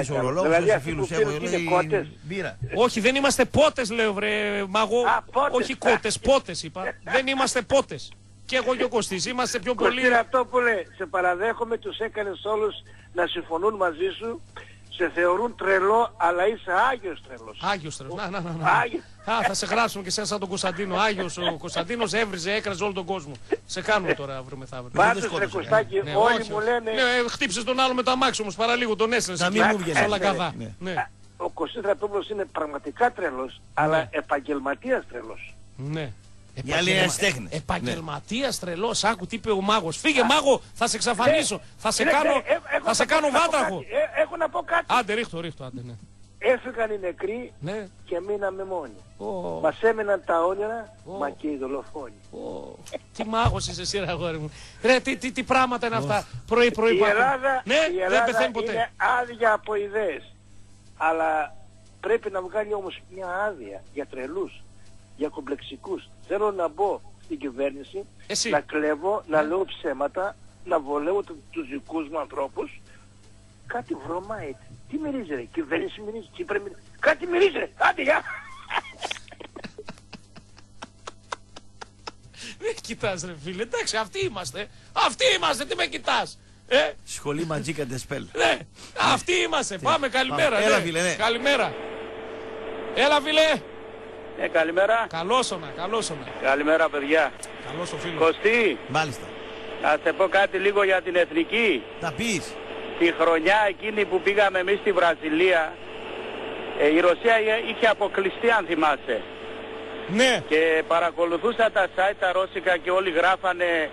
Όχι, δεν είμαστε πότες, λέω βρε μαγό. Όχι κότες, πότες είπα. Δεν είμαστε πότες. Και εγώ και ο Κωστής είμαστε πιο πολύ. Κωστή Ραπτόπουλε, σε παραδέχομαι, τους έκανες όλους να συμφωνούν μαζί σου. Σε θεωρούν τρελό, αλλά είσαι Άγιος τρελός. Άγιος τρελός. Να. Θα σε γράψουμε και σαν τον Κωνσταντίνο. Άγιος ο Κωνσταντίνος έβριζε, έκραζε όλο τον κόσμο. Σε κάνουμε τώρα αύριο μεθαύριο. Πάντως ρε Κωστάκη, όλοι μου λένε. Ναι, χτύψες τον άλλο με το αμάξι όμως παραλίγο, τον έσλεσαι. Να μην μου βγαίνει. Όλα καδά. Ο Κωστής Ραπτόπουλος είναι πραγματικά τρελός, αλλά επαγγελματίας τρελός. Ναι. Επαγγελματίας τρελός, άκου τι είπε ο μάγος. Φύγε μάγο, θα σε εξαφανίσω. Θα σε κάνω βάτραχο. Έχω να πω κάτι. Άντε ρίχτω, άντε ναι. Έφυγαν οι νεκροί και μείναμε μόνοι. Μας έμεναν τα όνειρα, μα και οι δολοφόνοι. Τι μάγος είσαι εσύ ρε αγόρι μου. Ρε τι πράγματα είναι αυτά. Πρωί. Η Ελλάδα είναι άδεια από ιδέες. Αλλά πρέπει να βγάλει όμως μια άδεια για τρελούς, για κομπλεξικούς. Θέλω να μπω στην κυβέρνηση, να κλέβω, να λέω ψέματα, να βολεύω τους δικούς μου ανθρώπους. Κάτι βρωμάει. Τι μυρίζει ρε, κυβέρνηση μυρίζει, Κύπρε μυρίζει. Κάτι μυρίζει ρε, άντε γεια. Δεν κοιτάς ρε φίλε, εντάξει αυτοί είμαστε, τι με κοιτάς. Σχολή Ματζίκα Ντεσπέλ. Ναι, αυτοί είμαστε, πάμε καλημέρα. Έλα φίλε, ναι. Καλημέρα. Έλα φίλε. Καλημέρα. Καλώς όνα. Καλημέρα παιδιά. Καλώς ο φίλος. Κωστή. Μάλιστα. Να σε πω κάτι λίγο για την εθνική. Να πεις. Τη χρονιά εκείνη που πήγαμε εμείς στη Βραζιλία, η Ρωσία είχε αποκλειστεί αν θυμάσαι. Ναι. Και παρακολουθούσα τα site τα ρώσικα και όλοι γράφανε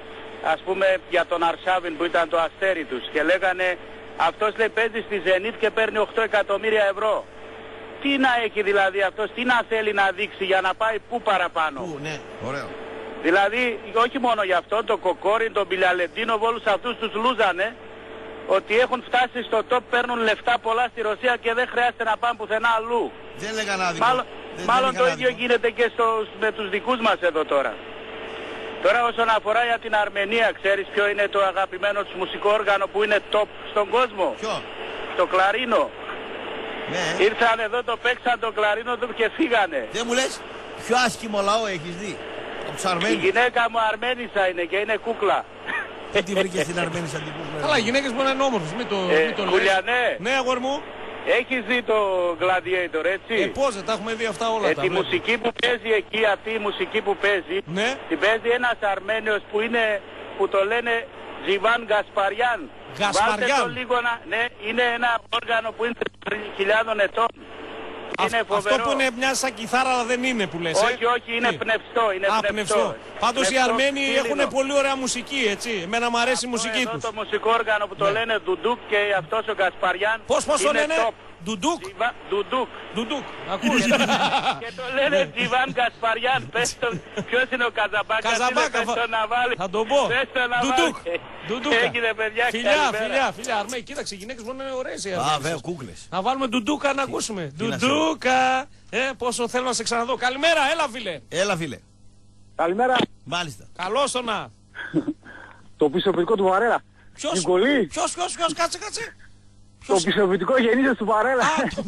ας πούμε για τον Αρσάβιν που ήταν το αστέρι τους και λέγανε αυτός λέει παίζει στη Zenit και παίρνει 8 εκατομμύρια ευρώ. Τι να έχει δηλαδή αυτός, τι να θέλει να δείξει για να πάει πού παραπάνω. Ναι, ωραίο. Δηλαδή όχι μόνο για αυτό, το Κοκόριν, τον Πιλιαλεντίνο, όλους αυτούς τους λούζανε ότι έχουν φτάσει στο top, παίρνουν λεφτά πολλά στη Ρωσία και δεν χρειάζεται να πάνε πουθενά αλλού. Δεν λέγανε άδικο. Μάλλον το ίδιο γίνεται και με τους δικούς μας εδώ τώρα. Τώρα όσον αφορά για την Αρμενία, ξέρεις ποιο είναι το αγαπημένο τους μουσικό όργανο που είναι top στον κόσμο? Ποιο? Το κλαρίνο. Ναι. Ήρθαν εδώ, το παίξαν το κλαρίνο του και φύγανε. Δεν μου λες πιο άσχημο λαό έχεις δει? Η γυναίκα μου Αρμένισσα είναι και είναι κούκλα. Δεν τη βρήκε στην Αρμένισσα την κούκλα? Καλά, οι γυναίκες μπορεί να είναι όμορφες, μην το λες. Κουλιανέ. Ναι, αγόρι μου. Έχεις δει το Gladiator, έτσι? Πώς δεν τα έχουμε δει αυτά όλα τα. Τη μουσική που παίζει εκεί, αυτή η μουσική που παίζει, ναι, την παίζει ένας Αρμένιος που το λένε Ζιβάν Γκασπαριάν. Βάλτε το λίγο ναι, είναι ένα όργανο που είναι 3.000 ετών. Είναι φοβερό. Αυτό που είναι μια σαν κιθάρα αλλά δεν είναι που λες. Όχι, όχι, είναι πνευστό. Είναι πνευστό. Πάντως οι Αρμένοι έχουν πολύ ωραία μουσική, έτσι. Εμένα μου αρέσει η μουσική τους. Το μουσικό όργανο που το λένε Ντουντούκ και αυτός ο Γκασπαριάν. Πώς το λένε? Ντουντούκ. Ντουντούκ. Ακούς. Και το λένε Ζιβάν Γκασπαριάν. Πες το, ποιος είναι ο Καζαμπάκας? Καζαμπάκα. Θα τον πω. Ντουντούκ. Έγινε παιδιά. Φιλιά. Αρμέ, κοίταξε, οι γυναίκες μπορεί να είναι ωραίες. Α, βέβαια, κούκλες. Να βάλουμε Ντουντούκα να ακούσουμε. Ντουντούκα. Πόσο θέλω να σε ξαναδώ. Καλημέρα, έλα φίλε. Έλα φίλε. Καλημέρα. Μάλιστα. Καλώς το να. Το πιστοποιητικό του Βαρέλα. Ποιος, κάτσε. Το πιστοποιητικό γεννήσεως του Βαρέλα.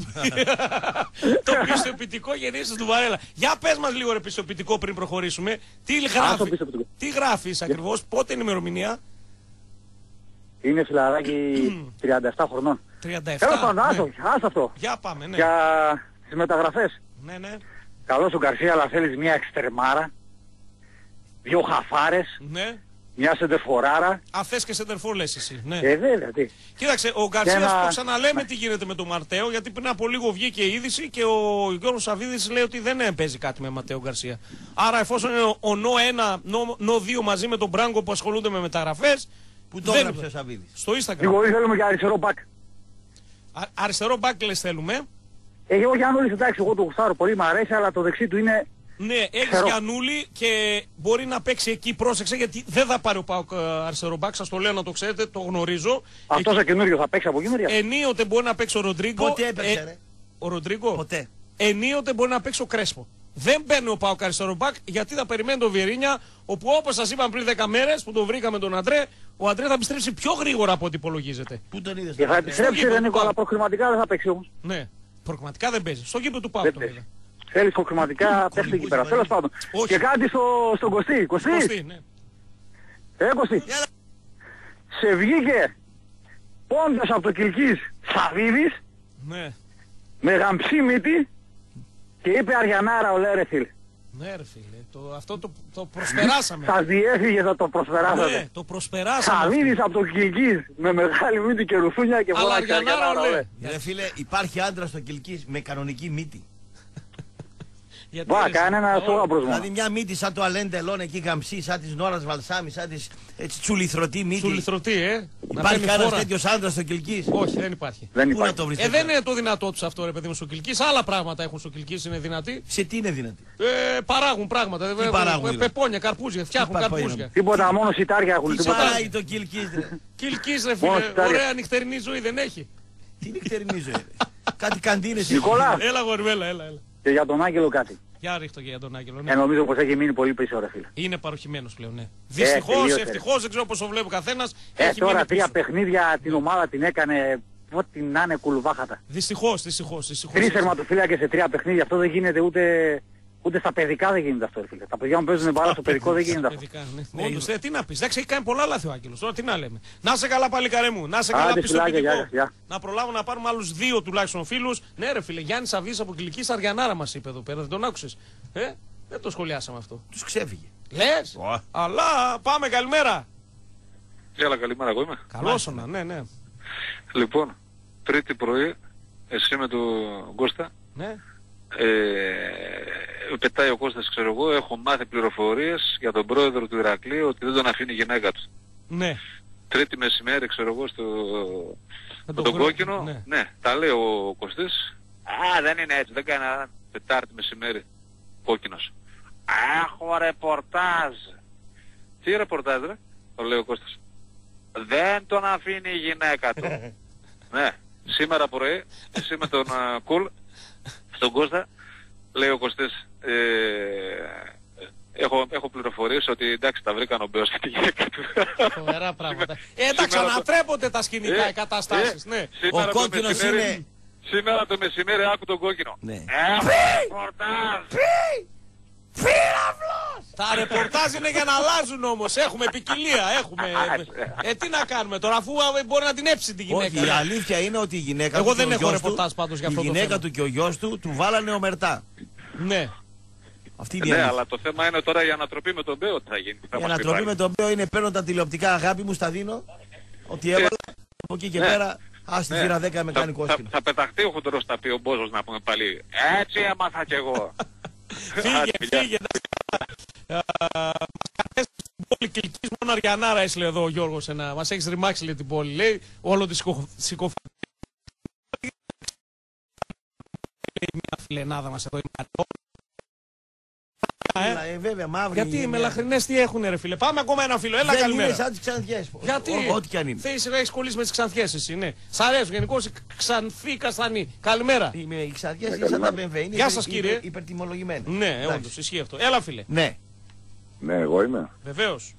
Το πιστοποιητικό γεννήσεως του Βαρέλα. Για πες μας λίγο ρε πιστοποιητικό πριν προχωρήσουμε. Τι γράφεις ακριβώς, πότε είναι η ημερομηνία? Είναι φιλαράκι 37 χρονών. 37. Τέλος πάντων, άσο αυτό. Για πάμε, ναι. Για τις μεταγραφές. Ναι. Καλώς ο Γκαρσία, αλλά θέλεις μια εξτερμάρα, 2 χαφάρες. Ναι. Μια σεντερφοράρα. Θες και σεντερφόρ λες εσύ. Ναι. Βέβαια, τι. Κοίταξε, ο Γκαρσίας το ξαναλέμε τι γίνεται με τον Μαρτέο, γιατί πριν από λίγο βγήκε η είδηση και ο Γιώργος Σαββίδης λέει ότι δεν παίζει κάτι με Ματέο Γκαρσία. Άρα εφόσον είναι ο ΝΟ1, ΝΟ2 μαζί με τον Μπράγκο που ασχολούνται με μεταγραφές. Που το έγραψε ο Σαββίδης? Στο Instagram. Εγώ θέλουμε και αριστερό μπακ. Αριστερό μπακ λες θέλουμε. Εγώ Γιάννουλης, εντάξει, εγώ το γουστάρω πολύ, μου αρέσει, αλλά το δεξί του είναι... Ναι, έχεις Γιαννούλη και μπορεί να παίξει εκεί, πρόσεξε, γιατί δεν θα πάρει ο ΠΑΟΚ αριστερό μπακ, σας το λέω να το ξέρετε, το γνωρίζω. Αυτός ο καινούριο θα παίξει από καινούργια. Ενίοτε μπορεί να παίξει ο Ροντρίγκο. Πότε έπαιξε ρε? Ο Ροντρίγκο. Ποτέ. Ενίοτε μπορεί να παίξει ο Κρέσπο. Δεν παίρνει ο ΠΑΟΚ αριστερό μπακ γιατί θα περιμένει τον Βιερίνια, όπου όπως σας είπαμε πριν 10 μέρες που τον βρήκαμε τον Αντρέ, ο Αντρέ θα επιστρέψει πιο γρήγορα από ό,τι υπολογίζεται. Πού τον είδες? Και θα επιστρέψει δεν είναι, αλλά προκριματικά δεν θα παίξει όμως. Ναι, προκριματικά δεν παίζει. Στο γήπεδο του ΠΑΟΚ το είδα. Θέλεις προκριματικά παίξει εκεί πέρα. Τέλος πάντων. Και κάτι στον Κωστή. Κωστή. Ναι. Κωστή. Σε βγήκε πόντος από το Κιλκής Σαββίδης. Ναι. Με γαμψή μύτη και είπε Αριανάρα ο ρε φίλε. Ναι ρε φίλε, αυτό το προσπεράσαμε. Σας διέφυγε, θα το προσπεράσατε. Ναι, το προσπεράσαμε. Σαββίδης από το Κιλκής με μεγάλη μύτη και ρουθούνια και φωνάζει Αριανάρα ο ρε φίλε, υπάρχει άντρας στο Κιλκής με κανονική μύτη. Βά, κάνε ένα σώγαπρος μου. Δηλαδή μια μύτη σαν το Αλέν Τελών εκεί γαμψή, σαν της Νόρας Βαλσάμι, σαν της έτσι τσουληθρωτή μύτη. Τσουληθρωτή, Υπάρχει κανένας τέτοιος άντρας στο Κιλκής? Όχι, δεν υπάρχει. Δεν υπάρχει. Να το βρεις, δεν είναι το δυνατό τους αυτό ρε παιδί μου στο Κιλκής. Άλλα πράγματα έχουν στο Κιλκής, είναι δυνατοί. Σε τι είναι δυνατοί? Παράγουν πράγματα. Πεπόνια, καρπούζια, φτιάχνουν καρπούζια. Τίποτα, μόνο σιτάρια έχουν. Τι παράγει το Κιλκής? Κιλκής ρε φίλε, ωραία νυχτερινή ζωή δεν έχει. Τι νυχτερινή ζωή? Κάτι καντίνες. Νικόλα. Έλα γορμέλα, έλα. Και για τον Άγγελο κάτι. Για ρίχτω και για τον Άγγελο. Ναι. Νομίζω πως έχει μείνει πολύ πίσω ρε φίλε. Είναι παροχημένος πλέον, ναι. Δυστυχώς, ευτυχώς, δεν ξέρω πώς το βλέπει ο καθένας. Τώρα 3 παιχνίδια την ομάδα την έκανε, ό,τι να είναι κουλουβάχατα. Δυστυχώς. 3 τερματοφύλακες σε 3 παιχνίδια, αυτό δεν γίνεται ούτε στα παιδικά δεν γίνεται αυτό ρε φίλε. Τα παιδιά μου παίζουν μπάλα στο παιδικό δεν γίνεται αυτό. Ναι, όντως, τι να πεις, εντάξει έχει κάνει πολλά λάθη ο Άγγελος, τώρα τι να λέμε. Να σε καλά παλικάρέ μου, να σε καλά πιστοποιητικό. Να προλάβω να πάρουμε άλλους 2 τουλάχιστον φίλους. Ναι ρε φίλε, Γιάννης Σαββίδης από Κιλκής Αριανάρα μας είπε εδώ πέρα, δεν τον άκουσες? Δεν το σχολιάσαμε αυτό. Τους ξέφυγε. Λες, αλλά πάμε καλημέρα. Έλα καλημέρα, εγώ είμαι. Καλώς ναι. Λοιπόν, Τρίτη πρωί, εσύ με τον Κώστα. Ναι. πετάει ο Κώστας, ξέρω εγώ, έχω μάθει πληροφορίες για τον πρόεδρο του Ηρακλείου ότι δεν τον αφήνει η γυναίκα του. Ναι. Τρίτη μεσημέρι, ξέρω εγώ, με τον κόκκινο. Ναι, τα λέει ο Κωστής. Α, δεν είναι έτσι, δεν κάνει. Τετάρτη μεσημέρι, κόκκινος. Έχω ρεπορτάζ. Τι ρεπορτάζ, ρε? Το λέει ο Κώστας. Δεν τον αφήνει η γυναίκα του. Ναι, σήμερα πρωί, εσύ με τον Κουλ, στον Κώστα, λέει ο Κωστής, έχω πληροφορίες ότι εντάξει τα βρήκαν ο Μπέος και τη γυναίκα του. Φοβερά πράγματα. Εντάξει, ανατρέπονται τα σκηνικά, οι καταστάσεις. Ναι. Ο κόκκινος είναι... Σήμερα το μεσημέρι άκου τον κόκκινο. Ναι. Πύραυλος! Τα ρεπορτάζ είναι για να αλλάζουν όμως. Έχουμε ποικιλία, έχουμε. Τι να κάνουμε τώρα, αφού μπορεί να την έψει τη γυναίκα. Όχι, η αλήθεια είναι ότι η γυναίκα Εγώ δεν έχω ρεπορτάζ πάντως για αυτό το θέμα. Η γυναίκα του και ο γιος του βάλανε ομερτά. Ναι. Ναι, αλλά το θέμα είναι τώρα η ανατροπή με τον Μπέο τι θα γίνει. Η ανατροπή με τον Μπέο είναι παίρνω τα τηλεοπτικά, αγάπη μου, στα δίνω. Ότι έβαλα από εκεί και πέρα. Α, στη θύρα 10 με κάνει κόσκινο. Θα πεταχτεί ο χοντρός, θα πει ο Μπόζος να πούμε πάλι. Έτσι έμαθα κι εγώ. Φύγε. Μας αρέσει την πόλη Κιλκής, μόνο Αριανάρα έστειλε εδώ ο Γιώργος. Μας έχεις ρημάξει, λέει, την πόλη. Λέει όλο τη συκοφαντία. Λέει μια φιλενάδα μας εδώ. Βέβαια, μαύρη. Γιατί οι μελαχρινές τι έχουνε, ρε φίλε. Πάμε ακόμα ένα φίλο. Έλα, καλημέρα. Είναι σαν τις ξανθιές. Γιατί? Ό,τι κι αν είναι. Έχεις κολλήσει με τις ξανθιές εσύ, ναι. Σ' αρέσουν γενικώς ξανθοί καστανοί. Καλημέρα. Οι ξανθιές είναι σαν τα BMW. Γεια σας, κύριε. Υπερτιμολογημένοι. Ναι, όντως, ισχύει αυτό. Έλα, φίλε. Ναι. Ναι, εγώ είμαι. Βεβαίως.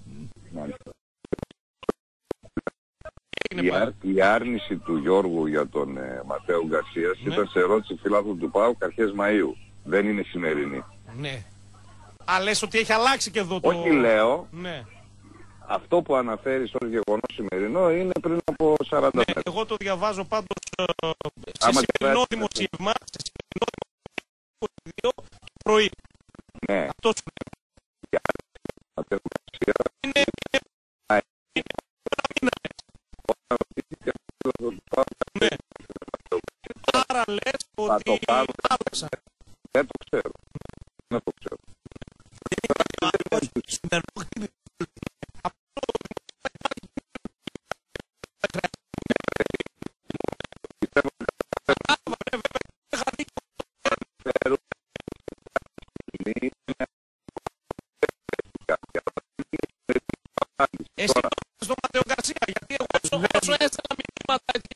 Η άρνηση του Γιώργου για τον Ματέο Γκαρσίας ήταν σε ερώτηση φιλάθλου του ΠΑΟΚ αρχές Μαΐου. Δεν είναι σημερινή. Ναι. Α, λες ότι έχει αλλάξει και εδώ το... Όχι, λέω. Ναι. Αυτό που αναφέρεις ως γεγονός σημερινό είναι πριν από 40 μέρες. Ναι, εγώ το διαβάζω πάντως σε σημερινό δημοσίευμα, το πρωί. Ναι. Αυτό σου είναι... Ναι. Άρα λες ότι άλλαξα. Δεν το ξέρω. Δεν το ξέρω. Εσύ στον Ματέο Γκαρσία, γιατί εγώ όσο έστελα μηνύματα και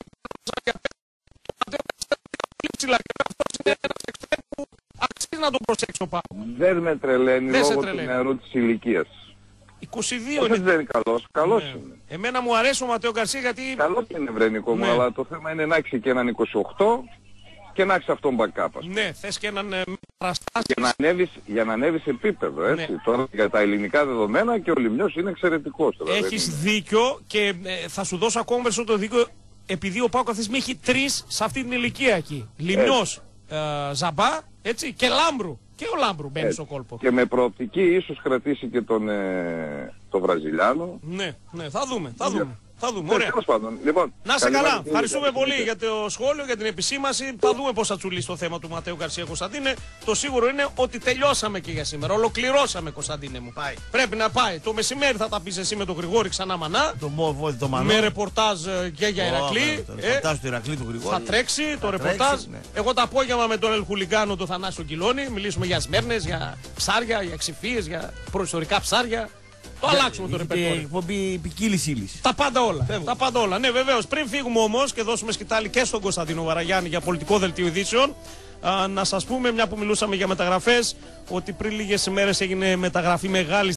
που αξίζει να τον προσέξω πάνω. Δεν με τρελαίνει λόγω του νεαρού της ηλικίας. 22 είναι. Δεν είναι καλός, καλός είναι. Εμένα μου αρέσει ο Ματέο Γκαρσία γιατί... Καλό είναι βρενικό μου, αλλά το θέμα είναι να έχεις και έναν 28 και να έχεις αυτόν backup. Ναι, θες και έναν παραστάσεις. Για να ανέβεις επίπεδο, έτσι. Ναι. Τώρα για τα ελληνικά δεδομένα και ο Λιμνιός είναι εξαιρετικός. Έχεις δίκιο και θα σου δώσω ακόμα περισσότερο δίκιο επειδή ο ΠΑΟΚ αυτή έχει 3 σε αυτή την ηλικία εκεί. Λιμνιός, Ζαμπά, έτσι, και Λάμπρου. Και ο Λάμπρου μπαίνει στο κόλπο. Και με προοπτική ίσως κρατήσει και τον Βραζιλιάνο. Ναι, θα δούμε. Θα δούμε, ωραία. Λοιπόν, να είσαι καλά. Ευχαριστούμε πολύ για το σχόλιο, για την επισήμαση. Θα δούμε πώς θα τσουλήσει το θέμα του Ματέου Γκαρσία, Κωνσταντίνε. Το σίγουρο είναι ότι τελειώσαμε και για σήμερα. Ολοκληρώσαμε, Κωνσταντίνε μου. Πάει. Πρέπει να πάει. Το μεσημέρι θα τα πεις εσύ με τον Γρηγόρη ξανά μανά. Το με ρεπορτάζ και για Ηρακλή. Το ρεπορτάζ του Ηρακλή του Γρηγόρη. Θα τρέξει το ρεπορτάζ. Ναι. Εγώ το απόγευμα με τον Ελχουλιγκάνο, τον Θανάσιο Κιλόνι. Μιλήσουμε για σμέρνες, για ψάρια, για ξυφίες, για προϊστορικά ψάρια. Το αλλάξουμε το ρεπερτόριο. Εκπομπή ποικίλης ύλης. Τα πάντα όλα. Τα πάντα όλα. Ναι, βεβαίως. Πριν φύγουμε όμως και δώσουμε σκητάλη και στον Κωνσταντίνο Βαραγιάννη για πολιτικό δελτίο ειδήσεων, να σας πούμε, μια που μιλούσαμε για μεταγραφές, ότι πριν λίγες ημέρες έγινε μεταγραφή μεγάλη